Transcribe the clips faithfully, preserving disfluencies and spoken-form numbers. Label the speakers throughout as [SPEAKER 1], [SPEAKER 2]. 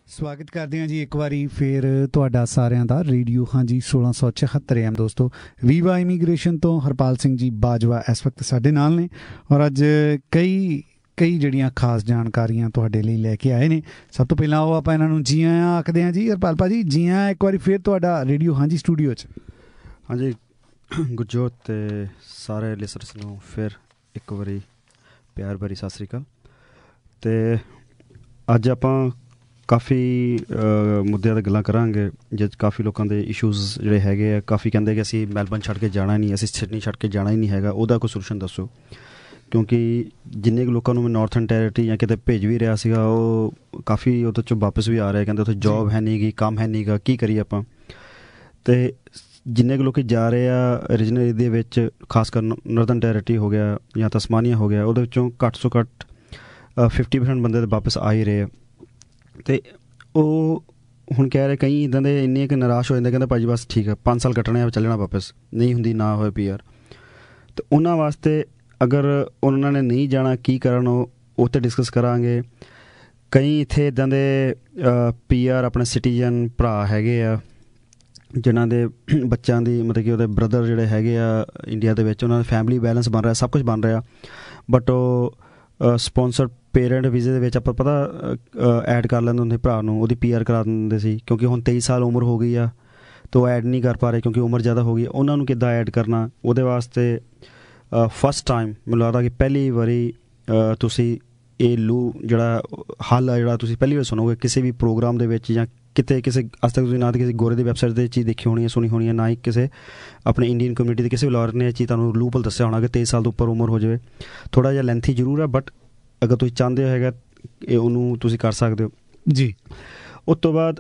[SPEAKER 1] ਸਵਾਗਤ ਕਰਦੇ ਹਾਂ ਜੀ ਇੱਕ ਵਾਰੀ ਫਿਰ ਤੁਹਾਡਾ ਸਾਰਿਆਂ ਦਾ ਰੇਡੀਓ ਹਾਂਜੀ सोलह सौ छिहत्तर एम ਦੋਸਤੋ ਵੀਵਾ ਇਮੀਗ੍ਰੇਸ਼ਨ ਤੋਂ ਹਰਪਾਲ ਸਿੰਘ ਜੀ ਬਾਜਵਾ ਇਸ ਵਕਤ ਸਾਡੇ ਨਾਲ ਨੇ ਔਰ ਅੱਜ ਕਈ ਕਈ ਜਿਹੜੀਆਂ ਖਾਸ ਜਾਣਕਾਰੀਆਂ ਤੁਹਾਡੇ ਲਈ ਲੈ ਕੇ ਆਏ ਨੇ। ਸਭ ਤੋਂ ਪਹਿਲਾਂ ਉਹ ਆਪਾਂ ਇਹਨਾਂ ਨੂੰ ਜੀ ਆਇਆਂ ਆਖਦੇ ਹਾਂ ਜੀ। ਹਰਪਾਲ ਭਾਜੀ ਜੀ ਆਇਆਂ ਇੱਕ ਵਾਰੀ ਫਿਰ ਤੁਹਾਡਾ ਰੇਡੀਓ ਹਾਂਜੀ ਸਟੂਡੀਓ 'ਚ।
[SPEAKER 2] ਹਾਂਜੀ ਗੁਰਜੋਤ ਅਤੇ ਸਾਰੇ ਲਿਸਨਰਸ ਨੂੰ ਫਿਰ ਇੱਕ ਵਾਰੀ ਪਿਆਰ ਭਰੀ ਸਤਿ ਸ਼੍ਰੀ ਅਕਾਲ। ਅਤੇ ਅੱਜ ਆਪਾਂ ਕਾਫੀ ਮੁੱਦਿਆਂ 'ਤੇ ਗੱਲਾਂ ਕਰਾਂਗੇ ਜਿਹ 'ਚ ਕਾਫੀ ਲੋਕਾਂ ਦੇ ਇਸ਼ੂਜ਼ ਜਿਹੜੇ ਹੈਗੇ ਆ। ਕਾਫੀ ਕਹਿੰਦੇ ਕਿ ਅਸੀਂ ਮੈਲਬਰਨ ਛੱਡ ਕੇ ਜਾਣਾ ਹੀ ਨਹੀਂ, ਅਸੀਂ ਸਿਡਨੀ ਛੱਡ ਕੇ ਜਾਣਾ ਹੀ ਨਹੀਂ ਹੈਗਾ। ਉਹਦਾ ਕੋਈ ਸੋਲੂਸ਼ਨ ਦੱਸੋ, ਕਿਉਂਕਿ ਜਿੰਨੇ ਕੁ ਲੋਕਾਂ ਨੂੰ ਮੈਂ ਨਾਰਥਰਨ ਟੈਰੀਟਰੀ ਜਾਂ ਕਿਤੇ ਭੇਜ ਵੀ ਰਿਹਾ ਸੀਗਾ ਉਹ ਕਾਫੀ ਉਹਦੇ 'ਚੋਂ ਵਾਪਸ ਵੀ ਆ ਰਹੇ, ਕਹਿੰਦੇ ਉੱਥੇ ਜੋਬ ਹੈ ਨਹੀਂ ਗੀ, ਕੰਮ ਹੈ ਨਹੀਂ ਗਾ, ਕੀ ਕਰੀਏ ਆਪਾਂ। ਅਤੇ ਜਿੰਨੇ ਕੁ ਲੋਕ ਜਾ ਰਹੇ ਆ ਰੀਜਨਲ ਦੇ ਵਿੱਚ, ਖਾਸ ਕਰ ਨਾਰਥਰਨ ਟੈਰੀਟਰੀ ਹੋ ਗਿਆ ਜਾਂ ਤਸਮਾਨੀਆ ਹੋ ਗਿਆ, ਉਹਦੇ ਵਿੱਚੋਂ ਘੱਟ ਤੋਂ ਘੱਟ ਫਿਫਟੀ ਪਰਸੈਂਟ ਬੰਦੇ ਤਾਂ ਵਾਪਸ ਆ ਹੀ ਰਹੇ ਆ। ਅਤੇ ਉਹ ਹੁਣ ਕਹਿ ਰਹੇ ਕਈ ਇੱਦਾਂ ਦੇ ਇੰਨੇ ਕੁ ਨਿਰਾਸ਼ ਹੋ ਜਾਂਦੇ, ਕਹਿੰਦੇ ਭਾਜੀ ਬਸ ਠੀਕ ਹੈ ਪੰਜ ਸਾਲ ਕੱਟਣੇ ਆ, ਚੱਲਣਾ ਵਾਪਸ, ਨਹੀਂ ਹੁੰਦੀ ਨਾ ਹੋਏ ਪੀ ਆਰ। ਅਤੇ ਉਹਨਾਂ ਵਾਸਤੇ ਅਗਰ ਉਹਨਾਂ ਨੇ ਨਹੀਂ ਜਾਣਾ ਕੀ ਕਰਨ, ਉਹ ਉਹ 'ਤੇ ਡਿਸਕਸ ਕਰਾਂਗੇ। ਕਈ ਇੱਥੇ ਇੱਦਾਂ ਦੇ ਪੀ ਆਰ ਆਪਣੇ ਸਿਟੀਜ਼ਨ ਭਰਾ ਹੈਗੇ ਆ ਜਿਨ੍ਹਾਂ ਦੇ ਬੱਚਿਆਂ ਦੀ ਮਤਲਬ ਕਿ ਉਹਦੇ ਬ੍ਰਦਰ ਜਿਹੜੇ ਹੈਗੇ ਆ ਇੰਡੀਆ ਦੇ ਵਿੱਚ, ਉਹਨਾਂ ਦਾ ਫੈਮਿਲੀ ਬੈਲੈਂਸ ਬਣ ਰਿਹਾ, ਸਭ ਕੁਛ ਬਣ ਰਿਹਾ, ਬਟ ਉਹ ਸਪੋਂਸਰ ਪੇਰੈਂਟ ਵੀਜ਼ੇ ਦੇ ਵਿੱਚ ਆਪਾਂ ਪਤਾ ਐਡ ਕਰ ਲੈਂਦੇ ਹੁੰਦੇ ਭਰਾ ਨੂੰ, ਉਹਦੀ ਪੀ ਆਰ ਕਰਾ ਦਿੰਦੇ ਸੀ। ਕਿਉਂਕਿ ਹੁਣ ਤੇਈ ਸਾਲ ਉਮਰ ਹੋ ਗਈ ਆ ਤਾਂ ਉਹ ਐਡ ਨਹੀਂ ਕਰ ਪਾ ਰਹੇ ਕਿਉਂਕਿ ਉਮਰ ਜ਼ਿਆਦਾ ਹੋ ਗਈ। ਉਹਨਾਂ ਨੂੰ ਕਿੱਦਾਂ ਐਡ ਕਰਨਾ, ਉਹਦੇ ਵਾਸਤੇ ਫਸਟ ਟਾਈਮ ਮੈਨੂੰ ਲੱਗਦਾ ਕਿ ਪਹਿਲੀ ਵਾਰੀ ਤੁਸੀਂ ਇਹ ਲੂ ਜਿਹੜਾ ਹੱਲ ਆ ਜਿਹੜਾ ਤੁਸੀਂ ਪਹਿਲੀ ਵਾਰ ਸੁਣੋਗੇ ਕਿਸੇ ਵੀ ਪ੍ਰੋਗਰਾਮ ਦੇ ਵਿੱਚ, ਜਾਂ ਕਿਤੇ ਕਿਸੇ ਅੱਜ ਤੱਕ ਤੁਸੀਂ ਨਾ ਤਾਂ ਕਿਸੇ ਗੋਰੇ ਦੀ ਵੈਬਸਾਈਟ 'ਤੇ ਚੀਜ਼ ਦੇਖੀ ਹੋਣੀ ਹੈ, ਸੁਣੀ ਹੋਣੀ ਹੈ, ਨਾ ਹੀ ਕਿਸੇ ਆਪਣੇ ਇੰਡੀਅਨ ਕਮਿਊਨਿਟੀ ਦੇ ਕਿਸੇ ਵੀ ਲਾਇਰ ਨੇ ਇਹ ਚੀਜ਼ ਤੁਹਾਨੂੰ ਲੂਪਲ ਦੱਸਿਆ ਹੋਣਾ ਕਿ ਤੇਈ ਸਾਲ ਤੋਂ ਉੱਪਰ ਉਮਰ ਹੋ ਜਾਵੇ। ਥੋੜ੍ਹਾ ਜਿਹਾ ਲੈਂਥੀ ਜ਼ਰੂਰ ਹੈ, ਬਟ ਅਗਰ ਤੁਸੀਂ ਚਾਹੁੰਦੇ ਹੋ ਹੈਗਾ ਇਹ ਉਹਨੂੰ ਤੁਸੀਂ ਕਰ ਸਕਦੇ ਹੋ
[SPEAKER 1] ਜੀ।
[SPEAKER 2] ਉਸ ਤੋਂ ਬਾਅਦ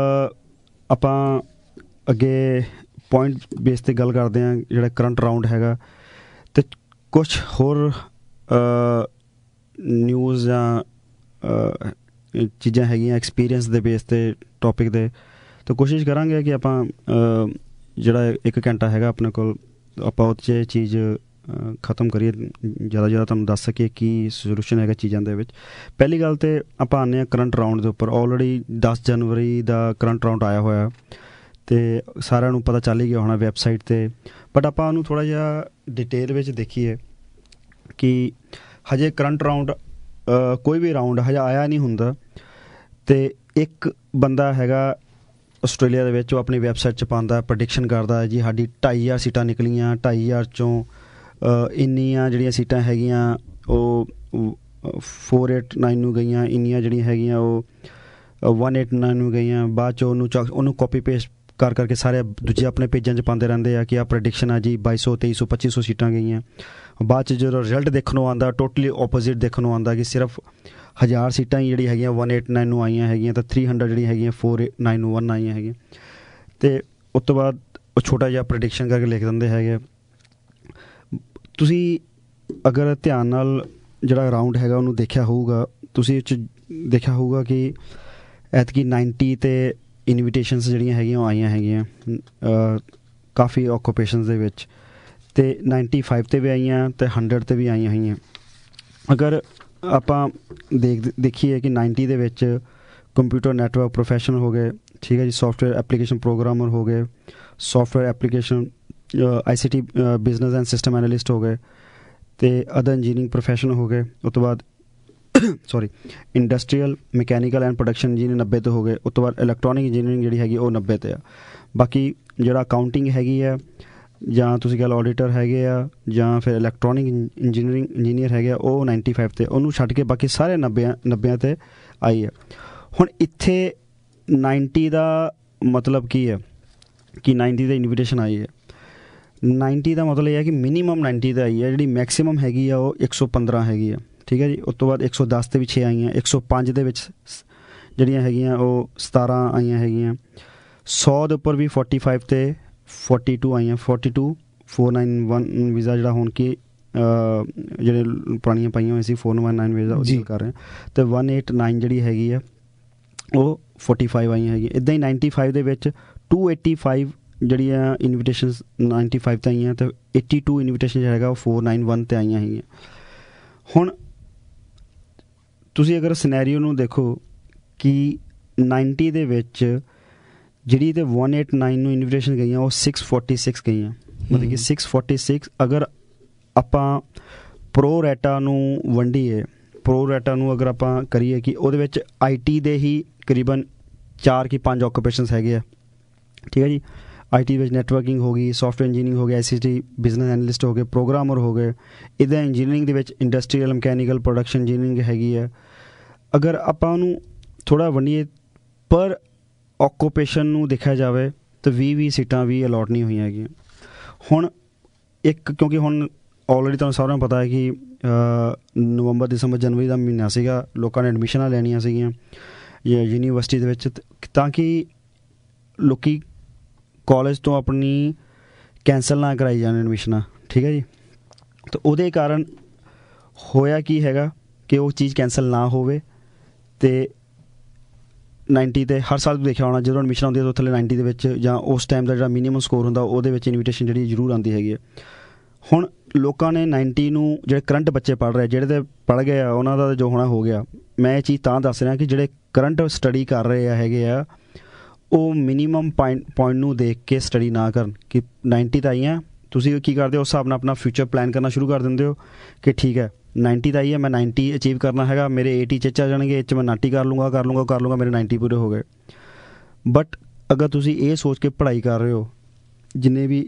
[SPEAKER 2] ਆਪਾਂ ਅੱਗੇ ਪੁਆਇੰਟ ਬੇਸ 'ਤੇ ਗੱਲ ਕਰਦੇ ਹਾਂ ਜਿਹੜਾ ਕਰੰਟ ਰਾਊਂਡ ਹੈਗਾ, ਅਤੇ ਕੁਛ ਹੋਰ ਨਿਊਜ਼ ਜਾਂ ਚੀਜ਼ਾਂ ਹੈਗੀਆਂ ਐਕਸਪੀਰੀਅੰਸ ਦੇ ਬੇਸ 'ਤੇ ਟੋਪਿਕ ਦੇ। ਤਾਂ ਕੋਸ਼ਿਸ਼ ਕਰਾਂਗੇ ਕਿ ਆਪਾਂ ਜਿਹੜਾ ਇੱਕ ਘੰਟਾ ਹੈਗਾ ਆਪਣੇ ਕੋਲ ਆਪਾਂ ਉਹ 'ਚ ਚੀਜ਼ ਖ਼ਤਮ ਕਰੀਏ, ਜ਼ਿਆਦਾ ਜ਼ਿਆਦਾ ਤੁਹਾਨੂੰ ਦੱਸ ਸਕੀਏ ਕੀ ਸੋਲੂਸ਼ਨ ਹੈਗਾ ਚੀਜ਼ਾਂ ਦੇ ਵਿੱਚ। ਪਹਿਲੀ ਗੱਲ ਤਾਂ ਆਪਾਂ ਆਉਂਦੇ ਹਾਂ ਕਰੰਟ ਰਾਊਂਡ ਦੇ ਉੱਪਰ। ਆਲਰੇਡੀ ਦਸ ਜਨਵਰੀ ਦਾ ਕਰੰਟ ਰਾਊਂਡ ਆਇਆ ਹੋਇਆ ਅਤੇ ਸਾਰਿਆਂ ਨੂੰ ਪਤਾ ਚੱਲ ਹੀ ਗਿਆ ਹੋਣਾ ਵੈਬਸਾਈਟ 'ਤੇ, ਬਟ ਆਪਾਂ ਉਹਨੂੰ ਥੋੜ੍ਹਾ ਜਿਹਾ ਡਿਟੇਲ ਵਿੱਚ ਦੇਖੀਏ ਕਿ ਹਜੇ ਕਰੰਟ ਰਾਊਂਡ ਕੋਈ ਵੀ ਰਾਊਂਡ ਹਜੇ ਆਇਆ ਨਹੀਂ ਹੁੰਦਾ। ਅਤੇ ਇੱਕ ਬੰਦਾ ਹੈਗਾ ਆਸਟ੍ਰੇਲੀਆ ਦੇ ਵਿੱਚ, ਉਹ ਆਪਣੀ ਵੈਬਸਾਈਟ 'ਚ ਪਾਉਂਦਾ, ਪ੍ਰੈਡਿਕਸ਼ਨ ਕਰਦਾ ਜੀ ਸਾਡੀ ਢਾਈ ਹਜ਼ਾਰ ਸੀਟਾਂ ਨਿਕਲੀਆਂ, ਢਾਈ ਹਜ਼ਾਰ 'ਚੋਂ ਇੰਨੀਆਂ ਜਿਹੜੀਆਂ ਸੀਟਾਂ ਹੈਗੀਆਂ ਉਹ ਫੋਰ ਏਟ ਨਾਈਨ ਨੂੰ ਗਈਆਂ, ਇੰਨੀਆਂ ਜਿਹੜੀਆਂ ਹੈਗੀਆਂ ਉਹ ਵਨ ਏਟ ਨਾਈਨ ਨੂੰ ਗਈਆਂ। ਬਾਅਦ 'ਚ ਉਹਨੂੰ ਚ ਉਹਨੂੰ ਕਾਪੀ ਪੇਸਟ ਕਰ ਕਰਕੇ ਸਾਰੇ ਦੂਜੇ ਆਪਣੇ ਪੇਜਾਂ 'ਚ ਪਾਉਂਦੇ ਰਹਿੰਦੇ ਆ ਕਿ ਆਹ ਪ੍ਰੈਡਿਕਸ਼ਨ ਆ ਜੀ ਬਾਈ ਸੌ ਤੇਈ ਸੌ ਪੱਚੀ ਸੌ ਸੀਟਾਂ ਗਈਆਂ। ਬਾਅਦ 'ਚ ਜਦੋਂ ਰਿਜ਼ਲਟ ਦੇਖਣ ਨੂੰ ਆਉਂਦਾ ਟੋਟਲੀ ਓਪੋਜ਼ਿਟ ਦੇਖਣ ਨੂੰ ਆਉਂਦਾ ਕਿ ਸਿਰਫ ਹਜ਼ਾਰ ਸੀਟਾਂ ਹੀ ਜਿਹੜੀ ਹੈਗੀਆਂ ਵਨ ਏਟ ਨਾਈਨ ਨੂੰ ਆਈਆਂ ਹੈਗੀਆਂ, ਤਾਂ ਥਰੀ ਹੰਡਰਡ ਜਿਹੜੀਆਂ ਹੈਗੀਆਂ ਫੋਰ ਨਾਈਨ ਨੂੰ ਵਨ ਆਈਆਂ ਹੈਗੀਆਂ। ਅਤੇ ਉਸ ਤੋਂ ਬਾਅਦ ਉਹ ਛੋਟਾ ਜਿਹਾ ਪ੍ਰੈਡਿਕਸ਼ਨ ਕਰਕੇ ਲਿਖ ਦਿੰਦੇ ਹੈਗੇ। ਤੁਸੀਂ ਅਗਰ ਧਿਆਨ ਨਾਲ ਜਿਹੜਾ ਰਾਊਂਡ ਹੈਗਾ ਉਹਨੂੰ ਦੇਖਿਆ ਹੋਊਗਾ, ਤੁਸੀਂ ਇਹ 'ਚ ਦੇਖਿਆ ਹੋਊਗਾ ਕਿ ਐਤਕੀ ਨਾਈਨਟੀ 'ਤੇ ਇਨਵੀਟੇਸ਼ਨਸ ਜਿਹੜੀਆਂ ਹੈਗੀਆਂ ਉਹ ਆਈਆਂ ਹੈਗੀਆਂ ਕਾਫੀ ਓਕੂਪੇਸ਼ਨਸ ਦੇ ਵਿੱਚ, ਅਤੇ ਨਾਈਨਟੀ ਫਾਈਵ 'ਤੇ ਵੀ ਆਈਆਂ ਅਤੇ ਹੰਡਰਡ 'ਤੇ ਵੀ ਆਈਆਂ ਹੋਈਆਂ। ਅਗਰ ਆਪਾਂ ਦੇਖ ਦੇਖੀਏ ਕਿ ਨਾਈਨਟੀ ਦੇ ਵਿੱਚ ਕੰਪਿਊਟਰ ਨੈਟਵਰਕ ਪ੍ਰੋਫੈਸ਼ਨਲ ਹੋ ਗਏ, ਠੀਕ ਹੈ ਜੀ, ਸੋਫਟਵੇਅਰ ਐਪਲੀਕੇਸ਼ਨ ਪ੍ਰੋਗਰਾਮਰ ਹੋ ਗਏ, software application I C T business and system analyst ਹੋ ਗਏ, ਅਤੇ ਅਦਰ ਇੰਜੀਨੀਅਰਿੰਗ ਪ੍ਰੋਫੈਸ਼ਨਲ ਹੋ ਗਏ। ਉਸ ਤੋਂ ਬਾਅਦ sorry industrial mechanical and production engineer ਨੱਬੇ 'ਤੇ ਹੋ ਗਏ। ਉਸ ਤੋਂ ਬਾਅਦ ਇਲੈਕਟ੍ਰੋਨਿਕ ਇੰਜੀਨੀਅਰਿੰਗ ਜਿਹੜੀ ਹੈਗੀ ਉਹ ਨੱਬੇ 'ਤੇ ਆ। ਬਾਕੀ ਜਿਹੜਾ ਅਕਾਊਂਟਿੰਗ ਹੈਗੀ ਆ, ਜਾਂ ਤੁਸੀਂ ਕਹਿ ਲਓ ਆਡੀਟਰ ਹੈਗੇ ਆ, ਜਾਂ ਫਿਰ ਇਲੈਕਟ੍ਰੋਨਿਕ ਇੰਜੀਨੀਅਰਿੰਗ ਇੰਜੀਨੀਅਰ ਹੈਗੇ ਆ, ਉਹ ਨਾਈਨਟੀ ਫਾਈਵ 'ਤੇ, ਉਹਨੂੰ ਛੱਡ ਕੇ ਬਾਕੀ ਸਾਰੇ ਨੱਬਿਆਂ ਨੱਬਿਆਂ 'ਤੇ ਆਈ ਆ। ਹੁਣ ਇੱਥੇ ਨਾਈਨਟੀ ਦਾ ਮਤਲਬ ਕੀ ਹੈ ਕਿ ਨਾਈਨਟੀ ਦਾ ਇਨਵੀਟੇਸ਼ਨ ਆਈ ਹੈ। ਨਾਈਨਟੀ ਦਾ ਮਤਲਬ ਇਹ ਹੈ ਕਿ ਮਿਨੀਮਮ ਨਾਈਨਟੀ 'ਤੇ ਆਈ ਹੈ, ਜਿਹੜੀ ਮੈਕਸੀਮਮ ਹੈਗੀ ਆ ਉਹ ਇੱਕ ਸੌ ਪੰਦਰਾਂ ਹੈਗੀ ਆ, ਠੀਕ ਹੈ ਜੀ। ਉਸ ਤੋਂ ਬਾਅਦ ਇੱਕ ਸੌ ਦਸ 'ਤੇ ਵੀ ਛੇ ਆਈਆਂ, ਇੱਕ ਸੌ ਪੰਜ ਦੇ ਵਿੱਚ ਜਿਹੜੀਆਂ ਹੈਗੀਆਂ ਉਹ ਸਤਾਰਾਂ ਆਈਆਂ ਹੈਗੀਆਂ, ਸੌ ਦੇ ਉੱਪਰ ਵੀ ਫੋਰਟੀ ਫਾਈਵ 'ਤੇ ਫੋਰਟੀ ਟੂ ਆਈਆਂ, forty two four nine one visa ਜਿਹੜਾ ਹੁਣ ਕਿ ਜਿਹੜੇ ਪੁਰਾਣੀਆਂ ਪਾਈਆਂ ਹੋਈਆਂ ਸੀ ਫੋਰ ਵਨ ਨਾਈਨ ਵੀਜ਼ਾ ਉਹਦੀ ਗੱਲ ਕਰ ਰਹੇ ਹਾਂ, ਅਤੇ ਵਨ ਏਟ ਨਾਈਨ ਜਿਹੜੀ ਹੈਗੀ ਆ ਉਹ ਫੋਰਟੀ ਫਾਈਵ ਆਈਆਂ ਹੈਗੀਆਂ। ਇੱਦਾਂ ਹੀ ਨਾਈਨਟੀ ਫਾਈਵ ਦੇ ਵਿੱਚ ਟੂ ਏਟੀ ਫਾਈਵ ਜਿਹੜੀਆਂ ਇਨਵੀਟੇਸ਼ਨਸ ਨਾਈਨਟੀ ਫਾਈਵ 'ਤੇ ਆਈਆਂ, ਅਤੇ ਏਟੀ ਟੂ ਇਨਵੀਟੇਸ਼ਨ ਜਿਹੜਾ ਹੈਗਾ ਉਹ ਫੋਰ ਨਾਈਨ ਵਨ 'ਤੇ ਆਈਆਂ ਹੈਗੀਆਂ। ਹੁਣ ਤੁਸੀਂ ਅਗਰ ਸਿਨੈਰੀਓ ਨੂੰ ਦੇਖੋ ਕਿ ਨਾਈਨਟੀ ਦੇ ਵਿੱਚ ਜਿਹੜੀ ਤੇ वन एट नाइन ਨੂੰ ਇਨਵੀਟੇਸ਼ਨ ਗਈਆਂ ਉਹ सिक्स फोर्टी सिक्स ਗਈਆਂ, ਮਤਲਬ ਕਿ सिक्स फोर्टी सिक्स ਅਗਰ ਆਪਾਂ ਪ੍ਰੋ ਰੈਟਾ ਨੂੰ ਵੰਡੀਏ, ਪ੍ਰੋ ਰੈਟਾ ਨੂੰ ਅਗਰ ਆਪਾਂ ਕਰੀਏ ਕਿ ਉਹਦੇ ਵਿੱਚ ਆਈ ਟੀ ਦੇ ਹੀ ਕਰੀਬਨ ਚਾਰ ਕਿ ਪੰਜ ਆਕੂਪੇਸ਼ਨਸ ਹੈਗੇ ਆ, ਠੀਕ ਹੈ ਜੀ। ਆਈ ਟੀ ਵਿੱਚ ਨੈਟਵਰਕਿੰਗ ਹੋ ਗਈ, ਸੌਫਟਵੇਅਰ ਇੰਜੀਨੀਅਰਿੰਗ ਹੋ ਗਿਆ, S C T business analyst ਹੋ ਗਏ, ਪ੍ਰੋਗਰਾਮਰ ਹੋ ਗਏ। ਇੱਦਾਂ ਇੰਜੀਨੀਅਰਿੰਗ ਦੇ ਵਿੱਚ ਇੰਡਸਟਰੀਅਲ, ਮਕੈਨੀਕਲ, ਪ੍ਰੋਡਕਸ਼ਨ ਇੰਜੀਨੀਅਰਿੰਗ ਹੈਗੀ ਹੈ। ਅਗਰ ਆਪਾਂ ਉਹਨੂੰ ਥੋੜ੍ਹਾ ਵੰਡੀਏ ਪਰ ਆਕੂਪੇਸ਼ਨ ਨੂੰ ਦੇਖਿਆ ਜਾਵੇ ਤਾਂ ਵੀਹ ਵੀਹ ਸੀਟਾਂ ਵੀ ਅਲੋਟ ਨਹੀਂ ਹੋਈਆਂ ਹੈਗੀਆਂ। ਹੁਣ ਇੱਕ ਕਿਉਂਕਿ ਹੁਣ ਆਲਰੇਡੀ ਤੁਹਾਨੂੰ ਸਾਰਿਆਂ ਨੂੰ ਪਤਾ ਹੈ ਕਿ ਨਵੰਬਰ, ਦਸੰਬਰ, ਜਨਵਰੀ ਦਾ ਮਹੀਨਾ ਸੀਗਾ, ਲੋਕਾਂ ਨੇ ਐਡਮਿਸ਼ਨਾਂ ਲੈਣੀਆਂ ਸੀਗੀਆਂ ਯੂਨੀਵਰਸਿਟੀ ਦੇ ਵਿੱਚ, ਤਾਂ ਕਿ ਲੋਕ ਕਾਲਜ ਤੋਂ ਆਪਣੀ ਕੈਂਸਲ ਨਾ ਕਰਾਈ ਜਾਣ ਐਡਮਿਸ਼ਨਾਂ, ਠੀਕ ਹੈ ਜੀ। ਤਾਂ ਉਹਦੇ ਕਾਰਨ ਹੋਇਆ ਕੀ ਹੈਗਾ ਕਿ ਉਹ ਚੀਜ਼ ਕੈਂਸਲ ਨਾ ਹੋਵੇ। ਅਤੇ ਨਾਈਨਟੀ 'ਤੇ ਹਰ ਸਾਲ ਦੇਖਿਆ ਹੋਣਾ ਜਦੋਂ ਐਡਮਿਸ਼ਨ ਆਉਂਦੀ ਹੈ ਤਾਂ ਥੱਲੇ ਨਾਈਨਟੀ ਦੇ ਵਿੱਚ ਜਾਂ ਉਸ ਟਾਈਮ ਦਾ ਜਿਹੜਾ ਮਿਨੀਮਮ ਸਕੋਰ ਹੁੰਦਾ ਉਹਦੇ ਵਿੱਚ ਇਨਵੀਟੇਸ਼ਨ ਜਿਹੜੀ ਜ਼ਰੂਰ ਆਉਂਦੀ ਹੈਗੀ ਹੈ। ਹੁਣ ਲੋਕਾਂ ਨੇ ਨਾਈਨਟੀ ਨੂੰ ਜਿਹੜੇ ਕਰੰਟ ਬੱਚੇ ਪੜ੍ਹ ਰਹੇ, ਜਿਹੜੇ ਤਾਂ ਪੜ੍ਹ ਗਏ ਆ ਉਹਨਾਂ ਦਾ ਜੋ ਹੋਣਾ ਹੋ ਗਿਆ। ਮੈਂ ਇਹ ਚੀਜ਼ ਤਾਂ ਦੱਸ ਰਿਹਾ ਕਿ ਜਿਹੜੇ ਕਰੰਟ ਸਟੱਡੀ ਕਰ ਰਹੇ ਆ ਹੈਗੇ ਆ ਉਹ ਮਿਨੀਮਮ ਪੁਆਇੰਟ ਪੁਆਇੰਟ ਨੂੰ ਦੇਖ ਕੇ ਸਟੱਡੀ ਨਾ ਕਰਨ ਕਿ ਨਾਈਨਟੀ ਤਾਂ ਆਈਆਂ, ਤੁਸੀਂ ਕੀ ਕਰਦੇ ਹੋ ਉਸ ਹਿਸਾਬ ਨਾਲ ਆਪਣਾ ਫਿਊਚਰ ਪਲਾਨ ਕਰਨਾ ਸ਼ੁਰੂ ਕਰ ਦਿੰਦੇ ਹੋ ਕਿ ਠੀਕ ਹੈ ਨਾਈਨਟੀ ਤਾਂ ਆਈ ਹੈ, ਮੈਂ ਨਾਈਨਟੀ ਅਚੀਵ ਕਰਨਾ ਹੈਗਾ, ਮੇਰੇ ਏਟੀ 'ਚ ਆ ਜਾਣਗੇ, ਇਹ 'ਚ ਮੈਂ ਨਾਈਨਟੀ ਕਰ ਲੂੰਗਾ ਕਰ ਲੂੰਗਾ ਕਰ ਲੂੰਗਾ ਮੇਰੇ ਨਾਈਨਟੀ ਪੂਰੇ ਹੋ ਗਏ। ਬਟ ਅਗਰ ਤੁਸੀਂ ਇਹ ਸੋਚ ਕੇ ਪੜ੍ਹਾਈ ਕਰ ਰਹੇ ਹੋ, ਜਿੰਨੇ ਵੀ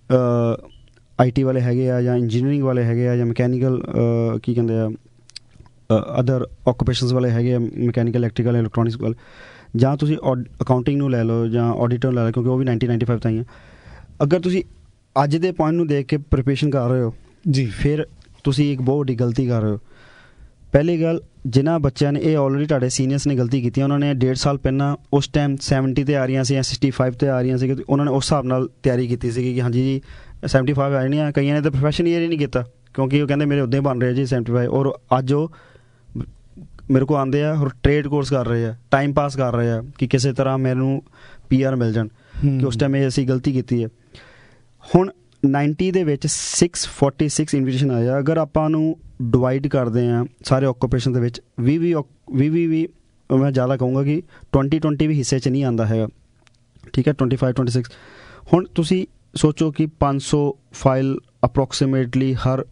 [SPEAKER 2] ਆਈ ਟੀ ਵਾਲੇ ਹੈਗੇ ਆ ਜਾਂ ਇੰਜੀਨੀਅਰਿੰਗ ਵਾਲੇ ਹੈਗੇ ਆ ਜਾਂ ਮਕੈਨੀਕਲ ਕੀ ਕਹਿੰਦੇ ਆ ਅਦਰ ਆਕੂਪੇਸ਼ਨਸ ਵਾਲੇ ਹੈਗੇ ਆ, ਮਕੈਨੀਕਲ, ਇਲੈਕਟ੍ਰੀਕਲ, ਇਲੈਕਟ੍ਰੋਨਿਕਸ ਵਾਲੇ, ਜਾਂ ਤੁਸੀਂ ਅਕਾਊਂਟਿੰਗ ਨੂੰ ਲੈ ਲਓ ਜਾਂ ਆਡੀਟਰ ਨੂੰ ਲੈ ਲਓ ਕਿਉਂਕਿ ਉਹ ਵੀ ਨਾਈਨਟੀ ਨਾਈਨਟੀ ਫਾਈਵ ਤਾਂ ਹੀ ਆ। ਅਗਰ ਤੁਸੀਂ ਅੱਜ ਦੇ ਪੁਆਇੰਟ ਨੂੰ ਦੇਖ ਕੇ ਪ੍ਰੀਪਰੇਸ਼ਨ ਕਰ ਰਹੇ ਹੋ ਜੀ, ਫਿਰ ਤੁਸੀਂ ਇੱਕ ਬਹੁਤ ਵੱਡੀ ਗਲਤੀ ਕਰ ਰਹੇ ਹੋ। ਪਹਿਲੀ ਗੱਲ, ਜਿਨ੍ਹਾਂ ਬੱਚਿਆਂ ਨੇ ਇਹ ਆਲਰੇਡੀ ਤੁਹਾਡੇ ਸੀਨੀਅਰਸ ਨੇ ਗਲਤੀ ਕੀਤੀ, ਉਹਨਾਂ ਨੇ ਡੇਢ ਸਾਲ ਪਹਿਲਾਂ ਉਸ ਟਾਈਮ ਸੈਵਨਟੀ 'ਤੇ ਆ ਰਹੀਆਂ ਸੀ ਜਾਂ ਸਿਕਸਟੀ ਫਾਈਵ 'ਤੇ ਆ ਰਹੀਆਂ ਸੀ, ਉਹਨਾਂ ਨੇ ਉਸ ਹਿਸਾਬ ਨਾਲ ਤਿਆਰੀ ਕੀਤੀ ਸੀਗੀ ਕਿ ਹਾਂਜੀ ਜੀ ਸੈਵਨਟੀ ਫਾਈਵ ਆ ਜਾਣੀਆਂ। ਕਈਆਂ ਨੇ ਤਾਂ ਪ੍ਰੋਫੈਸ਼ਨ ਈਅਰ ਹੀ ਨਹੀਂ ਕੀਤਾ ਕਿਉਂਕਿ ਉਹ ਕਹਿੰਦੇ ਮੇਰੇ ਉੱਦਾਂ ਹੀ ਬਣ ਰਹੇ ਜੀ ਸੈਵਨਟੀ ਫਾਈਵ, ਔਰ ਅੱਜ ਉਹ ਮੇਰੇ ਕੋਲ ਆਉਂਦੇ ਆ ਔਰ ਟ੍ਰੇਡ ਕੋਰਸ ਕਰ ਰਹੇ ਆ, ਟਾਈਮ ਪਾਸ ਕਰ ਰਹੇ ਆ ਕਿ ਕਿਸੇ ਤਰ੍ਹਾਂ ਮੈਨੂੰ ਪੀ ਆਰ ਮਿਲ ਜਾਣ, ਕਿ ਉਸ ਟਾਈਮ ਇਹ ਅਸੀਂ ਗਲਤੀ ਕੀਤੀ ਹੈ। ਹੁਣ ਨਾਈਨਟੀ ਦੇ ਵਿੱਚ ਸਿਕਸ ਫੋਰਟੀ ਸਿਕਸ ਇਨਵੀਟੇਸ਼ਨ ਆਇਆ। ਅਗਰ ਆਪਾਂ ਨੂੰ ਡਿਵਾਈਡ ਕਰਦੇ ਹਾਂ ਸਾਰੇ ਆਕੂਪੇਸ਼ਨ ਦੇ ਵਿੱਚ, ਵੀਹ ਵੀਹ ਵੀਹ ਵੀਹ ਵੀ ਮੈਂ ਜ਼ਿਆਦਾ ਕਹੂੰਗਾ ਕਿ ਟਵੰਟੀ ਟਵੰਟੀ ਵੀ ਹਿੱਸੇ 'ਚ ਨਹੀਂ ਆਉਂਦਾ ਹੈਗਾ, ਠੀਕ ਹੈ, ਟਵੰਟੀ ਫਾਈਵ ਟਵੰਟੀ ਸਿਕਸ। ਹੁਣ ਤੁਸੀਂ ਸੋਚੋ ਕਿ ਪੰਜ ਸੌ ਫਾਈਲ ਅਪਰੋਕਸੀਮੇਟਲੀ ਹਰ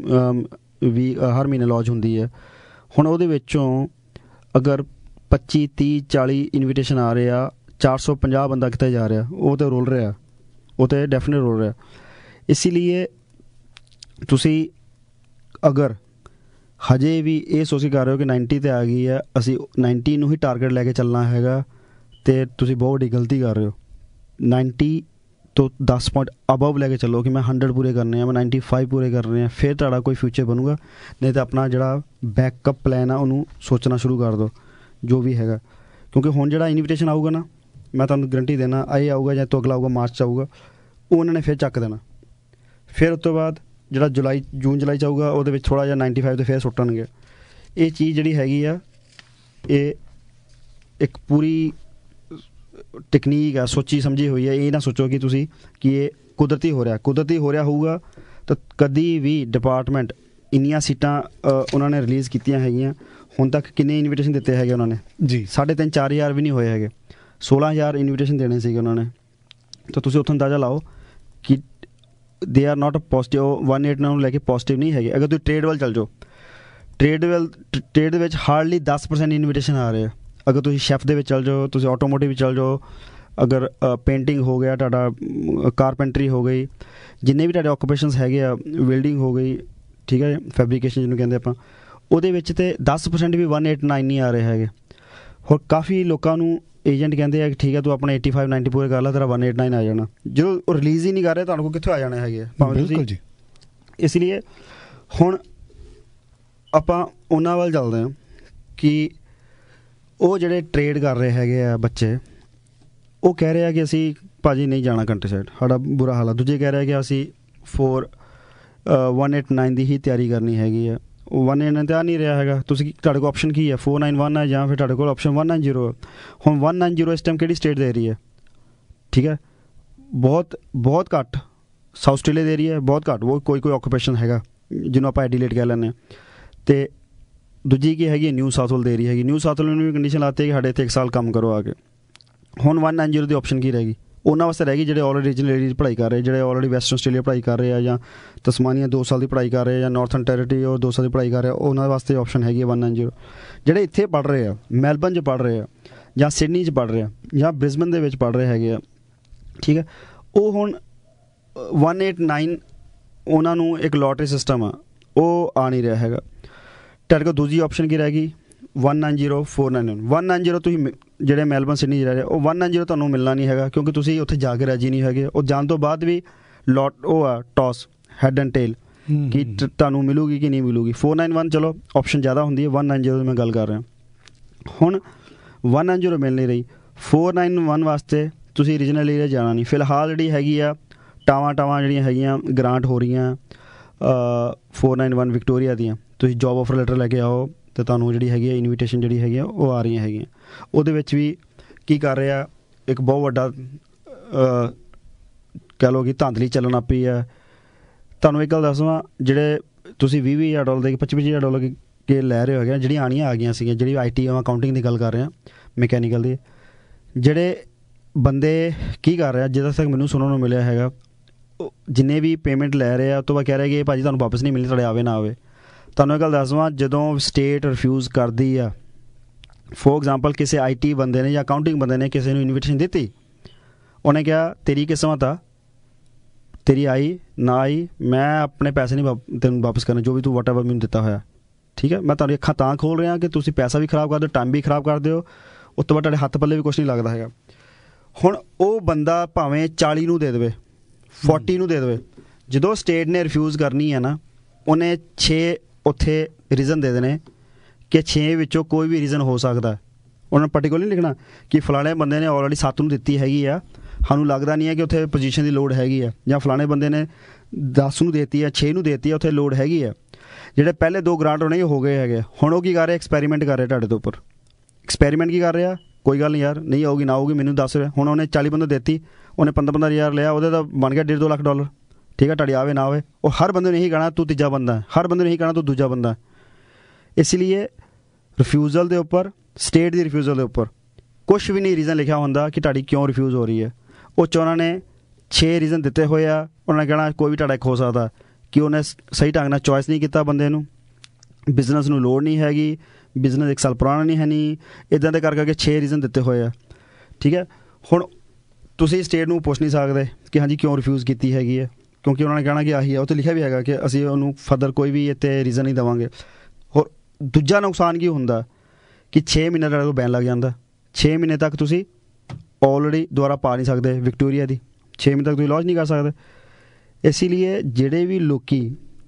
[SPEAKER 2] ਵੀ ਹਰ ਮਹੀਨੇ ਲੌਂਚ ਹੁੰਦੀ ਹੈ। ਹੁਣ ਉਹਦੇ ਵਿੱਚੋਂ ਅਗਰ ਪੱਚੀ ਤੀਹ ਚਾਲੀ ਇਨਵੀਟੇਸ਼ਨ ਆ ਰਹੇ ਆ, ਚਾਰ ਸੌ ਪੰਜਾਹ ਬੰਦਾ ਕਿਤੇ ਜਾ ਰਿਹਾ, ਉਹ ਤਾਂ ਰੋਲ ਰਿਹਾ, ਉਹ ਤਾਂ ਡੈਫੀਨੇਟ ਰੋਲ ਰਿਹਾ। ਇਸ ਲਈ ਤੁਸੀਂ ਅਗਰ ਹਜੇ ਵੀ ਇਹ ਸੋਚ ਕੇ ਕਰ ਰਹੇ ਹੋ ਕਿ ਨਾਈਨਟੀ 'ਤੇ ਆ ਗਈ ਹੈ, ਅਸੀਂ ਨਾਈਨਟੀ ਨੂੰ ਹੀ ਟਾਰਗੇਟ ਲੈ ਕੇ ਚੱਲਣਾ ਹੈਗਾ, ਅਤੇ ਤੁਸੀਂ ਬਹੁਤ ਵੱਡੀ ਗਲਤੀ ਕਰ ਰਹੇ ਹੋ। ਨਾਈਨਟੀ ਤੋਂ ਦਸ ਪੁਆਇੰਟ ਅਬਵ ਲੈ ਕੇ ਚੱਲੋ ਕਿ ਮੈਂ ਹੰਡਰਡ ਪੂਰੇ ਕਰਨੇ ਆ, ਮੈਂ ਨਾਈਨਟੀ ਫਾਈਵ ਪੂਰੇ ਕਰਨੇ ਆ, ਫਿਰ ਤੁਹਾਡਾ ਕੋਈ ਫਿਊਚਰ ਬਣੂਗਾ। ਨਹੀਂ ਤਾਂ ਆਪਣਾ ਜਿਹੜਾ ਬੈਕਅਪ ਪਲਾਨ ਆ ਉਹਨੂੰ ਸੋਚਣਾ ਸ਼ੁਰੂ ਕਰ ਦਿਓ ਜੋ ਵੀ ਹੈਗਾ, ਕਿਉਂਕਿ ਹੁਣ ਜਿਹੜਾ ਇਨਵੀਟੇਸ਼ਨ ਆਊਗਾ ਨਾ, ਮੈਂ ਤੁਹਾਨੂੰ ਗਰੰਟੀ ਦੇਣਾ ਇਹ ਆਊਗਾ ਜਾਂ ਤੋਂ ਅਗਲਾ ਆਊਗਾ ਮਾਰਚ 'ਚ ਆਊਗਾ, ਉਹ ਉਹਨਾਂ ਨੇ ਫਿਰ ਚੱਕ ਦੇਣਾ। ਫਿਰ ਉਸ ਤੋਂ ਬਾਅਦ ਜਿਹੜਾ ਜੁਲਾਈ ਜੂਨ ਜੁਲਾਈ 'ਚ ਆਊਗਾ ਉਹਦੇ ਵਿੱਚ ਥੋੜ੍ਹਾ ਜਿਹਾ ਨਾਈਨਟੀ ਫਾਈਵ 'ਤੇ ਫਿਰ ਸੁੱਟਣਗੇ। ਇਹ ਚੀਜ਼ ਜਿਹੜੀ ਹੈਗੀ ਆ ਇਹ ਇੱਕ ਪੂਰੀ ਟੈਕਨੀਕ ਆ, ਸੋਚੀ ਸਮਝੀ ਹੋਈ ਹੈ। ਇਹ ਨਾ ਸੋਚੋ ਕਿ ਤੁਸੀਂ ਕਿ ਇਹ ਕੁਦਰਤੀ ਹੋ ਰਿਹਾ, ਕੁਦਰਤੀ ਹੋ ਰਿਹਾ ਹੋਊਗਾ ਤਾਂ ਕਦੀ ਵੀ ਡਿਪਾਰਟਮੈਂਟ ਇੰਨੀਆਂ ਸੀਟਾਂ ਉਹਨਾਂ ਨੇ ਰਿਲੀਜ਼ ਕੀਤੀਆਂ ਹੈਗੀਆਂ। ਹੁਣ ਤੱਕ ਕਿੰਨੇ ਇਨਵੀਟੇਸ਼ਨ ਦਿੱਤੇ ਹੈਗੇ ਉਹਨਾਂ ਨੇ ਜੀ? ਸਾਢੇ ਤਿੰਨ ਚਾਰ ਹਜ਼ਾਰ ਵੀ ਨਹੀਂ ਹੋਏ ਹੈਗੇ, ਸੋਲਾਂ ਹਜ਼ਾਰ ਇਨਵੀਟੇਸ਼ਨ ਦੇਣੇ ਸੀਗੇ ਉਹਨਾਂ ਨੇ। ਤਾਂ ਤੁਸੀਂ ਉੱਥੋਂ ਅੰਦਾਜ਼ਾ ਲਾਓ ਕਿ they are not positive, one eight nine ਨੂੰ ਲੈ ਕੇ ਪੋਜ਼ੀਟਿਵ ਨਹੀਂ ਹੈਗੇ। ਅਗਰ ਤੁਸੀਂ ਟ੍ਰੇਡ ਵੱਲ ਚੱਲ ਜਾਓ, ਟ੍ਰੇਡ ਵੱਲ ਟ੍ਰੇਡ ਦੇ ਵਿੱਚ ਹਾਰਡਲੀ ਦਸ ਪਰਸੈਂਟ ਇਨਵੀਟੇਸ਼ਨ ਆ ਰਹੇ ਆ। ਅਗਰ ਤੁਸੀਂ ਸ਼ੈਫ ਦੇ ਵਿੱਚ ਚੱਲ ਜਾਓ, ਤੁਸੀਂ ਆਟੋਮੋਟਿਵ ਵਿੱਚ ਚੱਲ ਜਾਓ, ਅਗਰ ਪੇਂਟਿੰਗ ਹੋ ਗਿਆ ਤੁਹਾਡਾ, ਕਾਰਪੈਂਟਰੀ ਹੋ ਗਈ, ਜਿੰਨੇ ਵੀ ਤੁਹਾਡੇ ਆਕੂਪੇਸ਼ਨਸ ਹੈਗੇ ਆ, ਵੈਲਡਿੰਗ ਹੋ ਗਈ, ਠੀਕ ਹੈ, ਫੈਬਰੀਕੇਸ਼ਨ ਜਿਹਨੂੰ ਕਹਿੰਦੇ ਆਪਾਂ, ਉਹਦੇ ਵਿੱਚ ਤਾਂ ਦਸ ਪਰਸੈਂਟ ਵੀ वन एट नाइन ਨਹੀਂ ਆ ਰਹੇ ਹੈਗੇ। ਹੋਰ ਕਾਫੀ ਲੋਕਾਂ ਨੂੰ ਏਜੰਟ ਕਹਿੰਦੇ ਆ ਕਿ ਠੀਕ ਹੈ ਤੂੰ ਆਪਣੇ ਏਟੀ ਫਾਈਵ ਨਾਈਨਟੀ ਪੂਰੇ ਕਰ ਲਾ, ਤੇਰਾ वन एट नाइन ਆ ਜਾਣਾ। ਜਦੋਂ ਉਹ ਰਿਲੀਜ਼ ਹੀ ਨਹੀਂ ਕਰ ਰਹੇ ਤੁਹਾਨੂੰ ਕੋਲ ਕਿੱਥੋਂ ਆ ਜਾਣੇ ਹੈਗੇ ਭਾਵੇਂ ਤੁਸੀਂ। ਇਸ ਲਈ ਹੁਣ ਆਪਾਂ ਉਹਨਾਂ ਵੱਲ ਚੱਲਦੇ ਹਾਂ ਕਿ ਉਹ ਜਿਹੜੇ ਟ੍ਰੇਡ ਕਰ ਰਹੇ ਹੈਗੇ ਆ ਬੱਚੇ, ਉਹ ਕਹਿ ਰਹੇ ਆ ਕਿ ਅਸੀਂ ਭਾਜੀ ਨਹੀਂ ਜਾਣਾ ਕੰਟਰੀ ਸਾਈਡ, ਸਾਡਾ ਬੁਰਾ ਹਾਲ ਆ। ਦੂਜੇ ਕਹਿ ਰਹੇ ਕਿ ਅਸੀਂ ਫੋਰ वन एट नाइन ਦੀ ਹੀ ਤਿਆਰੀ ਕਰਨੀ ਹੈਗੀ ਆ। ਉਹ वन एट नाइन 'ਤੇ ਆ ਨਹੀਂ ਰਿਹਾ ਹੈਗਾ। ਤੁਸੀਂ ਤੁਹਾਡੇ ਕੋਲ ਆਪਸ਼ਨ ਕੀ ਹੈ? फोर नाइन वन ਹੈ ਜਾਂ ਫਿਰ ਤੁਹਾਡੇ ਕੋਲ ਆਪਸ਼ਨ वन नाइन जीरो ਹੈ। ਹੁਣ वन नाइन जीरो ਇਸ ਟਾਈਮ ਕਿਹੜੀ ਸਟੇਟ ਦੇ ਰਹੀ ਹੈ? ਠੀਕ ਹੈ, ਬਹੁਤ ਬਹੁਤ ਘੱਟ ਸਾਊਥ ਆਸਟ੍ਰੇਲੀਆ ਦੇ ਰਹੀ ਹੈ, ਬਹੁਤ ਘੱਟ। ਉਹ ਕੋਈ ਕੋਈ ਆਕੂਪੇਸ਼ਨ ਹੈਗਾ ਜਿਹਨੂੰ ਆਪਾਂ ਐਡੀਲੇਟ ਕਹਿ ਲੈਂਦੇ ਹਾਂ। ਅਤੇ ਦੂਜੀ ਕੀ ਹੈਗੀ ਨਿਊ ਸਾਊਥ ਵੇਲ ਦੇ ਰਹੀ ਹੈਗੀ। ਨਿਊ ਸਾਊਥ ਵੇਲ ਨੂੰ ਵੀ ਕੰਡੀਸ਼ਨ ਲਾਤੀ ਕਿ ਸਾਡੇ ਇੱਥੇ ਇੱਕ ਸਾਲ ਕੰਮ ਕਰੋ ਆ ਕੇ। ਹੁਣ ਵਨ ਨਾਈਨ ਜ਼ੀਰੋ ਦੀ ਆਪਸ਼ਨ ਕੀ ਰਹੇਗੀ? ਉਹਨਾਂ ਵਾਸਤੇ ਰਹਿ ਗਈ ਜਿਹੜੇ ਆਲਰੇਡੀ ਰੀਜਨਲ ਏਰੀਆ 'ਚ ਪੜ੍ਹਾਈ ਕਰ ਰਹੇ, ਜਿਹੜੇ ਆਲਰੇਡੀ ਵੈਸਟਰਨ ਆਸਟ੍ਰੇਲੀਆ ਪੜ੍ਹਾਈ ਕਰ ਰਹੇ ਆ, ਜਾਂ ਤਸਮਾਨੀਆ ਦੋ ਸਾਲ ਦੀ ਪੜ੍ਹਾਈ ਕਰ ਰਹੇ, ਜਾਂ ਨਾਰਥਰਨ ਟੈਰੀਟਰੀ ਉਹ ਦੋ ਸਾਲ ਦੀ ਪੜ੍ਹਾਈ ਕਰ ਰਹੇ, ਉਹਨਾਂ ਵਾਸਤੇ ਆਪਸ਼ਨ ਹੈਗੀ ਹੈ ਵਨ ਨਾਈਨ ਜ਼ੀਰੋ। ਜਿਹੜੇ ਇੱਥੇ ਪੜ੍ਹ ਰਹੇ ਆ, ਮੈਲਬਨ 'ਚ ਪੜ੍ਹ ਰਹੇ ਆ, ਜਾਂ ਸਿਡਨੀ 'ਚ ਪੜ੍ਹ ਰਹੇ ਆ, ਜਾਂ ਬ੍ਰਿਸਬਨ ਦੇ ਵਿੱਚ ਪੜ੍ਹ ਰਹੇ ਹੈਗੇ ਆ, ਠੀਕ ਹੈ, ਉਹ ਹੁਣ ਵਨ ਏਟ ਨਾਈਨ ਉਹਨਾਂ ਨੂੰ ਇੱਕ ਲੋਟਰੀ ਸਿਸਟਮ ਆ, ਉਹ ਆ ਨਹੀਂ ਰਿਹਾ ਹੈਗਾ। ਤੁਹਾਡੇ ਕੋਲ ਦੂਜੀ ਆਪਸ਼ਨ ਕੀ ਰਹਿ ਗਈ? One nine zero four nine one one nine zero ਤੁਸੀਂ ਜਿਹੜੇ ਮੈਲਬਨ ਸਿਡਨੀ 'ਚ ਰਹਿ ਰਹੇ ਉਹ ਵਨ ਨਾਈਨ ਜ਼ੀਰੋ ਤੁਹਾਨੂੰ ਮਿਲਣਾ ਨਹੀਂ ਹੈਗਾ, ਕਿਉਂਕਿ ਤੁਸੀਂ ਉੱਥੇ ਜਾ ਕੇ ਰਾਜੀ ਨਹੀਂ ਹੈਗੇ। ਉਹ ਜਾਣ ਤੋਂ ਬਾਅਦ ਵੀ ਲੋਟ ਉਹ ਆ ਟੌਸ ਹੈਡ ਐਂਡ ਟੇਲ ਕਿ ਤੁਹਾਨੂੰ ਮਿਲੂਗੀ ਕਿ ਨਹੀਂ ਮਿਲੂਗੀ। ਫੋਰ ਨਾਈਨ ਵਨ ਚਲੋ ਆਪਸ਼ਨ ਜ਼ਿਆਦਾ ਹੁੰਦੀ ਹੈ, ਵਨ ਨਾਈਨ ਜ਼ੀਰੋ ਦੀ ਮੈਂ ਗੱਲ ਕਰ ਰਿਹਾ। ਹੁਣ ਵਨ ਨਾਈਨ ਜ਼ੀਰੋ ਮਿਲ ਨਹੀਂ ਰਹੀ, ਫੋਰ ਨਾਈਨ ਵਨ ਵਾਸਤੇ ਤੁਸੀਂ ਰੀਜਨਲ ਏਰੀਆ ਜਾਣਾ ਨਹੀਂ। ਫਿਲਹਾਲ ਜਿਹੜੀ ਹੈਗੀ ਆ ਟਾਵਾਂ ਟਾਵਾਂ ਜਿਹੜੀਆਂ ਹੈਗੀਆਂ ਗ੍ਰਾਂਟ ਹੋ ਰਹੀਆਂ ਫੋਰ ਨਾਈਨ ਵਨ ਵਿਕਟੋਰੀਆ ਦੀਆਂ, ਤੁਸੀਂ ਜੋਬ ਆਫਰ ਲੈਟਰ ਲੈ ਕੇ ਆਓ ਅਤੇ ਤੁਹਾਨੂੰ ਜਿਹੜੀ ਹੈਗੀ ਆ ਇਨਵੀਟੇਸ਼ਨ ਜਿਹੜੀ ਹੈਗੀ ਆ ਉਹ ਆ ਰਹੀਆਂ ਹੈਗੀਆਂ। ਉਹਦੇ ਵਿੱਚ ਵੀ ਕੀ ਕਰ ਰਿਹਾ, ਇੱਕ ਬਹੁਤ ਵੱਡਾ ਕਹਿ ਲਓ ਕਿ ਧਾਂਦਲੀ ਚੱਲਣ ਲੱਗ ਪਈ ਹੈ। ਤੁਹਾਨੂੰ ਇੱਕ ਗੱਲ ਦੱਸਵਾਂ, ਜਿਹੜੇ ਤੁਸੀਂ ਵੀਹ ਵੀਹ ਹਜ਼ਾਰ ਡਾਲਰ ਦੇ ਪੱਚੀ ਪੱਚੀ ਹਜ਼ਾਰ ਡਾਲਰ ਕੇ ਲੈ ਰਹੇ ਹੈਗੇ, ਜਿਹੜੀਆਂ ਆਉਣੀਆਂ ਆ ਗਈਆਂ ਸੀਗੀਆਂ, ਜਿਹੜੀ ਆਈ ਟੀ ਅਕਾਊਂਟਿੰਗ ਦੀ ਗੱਲ ਕਰ ਰਹੇ ਹਾਂ, ਮਕੈਨੀਕਲ ਦੀ, ਜਿਹੜੇ ਬੰਦੇ ਕੀ ਕਰ ਰਹੇ ਆ, ਜਿੱਦਾਂ ਤੱਕ ਮੈਨੂੰ ਸੁਣਨ ਨੂੰ ਮਿਲਿਆ ਹੈਗਾ, ਜਿੰਨੇ ਵੀ ਪੇਮੈਂਟ ਲੈ ਰਹੇ ਆ ਉਹ ਤੋਂ ਬਾਅਦ ਕਹਿ ਰਹੇ ਕਿ ਭਾਅ ਜੀ ਤੁਹਾਨੂੰ ਵਾਪਸ ਨਹੀਂ ਮਿਲਣੀ, ਤੁਹਾਡੇ ਆਵੇ ਨਾ ਆਵੇ। ਤੁਹਾਨੂੰ ਇਹ ਗੱਲ ਦੱਸਵਾਂ, ਜਦੋਂ ਸਟੇਟ ਰਿਫਿਊਜ਼ ਕਰਦੀ ਆ, ਫੋਰ ਐਗਜ਼ਾਮਪਲ ਕਿਸੇ ਆਈ ਟੀ ਬੰਦੇ ਨੇ ਜਾਂ ਅਕਾਊਂਟਿੰਗ ਬੰਦੇ ਨੇ ਕਿਸੇ ਨੂੰ ਇਨਵੀਟੇਸ਼ਨ ਦਿੱਤੀ, ਉਹਨੇ ਕਿਹਾ ਤੇਰੀ ਕਿਸਮਤ ਆ, ਤੇਰੀ ਆਈ ਨਾ ਆਈ, ਮੈਂ ਆਪਣੇ ਪੈਸੇ ਨਹੀਂ ਵਾਪ ਤੈਨੂੰ ਵਾਪਸ ਕਰਨਾ, ਜੋ ਵੀ ਤੂੰ ਵਾਟ ਐਵਰ ਮੈਨੂੰ ਦਿੱਤਾ ਹੋਇਆ, ਠੀਕ ਹੈ। ਮੈਂ ਤੁਹਾਡੀ ਅੱਖਾਂ ਤਾਂ ਖੋਲ੍ਹ ਰਿਹਾ ਕਿ ਤੁਸੀਂ ਪੈਸਾ ਵੀ ਖਰਾਬ ਕਰਦੇ ਹੋ, ਟਾਈਮ ਵੀ ਖਰਾਬ ਕਰਦੇ ਹੋ, ਉਸ ਤੋਂ ਬਾਅਦ ਤੁਹਾਡੇ ਹੱਥ ਪੱਲੇ ਵੀ ਕੁਛ ਨਹੀਂ ਲੱਗਦਾ ਹੈਗਾ। ਹੁਣ ਉਹ ਬੰਦਾ ਭਾਵੇਂ ਚਾਲੀ ਨੂੰ ਦੇ ਦੇਵੇ, ਫੋਰਟੀ ਨੂੰ ਦੇ ਦੇਵੇ, ਜਦੋਂ ਸਟੇਟ ਨੇ ਰਿਫਿਊਜ਼ ਕਰਨੀ ਹੈ ਨਾ, ਉਹਨੇ ਛੇ ਉੱਥੇ ਰੀਜ਼ਨ ਦੇ ਦੇਣੇ ਕਿ ਛੇ ਵਿੱਚੋਂ ਕੋਈ ਵੀ ਰੀਜ਼ਨ ਹੋ ਸਕਦਾ। ਉਹਨਾਂ ਨੇ ਪਰਟੀਕੂਲਰ ਨਹੀਂ ਲਿਖਣਾ ਕਿ ਫਲਾਣੇ ਬੰਦੇ ਨੇ ਆਲਰੇਡੀ ਸੱਤ ਨੂੰ ਦਿੱਤੀ ਹੈਗੀ ਆ, ਸਾਨੂੰ ਲੱਗਦਾ ਨਹੀਂ ਹੈ ਕਿ ਉੱਥੇ ਪੋਜੀਸ਼ਨ ਦੀ ਲੋੜ ਹੈਗੀ ਆ, ਜਾਂ ਫਲਾਣੇ ਬੰਦੇ ਨੇ ਦਸ ਨੂੰ ਦੇਤੀ ਆ, ਛੇ ਨੂੰ ਦੇਤੀ ਆ, ਉੱਥੇ ਲੋੜ ਹੈਗੀ ਆ। ਜਿਹੜੇ ਪਹਿਲੇ ਦੋ ਗ੍ਰਾਂਟ ਹੋਣੇ ਹੋ ਗਏ ਹੈਗੇ, ਹੁਣ ਉਹ ਕੀ ਕਰ ਰਹੇ, ਐਕਸਪੈਰੀਮੈਂਟ ਕਰ ਰਹੇ ਤੁਹਾਡੇ ਤੋਂ ਉੱਪਰ। ਐਕਸਪੈਰੀਮੈਂਟ ਕੀ ਕਰ ਰਿਹਾ, ਕੋਈ ਗੱਲ ਨਹੀਂ ਯਾਰ, ਨਹੀਂ ਆਊਗੀ ਨਾ ਆਊਗੀ ਮੈਨੂੰ ਦੱਸ ਰਿਹਾ। ਹੁਣ ਉਹਨੇ ਚਾਲੀ ਬੰਦੇ ਦਿੱਤੀ, ਉਹਨੇ ਪੰਦਰਾਂ ਪੰਦਰਾਂ ਹਜ਼ਾਰ ਲਿਆ, ਉਹਦੇ ਤਾਂ ਬਣ ਗਿਆ ਡੇਢ ਦੋ ਲੱਖ ਡਾਲਰ, ਠੀਕ ਹੈ। ਤੁਹਾਡੀ ਆਵੇ ਨਾ ਆਵੇ, ਉਹ ਹਰ ਬੰਦੇ ਨੂੰ ਇਹੀ ਕਹਿਣਾ ਤੂੰ ਤੀਜਾ ਬੰਦਾ, ਹਰ ਬੰਦੇ ਨੂੰ ਇਹੀ ਕਹਿਣਾ ਤੂੰ ਦੂਜਾ ਬੰਦਾ। ਇਸ ਲਈ ਰਿਫਿਊਜ਼ਲ ਦੇ ਉੱਪਰ, ਸਟੇਟ ਦੀ ਰਿਫਿਊਜ਼ਲ ਦੇ ਉੱਪਰ ਕੁਛ ਵੀ ਨਹੀਂ ਰੀਜ਼ਨ ਲਿਖਿਆ ਹੁੰਦਾ ਕਿ ਤੁਹਾਡੀ ਕਿਉਂ ਰਿਫਿਊਜ਼ ਹੋ ਰਹੀ ਹੈ। ਉਹ 'ਚ ਉਹਨਾਂ ਨੇ ਛੇ ਰੀਜ਼ਨ ਦਿੱਤੇ ਹੋਏ ਆ, ਉਹਨਾਂ ਨੇ ਕਹਿਣਾ ਕੋਈ ਵੀ ਤੁਹਾਡਾ ਇੱਕ ਹੋ ਸਕਦਾ ਕਿ ਉਹਨੇ ਸਹੀ ਢੰਗ ਨਾਲ ਚੋਇਸ ਨਹੀਂ ਕੀਤਾ ਬੰਦੇ ਨੂੰ, ਬਿਜ਼ਨਸ ਨੂੰ ਲੋੜ ਨਹੀਂ ਹੈਗੀ, ਬਿਜ਼ਨਸ ਇੱਕ ਸਾਲ ਪੁਰਾਣਾ ਨਹੀਂ ਹੈ, ਨਹੀਂ ਇੱਦਾਂ ਦੇ ਕਰ ਕਰਕੇ ਛੇ ਰੀਜ਼ਨ ਦਿੱਤੇ ਹੋਏ ਆ, ਠੀਕ ਹੈ। ਹੁਣ ਤੁਸੀਂ ਸਟੇਟ ਨੂੰ ਪੁੱਛ ਨਹੀਂ ਸਕਦੇ ਕਿ ਹਾਂਜੀ ਕਿਉਂ ਰਿਫਿਊਜ਼ ਕੀਤੀ ਹੈਗੀ ਹੈ, ਕਿਉਂਕਿ ਉਹਨਾਂ ਨੇ ਕਹਿਣਾ ਕਿ ਆਹੀ ਹੈ, ਉਹ 'ਤੇ ਲਿਖਿਆ ਵੀ ਹੈਗਾ ਕਿ ਅਸੀਂ ਉਹਨੂੰ ਫਰਦਰ ਕੋਈ ਵੀ ਇੱਥੇ ਰੀਜ਼ਨ ਨਹੀਂ ਦੇਵਾਂਗੇ। ਹੋਰ ਦੂਜਾ ਨੁਕਸਾਨ ਕੀ ਹੁੰਦਾ ਕਿ ਛੇ ਮਹੀਨੇ ਦਾ ਬੈਨ ਲੱਗ ਜਾਂਦਾ, ਛੇ ਮਹੀਨੇ ਤੱਕ ਤੁਸੀਂ ਆਲਰੇਡੀ ਦੁਬਾਰਾ ਪਾ ਨਹੀਂ ਸਕਦੇ ਵਿਕਟੋਰੀਆ ਦੀ, ਛੇ ਮਹੀਨੇ ਤੱਕ ਤੁਸੀਂ ਲੌਂਚ ਨਹੀਂ ਕਰ ਸਕਦੇ। ਇਸ ਲਈ ਜਿਹੜੇ ਵੀ ਲੋਕੀ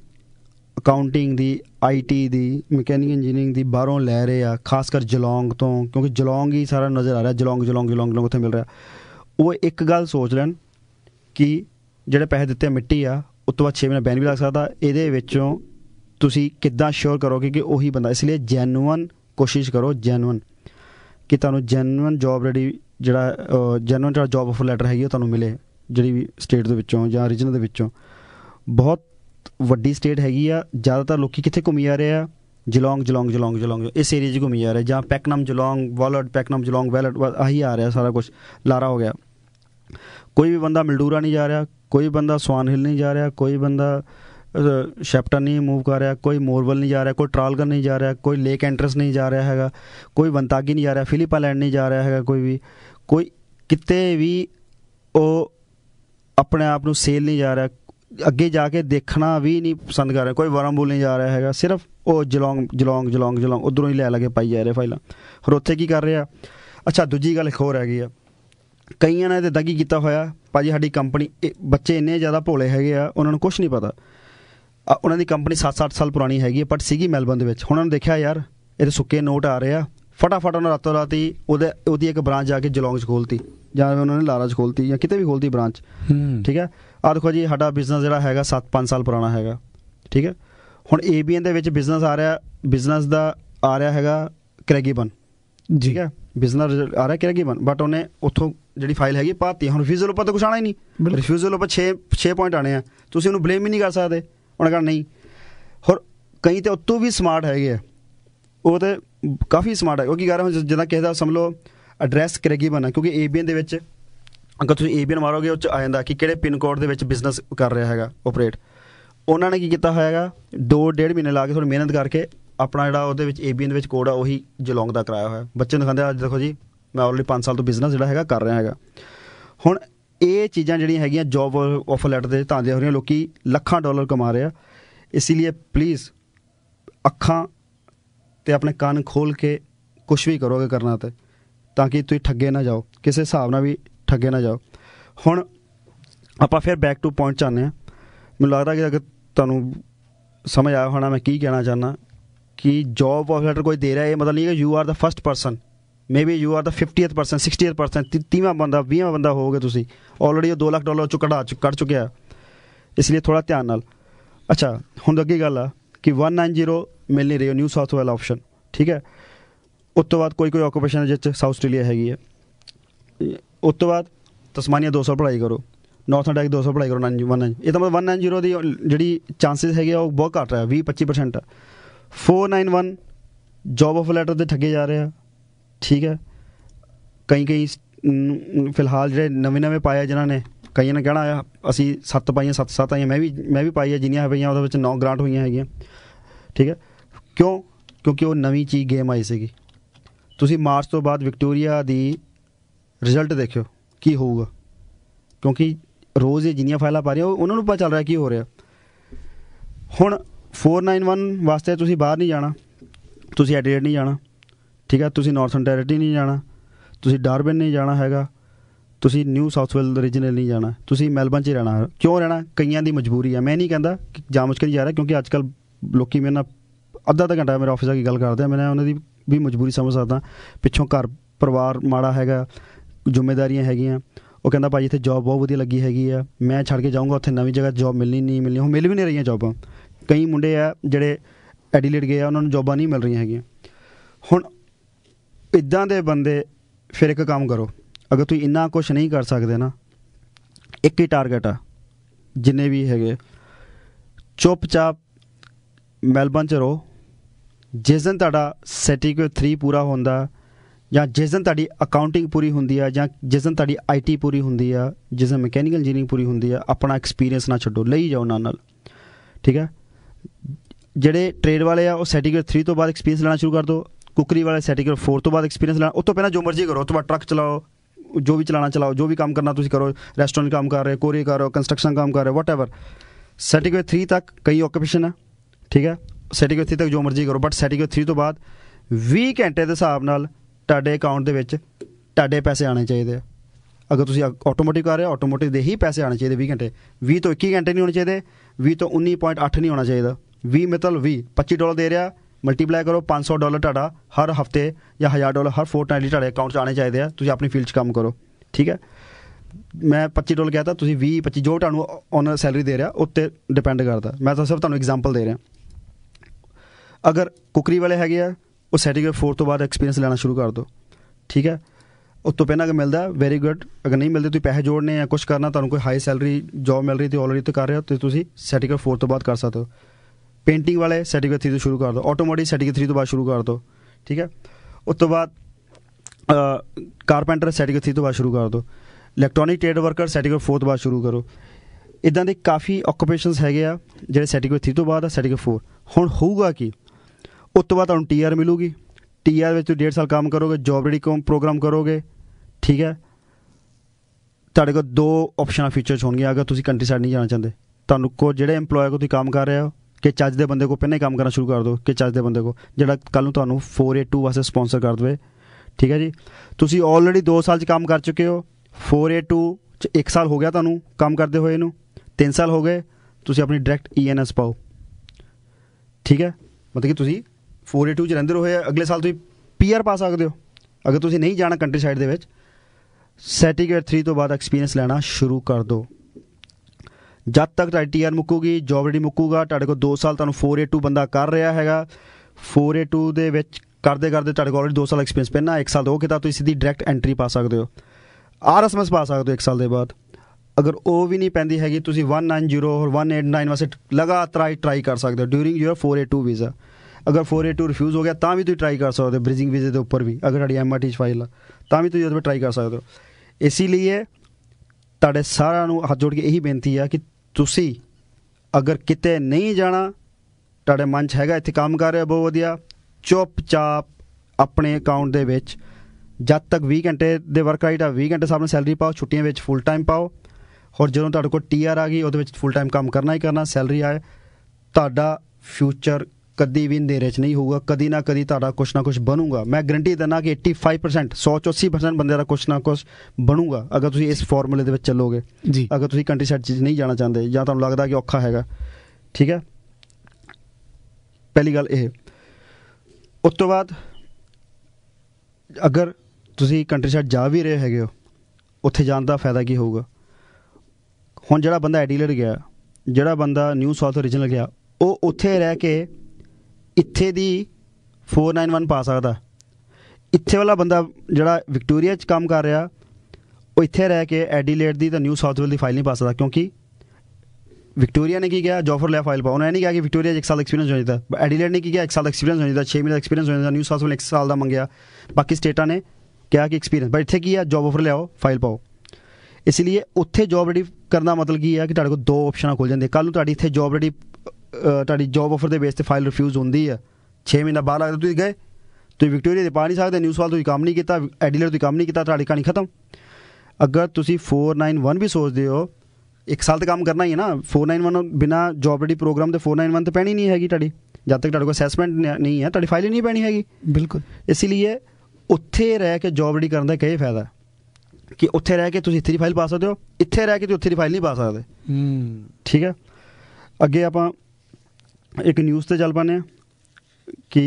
[SPEAKER 2] ਅਕਾਊਂਟਿੰਗ ਦੀ, ਆਈ ਟੀ ਦੀ, ਮਕੈਨੀਕਲ ਇੰਜੀਨੀਅਰਿੰਗ ਦੀ ਬਾਹਰੋਂ ਲੈ ਰਹੇ ਆ, ਖਾਸ ਕਰ ਜਲੌਂਗ ਤੋਂ, ਕਿਉਂਕਿ ਜਲੌਂਗ ਹੀ ਸਾਰਾ ਨਜ਼ਰ ਆ ਰਿਹਾ, ਜਲੌਂਗ ਜਲੌਂਗ ਜਲੌਂਗ ਜਲੌਂਗ ਉੱਥੇ ਮਿਲ ਰਿਹਾ, ਉਹ ਇੱਕ ਗੱਲ ਸੋਚ ਲੈਣ ਕਿ ਜਿਹੜੇ ਪੈਸੇ ਦਿੱਤੇ ਮਿੱਟੀ ਆ, ਉਸ ਤੋਂ ਬਾਅਦ ਛੇ ਮਹੀਨੇ ਬੈਨ ਵੀ ਲੱਗ ਸਕਦਾ। ਇਹਦੇ ਵਿੱਚੋਂ ਤੁਸੀਂ ਕਿੱਦਾਂ ਸ਼ੋਰ ਕਰੋਗੇ ਕਿ ਉਹੀ ਬੰਦਾ, ਇਸ ਲਈ ਜੈਨੂਅਨ ਕੋਸ਼ਿਸ਼ ਕਰੋ, ਜੈਨੂਅਨ ਕਿ ਤੁਹਾਨੂੰ ਜੈਨੂਅਨ ਜੋਬ ਰੈਡੀ, ਜਿਹੜਾ ਜੈਨੂਅਨ ਜਿਹੜਾ ਜੋਬ ਆਫਰ ਲੈਟਰ ਹੈਗੀ ਉਹ ਤੁਹਾਨੂੰ ਮਿਲੇ, ਜਿਹੜੀ ਵੀ ਸਟੇਟ ਦੇ ਵਿੱਚੋਂ ਜਾਂ ਰੀਜਨ ਦੇ ਵਿੱਚੋਂ। ਬਹੁਤ ਵੱਡੀ ਸਟੇਟ ਹੈਗੀ ਆ, ਜ਼ਿਆਦਾਤਰ ਲੋਕ ਕਿੱਥੇ ਘੁੰਮੀ ਜਾ ਰਹੇ ਆ, ਜਲੌਂਗ ਜਲੌਂਗ ਜਲੌਂਗ ਜਲੌਂਗ ਇਸ ਏਰੀਏ 'ਚ ਘੁੰਮੀ ਜਾ ਰਹੇ, ਜਾਂ ਪੈਕਨਮ ਜਲੌਂਗ ਵਾਲਟ, ਪੈਕਨਮ ਜਲੌਂਗ ਵੈਲਟ, ਆਹੀ ਆ ਰਿਹਾ ਸਾਰਾ ਕੁਛ, ਲਾਰਾ ਹੋ ਗਿਆ। ਕੋਈ ਵੀ ਬੰਦਾ ਮਿਲਡੂਰਾ ਨਹੀਂ ਜਾ ਰਿਹਾ, ਕੋਈ ਬੰਦਾ ਸਵਾਨ ਹਿਲ ਨਹੀਂ ਜਾ ਰਿਹਾ, ਕੋਈ ਬੰਦਾ ਸ਼ੈਪਟਨ ਨਹੀਂ ਮੂਵ ਕਰ ਰਿਹਾ, ਕੋਈ ਮੋਰਵਲ ਨਹੀਂ ਜਾ ਰਿਹਾ, ਕੋਈ ਟਰਾਲਗਨ ਨਹੀਂ ਜਾ ਰਿਹਾ, ਕੋਈ ਲੇਕ ਐਂਟਰਸ ਨਹੀਂ ਜਾ ਰਿਹਾ ਹੈਗਾ, ਕੋਈ ਵੰਤਾਗੀ ਨਹੀਂ ਜਾ ਰਿਹਾ, ਫਿਲਿਪਾ ਲੈਂਡ ਨਹੀਂ ਜਾ ਰਿਹਾ ਹੈਗਾ, ਕੋਈ ਵੀ ਕੋਈ ਕਿਤੇ ਵੀ ਉਹ ਆਪਣੇ ਆਪ ਨੂੰ ਸੇਲ ਨਹੀਂ ਜਾ ਰਿਹਾ, ਅੱਗੇ ਜਾ ਕੇ ਦੇਖਣਾ ਵੀ ਨਹੀਂ ਪਸੰਦ ਕਰ ਰਿਹਾ, ਕੋਈ ਵਰਮਬੁਲ ਨਹੀਂ ਜਾ ਰਿਹਾ ਹੈਗਾ, ਸਿਰਫ ਉਹ ਜਲੌਂਗ ਜਲੌਂਗ ਜਲੌਂਗ ਜਲੌਂਗ ਉੱਧਰੋਂ ਹੀ ਲੈ ਲੈ ਕੇ ਪਾਈ ਜਾ ਰਿਹਾ ਫਾਈਲਾਂ। ਹੋਰ ਉੱਥੇ ਕੀ ਕਰ ਰਿਹਾ। ਅੱਛਾ, ਦੂਜੀ ਗੱਲ ਇੱਕ ਹੋਰ ਹੈਗੀ ਆ, ਕਈਆਂ ਨੇ ਤਾਂ ਇੱਦਾਂ ਕੀ ਕੀਤਾ ਹੋਇਆ, ਭਾਅ ਜੀ ਸਾਡੀ ਕੰਪਨੀ, ਬੱਚੇ ਇੰਨੇ ਜ਼ਿਆਦਾ ਭੋਲੇ ਹੈਗੇ ਆ, ਉਹਨਾਂ ਨੂੰ ਕੁਛ ਨਹੀਂ ਪਤਾ, ਉਹਨਾਂ ਦੀ ਕੰਪਨੀ ਸੱਤ ਸੱਤ ਸਾਲ ਪੁਰਾਣੀ ਹੈਗੀ ਹੈ, ਬਟ ਸੀਗੀ ਮੈਲਬਨ ਦੇ ਵਿੱਚ। ਹੁਣ ਉਹਨਾਂ ਨੇ ਦੇਖਿਆ ਯਾਰ ਇਹਦੇ ਸੁੱਕੇ ਨੋਟ ਆ ਰਹੇ ਆ, ਫਟਾਫਟ ਉਹਨਾਂ ਰਾਤੋਂ ਰਾਤ ਹੀ ਉਹਦੇ ਉਹਦੀ ਇੱਕ ਬ੍ਰਾਂਚ ਜਾ ਕੇ ਜਲੌਂਗ 'ਚ ਖੋਲ੍ਹਤੀ, ਜਾਂ ਉਹਨਾਂ ਨੇ ਲਾਰਾ 'ਚ ਖੋਲ੍ਹਤੀ, ਜਾਂ ਕਿਤੇ ਵੀ ਖੋਲ੍ਹਤੀ ਬ੍ਰਾਂਚ, ਠੀਕ ਹੈ। ਆਹ ਦੇਖੋ ਜੀ ਸਾਡਾ ਬਿਜ਼ਨਸ ਜਿਹੜਾ ਹੈਗਾ ਸੱਤ ਪੰਜ ਸਾਲ ਪੁਰਾਣਾ ਹੈਗਾ, ਠੀਕ ਹੈ। ਹੁਣ ਏ ਬੀ ਐਨ ਦੇ ਵਿੱਚ ਬਿਜ਼ਨਸ ਆ ਰਿਹਾ, ਬਿਜ਼ਨਸ ਦਾ ਆ ਰਿਹਾ ਹੈਗਾ ਕਰੈਗੀਬਨ, ਠੀਕ ਹੈ, ਬਿਜ਼ਨਸ ਆ ਰਿਹਾ ਕਰੈਗੀਬਨ, ਬਟ ਉਹਨੇ ਉੱਥੋਂ ਜਿਹੜੀ ਫਾਈਲ ਹੈਗੀ ਪਾਤੀ। ਹੁਣ ਰਿਫਿਊਜ਼ਲ ਉੱਪਰ ਤਾਂ ਕੁਛ ਆਉਣਾ ਹੀ ਨਹੀਂ, ਰਿਫਿਊਜ਼ਲ ਉੱਪਰ ਛੇ ਛੇ ਪੁਆਇੰਟ ਆਉਣੇ ਆ, ਤੁਸੀਂ ਉਹਨੂੰ ਬਲੇਮ ਹੀ ਨਹੀਂ ਕਰ ਸਕਦੇ। ਉਹਨੇ ਕਹਿਣਾ ਨਹੀਂ। ਹੋਰ ਕਈ ਤਾਂ ਉੱਤੋਂ ਵੀ ਸਮਾਰਟ ਹੈਗੇ ਆ, ਉਹ ਤਾਂ ਕਾਫੀ ਸਮਾਰਟ ਹੈ। ਉਹ ਕੀ ਕਰ ਰਿਹਾ ਹੁਣ ਜਿੱਦਾਂ ਕਿਸੇ ਦਾ ਸਮਝ ਲਓ ਐਡਰੈਸ ਕਰੇਗੀ ਬਣਾ, ਕਿਉਂਕਿ ਏ ਬੀ ਐਨ ਦੇ ਵਿੱਚ ਅਗਰ ਤੁਸੀਂ ਏ ਬੀ ਐਨ ਮਾਰੋਗੇ ਉਹ 'ਚ ਆ ਜਾਂਦਾ ਕਿ ਕਿਹੜੇ ਪਿੰਨ ਕੋਡ ਦੇ ਵਿੱਚ ਬਿਜ਼ਨਸ ਕਰ ਰਿਹਾ ਹੈਗਾ ਓਪਰੇਟ। ਉਹਨਾਂ ਨੇ ਕੀ ਕੀਤਾ ਹੋਇਆ ਹੈਗਾ, ਦੋ ਡੇਢ ਮਹੀਨੇ ਲਾ ਕੇ ਥੋੜ੍ਹੀ ਮਿਹਨਤ ਕਰਕੇ ਆਪਣਾ ਜਿਹੜਾ ਉਹਦੇ ਵਿੱਚ ਏ ਬੀ ਐਨ ਦੇ ਵਿੱਚ ਕੋਡ ਆ ਉਹੀ ਜਲੋਂਗ ਦਾ ਕਰਾਇਆ ਹੋਇਆ। ਬੱਚੇ ਨੂੰ ਦਿਖਾਉਂਦੇ ਅੱਜ ਦੇਖੋ ਜੀ ਮੈਂ ਆਲਰੇਡੀ ਪੰਜ ਸਾਲ ਤੋਂ ਬਿਜ਼ਨਸ ਜਿਹੜਾ ਹੈਗਾ ਕਰ ਰਿਹਾ ਹੈਗਾ। ਹੁਣ ਇਹ ਚੀਜ਼ਾਂ ਜਿਹੜੀਆਂ ਹੈਗੀਆਂ ਜੋਬ ਆਫਰ ਲੈਟਰ ਦੇ ਧਾਂਦੇ ਹੋ ਰਹੀਆਂ, ਲੋਕ ਲੱਖਾਂ ਡਾਲਰ ਕਮਾ ਰਹੇ ਆ। ਇਸ ਲਈ ਪਲੀਜ਼ ਅੱਖਾਂ ਅਤੇ ਆਪਣੇ ਕੰਨ ਖੋਲ੍ਹ ਕੇ ਕੁਛ ਵੀ ਕਰੋਗੇ ਕਰਨਾ ਤੇ, ਤਾਂ ਕਿ ਤੁਸੀਂ ਠੱਗੇ ਨਾ ਜਾਓ, ਕਿਸੇ ਹਿਸਾਬ ਨਾਲ ਵੀ ਠੱਗੇ ਨਾ ਜਾਓ। ਹੁਣ ਆਪਾਂ ਫਿਰ ਬੈਕ ਟੂ ਪੁਆਇੰਟ 'ਚ ਆਉਂਦੇ ਹਾਂ। ਮੈਨੂੰ ਲੱਗਦਾ ਕਿ ਅਗਰ ਤੁਹਾਨੂੰ ਸਮਝ ਆਇਆ ਹੋਣਾ ਮੈਂ ਕੀ ਕਹਿਣਾ ਚਾਹੁੰਦਾ, ਕਿ ਜੋਬ ਆਫਰ ਲੈਟਰ ਕੋਈ ਦੇ ਰਿਹਾ ਇਹ ਮਤਲਬ ਨਹੀਂ ਕਿ you are the first person, maybe you are the fiftieth person, sixtieth person, ਤੀਵਾਂ ਬੰਦਾ, ਵੀਹਾਂ ਬੰਦਾ ਹੋਵੋਗੇ ਤੁਸੀਂ। ਆਲਰੇਡੀ ਉਹ ਦੋ ਲੱਖ ਡਾਲਰ 'ਚੋਂ ਕਢਾ ਕੱਢ ਚੁੱਕਿਆ, ਇਸ ਲਈ ਥੋੜ੍ਹਾ ਧਿਆਨ ਨਾਲ। ਅੱਛਾ ਹੁਣ ਅੱਗੇ ਗੱਲ ਆ ਕਿ ਵਨ ਨਾਈਨ ਜ਼ੀਰੋ ਮਿਲ ਨਹੀਂ ਰਹੀ ਨਿਊ ਸਾਊਥ ਵੇਲ ਆਪਸ਼ਨ, ਠੀਕ ਹੈ। ਉਸ ਤੋਂ ਬਾਅਦ ਕੋਈ ਕੋਈ ਆਕੂਪੇਸ਼ਨ ਜਿਸ 'ਚ ਸਾਊਥ ਆਸਟ੍ਰੇਲੀਆ ਹੈਗੀ ਹੈ। ਉਸ ਤੋਂ ਬਾਅਦ ਤਸਮਾਨੀਆ ਦੋ ਸਾਲ ਪੜ੍ਹਾਈ ਕਰੋ, ਨਾਰਥ ਅਟੈਕ ਦੋ ਸਾਲ ਪੜ੍ਹਾਈ ਕਰੋ ਨਾइन वन नाइन। ਇਹ ਤਾਂ ਮਤਲਬ वन नाइन ਜ਼ੀਰੋ ਦੀ ਜਿਹੜੀ ਚਾਂਸਿਸ ਹੈਗੇ ਆ ਉਹ ਬਹੁਤ ਘੱਟ ਰਿਹਾ, ਵੀਹ ਪੱਚੀ ਪਰਸੈਂਟ ਆ। Four nine one job offer letter 'ਤੇ ਠੱਗੇ ਜਾ ਰਹੇ ਆ, ਠੀਕ ਹੈ। ਕਈ ਕਈ ਫਿਲਹਾਲ ਜਿਹੜੇ ਨਵੇਂ ਨਵੇਂ ਪਾਏ ਆ ਜਿਨ੍ਹਾਂ ਨੇ, ਕਈਆਂ ਨੇ ਕਹਿਣਾ ਆ ਅਸੀਂ ਸੱਤ ਪਾਈਆਂ ਸੱਤ ਸੱਤ ਆਈਆਂ, ਮੈਂ ਵੀ ਮੈਂ ਵੀ ਪਾਈ ਆ, ਜਿੰਨੀਆਂ ਪਈਆਂ ਉਹਦੇ ਵਿੱਚ ਨੌ ਗ੍ਰਾਂਟ ਹੋਈਆਂ ਹੈਗੀਆਂ, ਠੀਕ ਹੈ। ਕਿਉਂ? ਕਿਉਂਕਿ ਉਹ ਨਵੀਂ ਚੀਜ਼ ਗੇਮ ਆਈ ਸੀਗੀ। ਤੁਸੀਂ ਮਾਰਚ ਤੋਂ ਬਾਅਦ ਵਿਕਟੋਰੀਆ ਦੀ ਰਿਜ਼ਲਟ ਦੇਖਿਓ ਕੀ ਹੋਊਗਾ, ਕਿਉਂਕਿ ਰੋਜ਼ ਇਹ ਜਿੰਨੀਆਂ ਫਾਈਲਾਂ ਪਾ ਰਹੀਆਂ ਉਹਨਾਂ ਨੂੰ ਪਤਾ ਚੱਲ ਰਿਹਾ ਕੀ ਹੋ ਰਿਹਾ। ਹੁਣ फोर नाइन वन ਵਾਸਤੇ ਤੁਸੀਂ ਬਾਹਰ ਨਹੀਂ ਜਾਣਾ, ਤੁਸੀਂ ਐਡੀਲੇਡ ਨਹੀਂ ਜਾਣਾ, ਠੀਕ ਹੈ। ਤੁਸੀਂ ਨਾਰਥਰਨ ਟੈਰੀਟਰੀ ਨਹੀਂ ਜਾਣਾ, ਤੁਸੀਂ ਡਾਰਬਨ ਨਹੀਂ ਜਾਣਾ ਹੈਗਾ, ਤੁਸੀਂ ਨਿਊ ਸਾਊਥ ਵੇਲ ਰੀਜਨਲ ਨਹੀਂ ਜਾਣਾ, ਤੁਸੀਂ ਮੈਲਬਨ 'ਚ ਹੀ ਰਹਿਣਾ। ਕਿਉਂ ਰਹਿਣਾ? ਕਈਆਂ ਦੀ ਮਜਬੂਰੀ ਆ। ਮੈਂ ਨਹੀਂ ਕਹਿੰਦਾ ਕਿ ਜਾਮੁਝ ਕੇ ਨਹੀਂ ਜਾ ਰਿਹਾ, ਕਿਉਂਕਿ ਅੱਜ ਕੱਲ੍ਹ ਲੋਕ ਮੇਰੇ ਨਾਲ ਅੱਧਾ ਅੱਧਾ ਘੰਟਾ ਮੇਰੇ ਆਫਿਸ ਆ ਕੇ ਗੱਲ ਕਰਦੇ ਆ, ਮੈਂ ਉਹਨਾਂ ਦੀ ਵੀ ਮਜਬੂਰੀ ਸਮਝ ਸਕਦਾ। ਪਿੱਛੋਂ ਘਰ ਪਰਿਵਾਰ ਮਾੜਾ ਹੈਗਾ, ਜ਼ਿੰਮੇਦਾਰੀਆਂ ਹੈਗੀਆਂ। ਉਹ ਕਹਿੰਦਾ ਭਾਜੀ ਇੱਥੇ ਜੋਬ ਬਹੁਤ ਵਧੀਆ ਲੱਗੀ ਹੈਗੀ ਆ, ਮੈਂ ਛੱਡ ਕੇ ਜਾਊਂਗਾ ਉੱਥੇ ਨਵੀਂ ਜਗ੍ਹਾ ਜੋਬ ਮਿਲਣੀ ਨਹੀਂ ਮਿਲਣੀ, ਹੁਣ ਮਿਲ ਵੀ ਨਹੀਂ ਰਹੀਆਂ ਜੋਬਾਂ। ਕਈ ਮੁੰਡੇ ਆ ਜਿਹੜੇ ਐਡੀਲੇਡ ਗਏ ਆ ਉਹਨਾਂ ਨੂੰ ਜੋਬਾਂ ਨਹੀਂ ਮਿਲ ਰਹੀਆਂ ਹੈਗੀਆਂ। ਹੁਣ ਇੱਦਾਂ ਦੇ ਬੰਦੇ ਫਿਰ ਇੱਕ ਕੰਮ ਕਰੋ, ਅਗਰ ਤੁਸੀਂ ਇੰਨਾ ਕੁਛ ਨਹੀਂ ਕਰ ਸਕਦੇ ਨਾ, ਇੱਕ ਹੀ ਟਾਰਗੇਟ ਆ ਜਿੰਨੇ ਵੀ ਹੈਗੇ, ਚੁੱਪ ਚਾਪ ਮੈਲਬਨ 'ਚ ਰਹੋ। ਜਿਸ ਦਿਨ ਤੁਹਾਡਾ ਸਰਟੀਫਿਕੇਟ ਥ੍ਰੀ ਪੂਰਾ ਹੁੰਦਾ, ਜਾਂ ਜਿਸ ਦਿਨ ਤੁਹਾਡੀ ਅਕਾਊਂਟਿੰਗ ਪੂਰੀ ਹੁੰਦੀ ਆ, ਜਾਂ ਜਿਸ ਦਿਨ ਤੁਹਾਡੀ ਆਈ ਟੀ ਪੂਰੀ ਹੁੰਦੀ ਆ, ਜਿਸ ਦਿਨ ਮਕੈਨੀਕਲ ਇੰਜੀਨੀਅਰਿੰਗ ਪੂਰੀ ਹੁੰਦੀ ਆ, ਆਪਣਾ ਐਕਸਪੀਰੀਅੰਸ ਨਾ ਛੱਡੋ, ਲਈ ਜਾਓ ਨਾਲ ਨਾਲ, ਠੀਕ ਹੈ। ਜਿਹੜੇ ਟ੍ਰੇਡ ਵਾਲੇ ਆ ਉਹ ਸਰਟੀਫਿਕੇਟ ਥ੍ਰੀ ਤੋਂ ਬਾਅਦ ਐਕਸਪੀਰੀਅੰਸ ਲੈਣਾ ਸ਼ੁਰੂ ਕਰ ਦਿਓ। ਕੁਕਰੀ ਵਾਲੇ ਸਰਟੀਫਿਕੇਟ ਫੋਰ ਤੋਂ ਬਾਅਦ ਐਕਸਪੀਰੀਅੰਸ ਲੈਣਾ। ਉਸ ਤੋਂ ਪਹਿਲਾਂ ਜੋ ਮਰਜ਼ੀ ਕਰੋ, ਉਸ ਤੋਂ ਬਾਅਦ ਟਰੱਕ ਚਲਾਓ, ਜੋ ਵੀ ਚਲਾਉਣਾ ਚਲਾਓ, ਜੋ ਵੀ ਕੰਮ ਕਰਨਾ ਤੁਸੀਂ ਕਰੋ, ਰੈਸਟੋਰੈਂਟ ਕੰਮ ਕਰ ਰਹੇ, ਕੋਰੀਅਰ ਕਰ ਰਹੇ ਹੋ, ਕੰਸਟਰਕਸ਼ਨ ਕੰਮ ਕਰ ਰਹੇ ਹੋ, ਵਟ ਐਵਰ। ਸਰਟੀਫਿਕੇਟ ਥ੍ਰੀ ਤੱਕ ਕਈ ਆਕੂਪੇਸ਼ਨ ਆ, ਠੀਕ ਹੈ। ਸਰਟੀਫਿਕੇਟ ਥ੍ਰੀ ਤੱਕ ਜੋ ਮਰਜ਼ੀ ਕਰੋ, ਬਟ ਸਰਟੀਫਿਕੇਟ ਥ੍ਰੀ ਤੋਂ ਬਾਅਦ ਵੀਹ ਘੰਟੇ ਦੇ ਹਿਸਾਬ ਨਾਲ ਤੁਹਾਡੇ ਅਕਾਊਂਟ ਦੇ ਵਿੱਚ ਤੁਹਾਡੇ ਪੈਸੇ ਆਉਣੇ ਚਾਹੀਦੇ ਆ। ਅਗਰ ਤੁਸੀਂ ਆਟੋਮੋਟਿਵ ਕਰ ਰਹੇ ਹੋ, ਆਟੋਮੋਟਿਵ ਦੇ ਹੀ ਪੈਸੇ ਆਉਣੇ ਚਾਹੀਦੇ ਵੀਹ ਘੰਟੇ। ਵੀਹ ਤੋਂ ਇੱਕੀ ਘੰਟੇ ਨਹੀਂ ਹੋਣੇ ਚਾਹੀਦੇ, ਵੀਹ ਤੋਂ ਉੱਨੀ ਪੁਆਇੰਟ ਅੱਠ ਨਹੀਂ ਹੋਣਾ ਚਾਹੀਦਾ। ਵੀਹ ਮਤਲਬ ਵੀਹ ਪੱਚੀ ਡਾਲਰ ਦੇ ਰਿਹਾ, ਮਲਟੀਪਲਾਈ ਕਰੋ, ਪੰਜ ਸੌ ਡਾਲਰ ਤੁਹਾਡਾ ਹਰ ਹਫਤੇ ਜਾਂ ਹਜ਼ਾਰ ਡਾਲਰ ਹਰ ਫੋਰਟਨਾਈਟਲੀ ਤੁਹਾਡੇ ਅਕਾਊਂਟ 'ਚ ਆਉਣੇ ਚਾਹੀਦੇ ਆ। ਤੁਸੀਂ ਆਪਣੀ ਫੀਲਡ 'ਚ ਕੰਮ ਕਰੋ, ਠੀਕ ਹੈ। ਮੈਂ ਪੱਚੀ ਡਾਲਰ ਕਹਿ ਤਾ, ਤੁਸੀਂ ਵੀਹ ਪੱਚੀ ਜੋ ਤੁਹਾਨੂੰ ਓਨਰ ਸੈਲਰੀ ਦੇ ਰਿਹਾ ਉੱਤੇ ਡਿਪੈਂਡ ਕਰਦਾ। ਮੈਂ ਤਾਂ ਸਿਰਫ ਤੁਹਾਨੂੰ ਐਗਜ਼ਾਮਪਲ ਦੇ ਰਿਹਾ। ਅਗਰ ਕੁਕਰੀ ਵਾਲੇ ਹੈਗੇ ਆ, ਉਹ ਸਰਟੀਫਿਕੇਟ ਫੋਰ ਤੋਂ ਬਾਅਦ ਐਕਸਪੀਰੀਅੰਸ ਲੈਣਾ ਸ਼ੁਰੂ ਕਰ ਦਿਓ, ਠੀਕ ਹੈ। ਉਸ ਤੋਂ ਪਹਿਲਾਂ ਅਗਰ ਮਿਲਦਾ ਵੈਰੀ ਗੁੱਡ, ਅਗਰ ਨਹੀਂ ਮਿਲਦੇ ਤੁਸੀਂ ਪੈਸੇ ਜੋੜਨੇ ਜਾਂ ਕੁਛ ਕਰਨਾ, ਤੁਹਾਨੂੰ ਕੋਈ ਹਾਈ ਸੈਲਰੀ ਜੋਬ ਮਿਲ ਰਹੀ ਤੇ ਆਲਰੇਡੀ ਤੇ ਕਰ ਰਹੇ ਹੋ, ਤੇ ਤੁਸੀਂ ਸਰਟੀਫਿਕੇਟ ਫੋਰ ਤੋਂ ਬਾਅਦ ਕਰ ਸਕਦੇ ਹੋ। ਪੇਂਟਿੰਗ ਵਾਲੇ ਸਰਟੀਫਿਕੇਟ ਥ੍ਰੀ ਤੋਂ ਸ਼ੁਰੂ ਕਰ ਦਿਓ, ਆਟੋਮੋਟਿਵ ਸਰਟੀਫਿਕੇਟ ਥ੍ਰੀ ਤੋਂ ਬਾਅਦ ਸ਼ੁਰੂ ਕਰ ਦਿਓ, ਠੀਕ ਹੈ। ਉਸ ਤੋਂ ਬਾਅਦ ਕਾਰਪੈਂਟਰ ਸਰਟੀਫਿਕੇਟ ਥ੍ਰੀ ਤੋਂ ਬਾਅਦ ਸ਼ੁਰੂ ਕਰ ਦਿਓ, electronic trade worker certificate four ਤੋਂ ਬਾਅਦ ਸ਼ੁਰੂ ਕਰੋ। ਇੱਦਾਂ ਦੇ ਕਾਫੀ ਆਕੂਪੇਸ਼ਨਸ ਹੈਗੇ ਆ ਜਿਹੜੇ ਸਰਟੀਫਿਕੇਟ ਥ੍ਰੀ ਤੋਂ ਬਾਅਦ ਆ, ਸਰਟੀਫਿਕੇਟ ਫੋਰ। ਹੁਣ ਹੋਊਗਾ ਕੀ, ਉਸ ਤੋਂ ਬਾਅਦ ਤੁਹਾਨੂੰ ਟੀ ਆਰ ਮਿਲੂਗੀ। ਟੀ ਆਰ ਵਿੱਚ ਤੁਸੀਂ ਡੇਢ ਸਾਲ ਕੰਮ ਕਰੋਗੇ, ਜੋਬ ਰੈਡੀ ਪ੍ਰੋਗਰਾਮ ਕਰੋਗੇ, ਠੀਕ ਹੈ। ਤੁਹਾਡੇ ਕੋਲ ਦੋ ਆਪਸ਼ਨਾਂ ਫੀਚਰਸ ਹੋਣਗੀਆਂ ਅਗਰ ਤੁਸੀਂ ਕੰਟਰੀ ਸਾਈਡ ਨਹੀਂ ਜਾਣਾ ਚਾਹੁੰਦੇ। ਤੁਹਾਨੂੰ ਕੋ ਜਿਹੜੇ ਇੰਪਲੋਏ ਕੋ ਤੁਸੀਂ ਕੰਮ ਕਰ ਰਹੇ ਹੋ, ਕਿ ਚੱਜ ਦੇ ਬੰਦੇ ਕੋ ਪਹਿਲਾਂ ਹੀ ਕੰਮ ਕਰਨਾ ਸ਼ੁਰੂ ਕਰ ਦਿਓ, ਕਿ ਚੱਜ ਦੇ ਬੰਦੇ ਕੋ ਜਿਹੜਾ ਕੱਲ੍ਹ ਨੂੰ ਤੁਹਾਨੂੰ ਫੋਰ ਏਟ ਟੂ ਵਾਸਤੇ ਸਪੋਂਸਰ ਕਰ ਦੇਵੇ, ਠੀਕ ਹੈ ਜੀ। ਤੁਸੀਂ ਆਲਰੇਡੀ ਦੋ ਸਾਲ 'ਚ ਕੰਮ ਕਰ ਚੁੱਕੇ ਹੋ, ਫੋਰ ਏਟ ਟੂ 'ਚ ਇੱਕ ਸਾਲ ਹੋ ਗਿਆ ਤੁਹਾਨੂੰ ਕੰਮ ਕਰਦੇ ਹੋਏ ਨੂੰ, ਤਿੰਨ ਸਾਲ ਹੋ ਗਏ, ਤੁਸੀਂ ਆਪਣੀ ਡਾਇਰੈਕਟ ਈ ਐਨ ਐਸ ਪਾਓ, ਠੀਕ ਹੈ। ਮਤਲਬ ਕਿ ਤੁਸੀਂ ਫੋਰ ਏਟ ਟੂ 'ਚ ਰਹਿੰਦੇ ਹੋਏ ਅਗਲੇ ਸਾਲ ਤੁਸੀਂ ਪੀ ਆਰ ਪਾ ਸਕਦੇ ਹੋ। ਅਗਰ ਤੁਸੀਂ ਨਹੀਂ ਜਾਣਾ ਕੰਟਰੀ ਸਾਈਡ ਦੇ ਵਿੱਚ, ਸਰਟੀਫਿਕੇਟ ਥ੍ਰੀ ਤੋਂ ਬਾਅਦ ਐਕਸਪੀਰੀਅੰਸ ਲੈਣਾ ਸ਼ੁਰੂ ਕਰ ਦਿਓ। ਜਦ ਤੱਕ ਤੁਹਾਡੀ ਟੀ ਆਰ ਮੁੱਕੂਗੀ, ਜੋਬ ਰੈਡੀ ਮੁੱਕੂਗਾ, ਤੁਹਾਡੇ ਕੋਲ ਦੋ ਸਾਲ ਤੁਹਾਨੂੰ ਫੋਰ ਏਟ ਟੂ ਬੰਦਾ ਕਰ ਰਿਹਾ ਹੈਗਾ, ਫੋਰ ਏਟ ਟੂ ਦੇ ਵਿੱਚ ਕਰਦੇ ਕਰਦੇ ਤੁਹਾਡੇ ਕੋਲ ਦੋ ਸਾਲ ਐਕਸਪੀਰੀਅੰਸ ਪੈਣਾ, ਇੱਕ ਸਾਲ ਦਾ ਉਹ ਕੀਤਾ, ਤੁਸੀਂ ਸਿੱਧੀ ਡਾਇਰੈਕਟ ਐਂਟਰੀ ਪਾ ਸਕਦੇ ਹੋ, ਆਰ ਐਸ ਐਮ ਐਸ ਪਾ ਸਕਦੇ ਹੋ ਇੱਕ ਸਾਲ ਦੇ ਬਾਅਦ। ਅਗਰ ਉਹ ਵੀ ਨਹੀਂ ਪੈਂਦੀ ਹੈਗੀ, ਤੁਸੀਂ वन नाइन ज़ीरो ਔਰ वन एट नाइन ਵਾਸਤੇ ਲਗਾਤਾਰ ਟਰਾਈ ਕਰ ਸਕਦੇ ਹੋ during your four eight two visa. अगर फोर एट टू रिफ्यूज़ हो गया तां भी तुसीं ट्राई कर सकते हो ब्रिजिंग वीज़े के उपर भी, अगर तुहाडी एम आर टी फाइल आ तां भी तुसीं उहदे पर ट्राई कर सकते हो। इस लिए तुहाडे सारिਆਂ ਨੂੰ हत्थ जोड़ के यही बेनती है कि तुसीं अगर किते नहीं जाना, तुहाडे मन च हैगा इत्थे काम कर रहे हो बहुत वधिया, चुपचाप अपने अकाउंट दे विच जद तक बीस घंटे दे वर्क राइट आ बीस घंटे सामने सैलरी पाओ, छुट्टियां विच फुल टाइम पाओ, और जो तुहाडे कोल टी आर आ गई उहदे विच फुल टाइम काम करना ही करना, सैलरी आए। तुहाडा फ्यूचर कदी भी अंधेरे च नहीं होगा, कदी ना कदी तुहाडा कुछ ना कुछ बनूगा। मैं गारंटी दिना कि एटी फाइव परसेंट सौ चौ अस्सी परसेंट बंदे का कुछ ना कुछ बनूगा अगर तुसीं इस फॉर्मूले दे विच चलोगे जी। अगर तुसीं कंट्री साइड चीज़ नहीं जाना चाहते या तुहानूं लगदा कि औखा हैगा, ठीक है। पहली गल ये। उस तो बाद अगर तुसीं कंट्री साइड जा भी रहे हैगे हो, उत्थे जाण दा फायदा की होऊगा। हुण जिहड़ा बंदा एडिलेड गया, जिहड़ा बंदा न्यू साउथ ओरिजिनल गया, वो उत्थे रह के इत्थे दी फोर नाइन वन पा सकदा। इत्थे वाला बंदा जिहड़ा विक्टोरिया च काम कर रहा, वो इत्थे रह के एडिलेड दी ते न्यू साउथ वेल दी फाइल नहीं पा सकदा, क्योंकि विक्टोरिया ने की किया जॉफर लिया फाइल पाओ, उन्होंने नहीं कहा कि विक्टोरिया एक साल एक्सपीरियंस हो जाता, एडिलेड ने की किया एक साल एक्सपीरियंस हो जाता, छः महीने का एक्सपीरियंस हो जाता, न्यू साउथ वेल एक साल का मंगया, बाकी स्टेटा ने क्या कि एक्सपीरियंस, बट इत्थे की है जॉब ऑफर लियाओ फाइल पाओ। इसलिए उत्थे जॉब रेडी करना मतलब की है कि तुहाडे कोल दो ऑप्शन खुल जाते। कल नूं तुहाडी इत्थे जॉब रेडी तुहाडी जॉब ऑफर के बेस ते फाइल रिफ्यूज़ होंदी है, छे महीना बाद लगदा तुसीं गए, तुसीं विक्टोरिया दे पा नहीं सकते, न्यू साउथ तुसीं काम नहीं किया, एडिलेड तुसीं काम नहीं किया, तुहाडी कहानी खत्म। अगर तुसीं फोर नाइन वन भी सोचते हो, एक साल तो काम करना ही है ना, फोर नाइन वन बिना जॉब रेडी प्रोग्राम तो फोर नाइन वन तो पैनी नहीं हैगी तुहाडी, जब तक तुहाडे कोल असैसमेंट नहीं है तुहाडी फाइल ही नहीं पैनी हैगी।
[SPEAKER 1] बिल्कुल।
[SPEAKER 2] इसलिए उत्थे रह के जॉब रेडी करने का क्या फायदा कि उत्थे रह के तुसीं इत्थे दी फाइल पा सकते हो, इत्थे रह के तुसीं उत्थे दी फाइल नहीं पा सकते, ठीक है। अगे आपां एक न्यूज़ ते चल पाने कि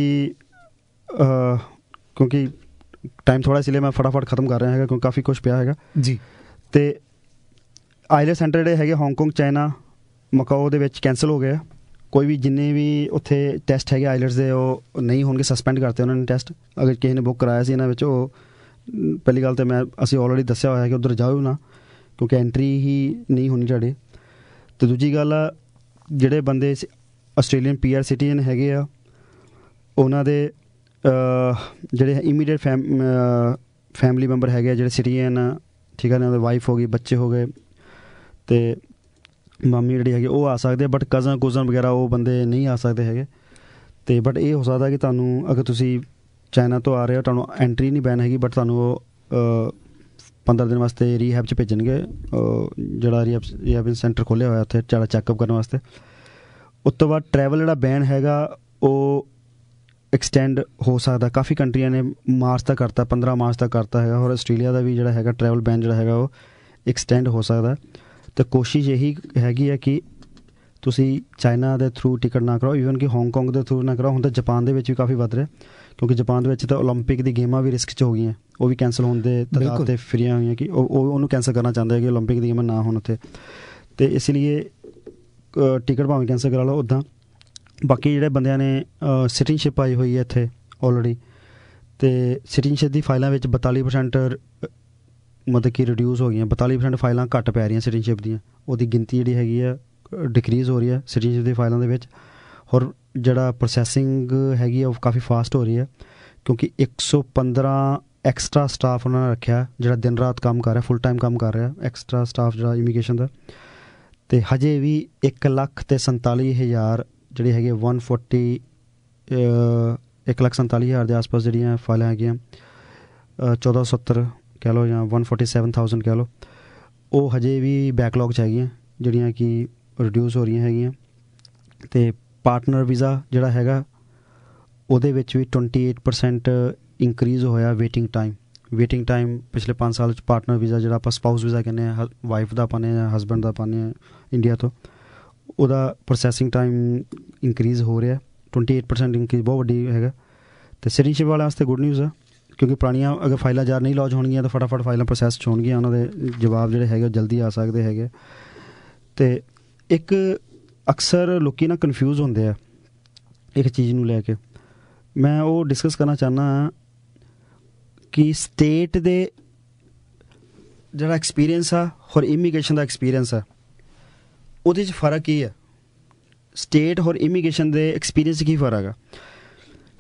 [SPEAKER 2] क्योंकि टाइम थोड़ा इसलिए मैं फटाफट खत्म कर रहा है क्योंकि काफ़ी कुछ पिया हैगा जी। तो आईलेट्स सेंटर जिहड़े हैगे हांगकांग, चाइना, मकाओ दे विच कैंसल हो गए। कोई भी जिन्ने भी उत्थे टैसट हैगे आईलेट्स दे वो नहीं होणगे, सस्पेंड करते उन्होंने टैसट। अगर किसी ने बुक कराया सी इन्हां विच, वो पहली गल तो मैं असीं ऑलरेडी दस्सिया होया कि उधर जाओ ना, क्योंकि एंट्री ही नहीं होनी तुहाडी। तो दूजी गल आ जिहड़े बंदे आस्ट्रेलियन पी आर सिटीजन हैगे आ, उन्हां दे जिहड़े इमीडिएट फैम फैमिली मैंबर हैगे जिहड़े सिटीजन, ठीक है, उन्हां दे वाइफ हो गई, बच्चे हो गए, तो मामी जिहड़ी हैगी वो आ सकते, बट कज़न कुज़न वगैरह वो बंदे नहीं आ सकते हैगे। तो बट ये हो सकता कि तुहानूं अगर तुसीं चाइना तो आ रहे हो, तुहानूं एंट्री नहीं बैन हैगी, बट तुहानूं वो पंद्रह दिन वास्ते रीहैब च भेजणगे, जिहड़ा रीहैब रीहैब सेंटर खोलिया होया उत्थे तुहाडा चैकअप करने वास्ते। उस तो बाद ट्रैवल जिहड़ा बैन हैगा वो एक्सटेंड हो सकता, काफ़ी कंट्रियां ने मार्च तक करता, पंद्रह मार्च तक करता है, और आस्ट्रेलिया का भी जिहड़ा हैगा ट्रैवल बैन जिहड़ा हैगा वो एक्सटेंड हो सकता। तो कोशिश यही हैगी है कि तुसी चाइना के थ्रू टिकट ना कराओ, ईवन कि हांगकांग के थ्रू ना कराओ। हुण तो जापान दे विच भी काफ़ी वध रहा, क्योंकि जापान दे विच तो ओलंपिक दी गेमां भी रिस्क च हो गई, वो भी कैंसल होने दे तदाद ते फिरियां हुई कि उन्होंने कैंसल करना चाहते हैं कि ओलंपिक दी गेमां ना होण उत्थे। तो इसलिए टिकट भावें कैंसल करा लो उदां। बाकी जिहड़े बंदियां ने सिटीजनशिप आई हुई है इत्थे ऑलरेडी, तो सिटीजनशिप दी फाइलां विच बताली परसेंट मतलब कि रिड्यूस हो गई, बताली परसेंट फाइलां घट पै रही सिटीजनशिप दियां, उहदी गिनती जिहड़ी हैगी है डिक्रीज़ हो रही है सिटीजनशिप दी फाइलों दे विच, और जिहड़ा प्रोसैसिंग हैगी है वो काफ़ी फास्ट हो रही है, क्योंकि एक सौ पंद्रह एक्सट्रा स्टाफ उन्होंने रखा जिहड़ा दिन रात काम कर रहा, फुल टाइम काम कर रहा, एक्सट्रा स्टाफ जिहड़ा इमीग्रेशन का। तो हजे भी एक लख ते संताली हज़ार जिहड़ी हैगी वन फोर्टी एक लख संताली हज़ार के आस पास जिहड़ियां फाइलां हैगियां, चौदह सौ सत्तर कह लो या वन फोर्टी सैवन थाउजेंड कह लो, वो हजे भी बैकलॉग च हैगियां जिहड़ियां कि रिड्यूस हो रही हैगियां। तो पार्टनर वीज़ा जिहड़ा हैगा उहदे विच भी ट्वेंटी एट परसेंट इंक्रीज़ होया वेटिंग टाइम। वेटिंग टाइम पिछले पाँच साल पार्टनर वीज़ा जिहड़ा आपां स्पाउस वीज़ा कहने हैं, वाइफ का पाने या हसबैंड का पाने इंडिया तो, उहदा प्रोसैसिंग टाइम इंक्रीज़ हो रहा, ट्वेंटी एट परसेंट इंक्रीज़ बहुत वड्डी हैगा। तो सिटीजनशिप वाले वास्ते गुड न्यूज़ है, क्योंकि पुरानियां अगर फाइलां जार नहीं लॉन्च होणगियां तो फटाफट फाइलां प्रोसैस च होणगियां, उन्होंने जवाब जिहड़े हैगे जल्दी आ सकते हैगे। तो एक अक्सर लोग ना कन्फ्यूज़ होंदे आ एक चीज़ नूं लैके, मैं वो डिस्कस करना चाहना कि स्टेट दे जिहड़ा एक्सपीरियंस आ और इमीग्रेशन का एक्सपीरियंस आ उहदे च फर्क की है, स्टेट और इमीग्रेशन के एक्सपीरियंस की फर्क है।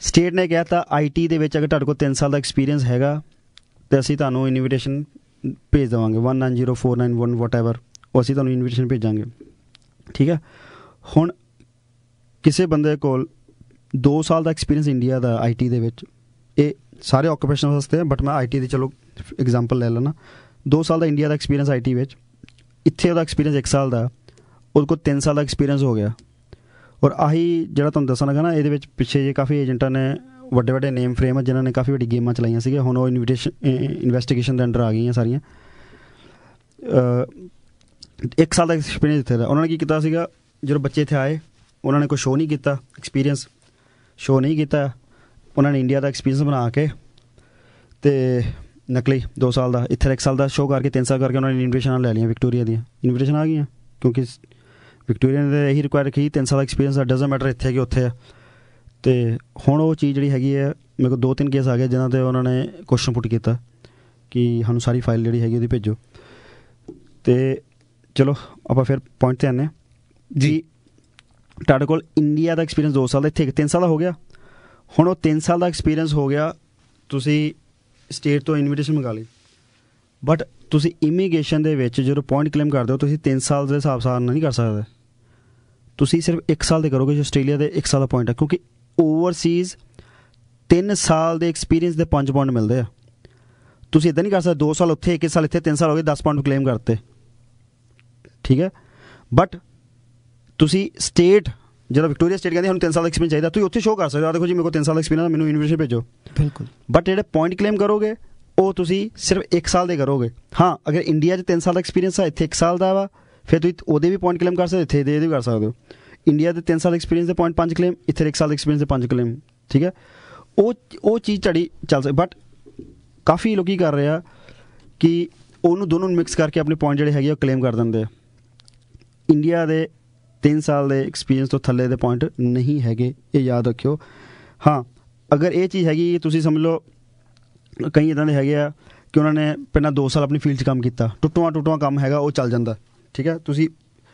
[SPEAKER 2] ਸਟੇਟ ਨੇ ਕਹਿ ਤਾ ਆਈ ਟੀ ਦੇ ਵਿੱਚ ਅਗਰ ਤੁਹਾਡੇ ਕੋਲ ਤਿੰਨ ਸਾਲ ਦਾ ਐਕਸਪੀਰੀਅੰਸ ਹੈਗਾ ਤਾਂ ਅਸੀਂ ਤੁਹਾਨੂੰ ਇਨਵੀਟੇਸ਼ਨ ਭੇਜ ਦੇਵਾਂਗੇ one nine zero four nine one whatever, ਉਹ ਅਸੀਂ ਤੁਹਾਨੂੰ ਇਨਵੀਟੇਸ਼ਨ ਭੇਜਾਂਗੇ। ਠੀਕ ਹੈ, ਹੁਣ ਕਿਸੇ ਬੰਦੇ ਕੋਲ ਦੋ ਸਾਲ ਦਾ ਐਕਸਪੀਰੀਅੰਸ ਇੰਡੀਆ ਦਾ ਆਈ ਟੀ ਦੇ ਵਿੱਚ, ਇਹ ਸਾਰੇ ਆਕੂਪੇਸ਼ਨ ਵਾਸਤੇ ਹੈ ਬਟ ਮੈਂ ਆਈ ਟੀ ਦੀ ਚਲੋ ਐਗਜ਼ਾਮਪਲ ਲੈ ਲੈਣਾ। ਦੋ ਸਾਲ ਦਾ ਇੰਡੀਆ ਦਾ ਐਕਸਪੀਰੀਅੰਸ ਆਈ ਟੀ ਵਿੱਚ, ਇੱਥੇ ਉਹਦਾ ਐਕਸਪੀਰੀਅੰਸ ਇੱਕ ਸਾਲ ਦਾ, ਉਹਦੇ ਕੋਲ ਤਿੰਨ ਸਾਲ ਦਾ ਐਕਸਪੀਰੀਅੰਸ ਹੋ ਗਿਆ। ਔਰ ਆਹੀ ਜਿਹੜਾ ਤੁਹਾਨੂੰ ਦੱਸਣ ਲੱਗਾ ਨਾ, ਇਹਦੇ ਵਿੱਚ ਪਿੱਛੇ ਜੇ ਕਾਫੀ ਏਜੰਟਾਂ ਨੇ ਵੱਡੇ ਵੱਡੇ ਨੇਮ ਫਰੇਮ ਆ ਜਿਨ੍ਹਾਂ ਨੇ ਕਾਫੀ ਵੱਡੀ ਗੇਮਾਂ ਚਲਾਈਆਂ ਸੀਗੀਆਂ, ਹੁਣ ਉਹ ਇਨਵੀਟੇਸ਼ਨ ਇਨਵੈਸਟੀਗੇਸ਼ਨ ਦੇ ਅੰਡਰ ਆ ਗਈਆਂ ਸਾਰੀਆਂ। ਇੱਕ ਸਾਲ ਦਾ ਐਕਸਪੀਰੀਅੰਸ ਇੱਥੇ ਦਾ, ਉਹਨਾਂ ਨੇ ਕੀ ਕੀਤਾ ਸੀਗਾ, ਜਦੋਂ ਬੱਚੇ ਇੱਥੇ ਆਏ ਉਹਨਾਂ ਨੇ ਕੋਈ ਸ਼ੋਅ ਨਹੀਂ ਕੀਤਾ, ਐਕਸਪੀਰੀਅੰਸ ਸ਼ੋਅ ਨਹੀਂ ਕੀਤਾ, ਉਹਨਾਂ ਨੇ ਇੰਡੀਆ ਦਾ ਐਕਸਪੀਰੀਅੰਸ ਬਣਾ ਕੇ ਅਤੇ ਨਕਲੀ ਦੋ ਸਾਲ ਦਾ ਇੱਥੇ ਇੱਕ ਸਾਲ ਦਾ ਸ਼ੋਅ ਕਰਕੇ ਤਿੰਨ ਸਾਲ ਕਰਕੇ ਉਹਨਾਂ ਨੇ ਇਨਵੀਟੇਸ਼ਨਾਂ ਲੈ ਲਈਆਂ, ਵਿਕਟੋਰੀਆ ਦੀਆਂ ਇਨਵੀਟੇਸ਼ਨ ਆ ਗਈਆਂ, ਕਿਉਂਕਿ ਵਿਕਟੋਰੀਆ ਨੇ ਇਹੀ ਰਿਕੁਆਇਰ ਰੱਖੀ ਤਿੰਨ ਸਾਲ ਦਾ ਐਕਸਪੀਰੀਅੰਸ ਦਾ, ਡਜ਼ਨਟ ਮੈਟਰ ਇੱਥੇ ਕਿ ਉੱਥੇ ਆ। ਅਤੇ ਹੁਣ ਉਹ ਚੀਜ਼ ਜਿਹੜੀ ਹੈਗੀ ਹੈ, ਮੇਰੇ ਕੋਲ ਦੋ ਤਿੰਨ ਕੇਸ ਆ ਗਏ ਜਿਨ੍ਹਾਂ 'ਤੇ ਉਹਨਾਂ ਨੇ ਕੁਐਸਚਨ ਪੁੱਟ ਕੀਤਾ ਕਿ ਸਾਨੂੰ ਸਾਰੀ ਫਾਈਲ ਜਿਹੜੀ ਹੈਗੀ ਉਹਦੀ ਭੇਜੋ। ਅਤੇ ਚਲੋ ਆਪਾਂ ਫਿਰ ਪੁਆਇੰਟ 'ਤੇ ਆਉਂਦੇ ਹਾਂ ਜੀ। ਤੁਹਾਡੇ ਕੋਲ ਇੰਡੀਆ ਦਾ ਐਕਸਪੀਰੀਅੰਸ ਦੋ ਸਾਲ ਦਾ, ਇੱਥੇ ਤਿੰਨ ਸਾਲ ਦਾ ਹੋ ਗਿਆ। ਹੁਣ ਉਹ ਤਿੰਨ ਸਾਲ ਦਾ ਐਕਸਪੀਰੀਅੰਸ ਹੋ ਗਿਆ, ਤੁਸੀਂ ਸਟੇਟ ਤੋਂ ਇਨਵੀਟੇਸ਼ਨ ਮੰਗਾ ਲਈ, ਬਟ ਤੁਸੀਂ ਇਮੀਗ੍ਰੇਸ਼ਨ ਦੇ ਵਿੱਚ ਜਦੋਂ ਪੁਆਇੰਟ ਕਲੇਮ ਕਰਦੇ ਹੋ ਤੁਸੀਂ ਤਿੰਨ ਸਾਲ ਦੇ ਹਿਸਾਬ ਸਾਰ ਨਹੀਂ ਕਰ ਸਕਦੇ, ਤੁਸੀਂ ਸਿਰਫ ਇੱਕ ਸਾਲ ਦੇ ਕਰੋਗੇ। ਜੋ ਆਸਟ੍ਰੇਲੀਆ ਦੇ ਇੱਕ ਸਾਲ ਦਾ ਪੁਆਇੰਟ ਹੈ, ਕਿਉਂਕਿ ਓਵਰਸੀਜ਼ ਤਿੰਨ ਸਾਲ ਦੇ ਐਕਸਪੀਰੀਅੰਸ ਦੇ ਪੰਜ ਪੁਆਇੰਟ ਮਿਲਦੇ ਆ। ਤੁਸੀਂ ਇੱਦਾਂ ਨਹੀਂ ਕਰ ਸਕਦੇ ਦੋ ਸਾਲ ਉੱਥੇ ਇੱਕ ਸਾਲ ਇੱਥੇ ਤਿੰਨ ਸਾਲ ਹੋ ਗਏ ਦਸ ਪੁਆਇੰਟ ਕਲੇਮ ਕਰਤੇ, ਠੀਕ ਹੈ। ਬਟ ਤੁਸੀਂ ਸਟੇਟ ਜਦੋਂ ਵਿਕਟੋਰੀਆ ਸਟੇਟ ਕਹਿੰਦੀ ਸਾਨੂੰ ਤਿੰਨ ਸਾਲ ਦਾ ਐਕਸਪੀਰੀਅੰਸ ਚਾਹੀਦਾ, ਤੁਸੀਂ ਉੱਥੇ ਸ਼ੋਅ ਕਰ ਸਕਦੇ ਹੋ, ਦੇਖੋ ਜੀ ਮੇਰੇ ਕੋਲ ਤਿੰਨ ਸਾਲ ਦਾ ਐਕਸਪੀਰੀਅੰਸ, ਮੈਨੂੰ ਇਨਵੀਟੇਸ਼ਨ ਭੇਜੋ।
[SPEAKER 1] ਬਿਲਕੁਲ।
[SPEAKER 2] ਬਟ ਜਿਹੜੇ ਪੁਆਇੰਟ ਕਲੇਮ ਕਰੋਗੇ ਉਹ ਤੁਸੀਂ ਸਿਰਫ ਇੱਕ ਸਾਲ ਦੇ ਕਰੋਗੇ। ਹਾਂ, ਅਗਰ ਇੰਡੀਆ 'ਚ ਤਿੰਨ ਸਾਲ ਦਾ ਐਕਸਪੀਰੀਅੰਸ ਆ, ਇੱਥੇ ਇੱਕ ਸਾਲ ਦਾ ਵਾ, ਫਿਰ ਤੁਸੀਂ ਉਹਦੇ ਵੀ ਪੁਆਇੰਟ ਕਲੇਮ ਕਰ ਸਕਦੇ, ਇੱਥੇ ਦੇ ਵੀ ਕਰ ਸਕਦੇ ਹੋ। ਇੰਡੀਆ ਦੇ ਤਿੰਨ ਸਾਲ ਐਕਸਪੀਰੀਅੰਸ ਦੇ ਪੁਆਇੰਟ ਪੰਜ ਕਲੇਮ, ਇੱਥੇ ਇੱਕ ਸਾਲ ਦੇ ਐਕਸਪੀਰੀਅੰਸ ਦੇ ਪੰਜ ਕਲੇਮ, ਠੀਕ ਹੈ। ਉਹ ਉਹ ਚੀਜ਼ ਤੁਹਾਡੀ ਚੱਲ ਸਕਦੀ, ਬਟ ਕਾਫੀ ਲੋਕ ਕਰ ਰਹੇ ਆ ਕਿ ਉਹਨੂੰ ਦੋਨੋਂ ਨੂੰ ਮਿਕਸ ਕਰਕੇ ਆਪਣੇ ਪੁਆਇੰਟ ਜਿਹੜੇ ਹੈਗੇ ਉਹ ਕਲੇਮ ਕਰ ਦਿੰਦੇ ਆ। ਇੰਡੀਆ ਦੇ ਤਿੰਨ ਸਾਲ ਦੇ ਐਕਸਪੀਰੀਅੰਸ ਤੋਂ ਥੱਲੇ ਦੇ ਪੁਆਇੰਟ ਨਹੀਂ ਹੈਗੇ, ਇਹ ਯਾਦ ਰੱਖਿਓ। ਹਾਂ, ਅਗਰ ਇਹ ਚੀਜ਼ ਹੈਗੀ ਤੁਸੀਂ ਸਮਝ ਲਓ ਕਈ ਇੱਦਾਂ ਦੇ ਹੈਗੇ ਆ ਕਿ ਉਹਨਾਂ ਨੇ ਪਹਿਲਾਂ ਦੋ ਸਾਲ ਆਪਣੀ ਫੀਲਡ 'ਚ ਕੰਮ ਕੀਤਾ, ਟੁੱਟਵਾਂ ਟੁੱਟਵਾਂ ਕੰਮ ਹੈਗਾ ਉਹ ਚੱਲ ਜਾਂਦਾ, ਠੀਕ ਹੈ। ਤੁਸੀਂ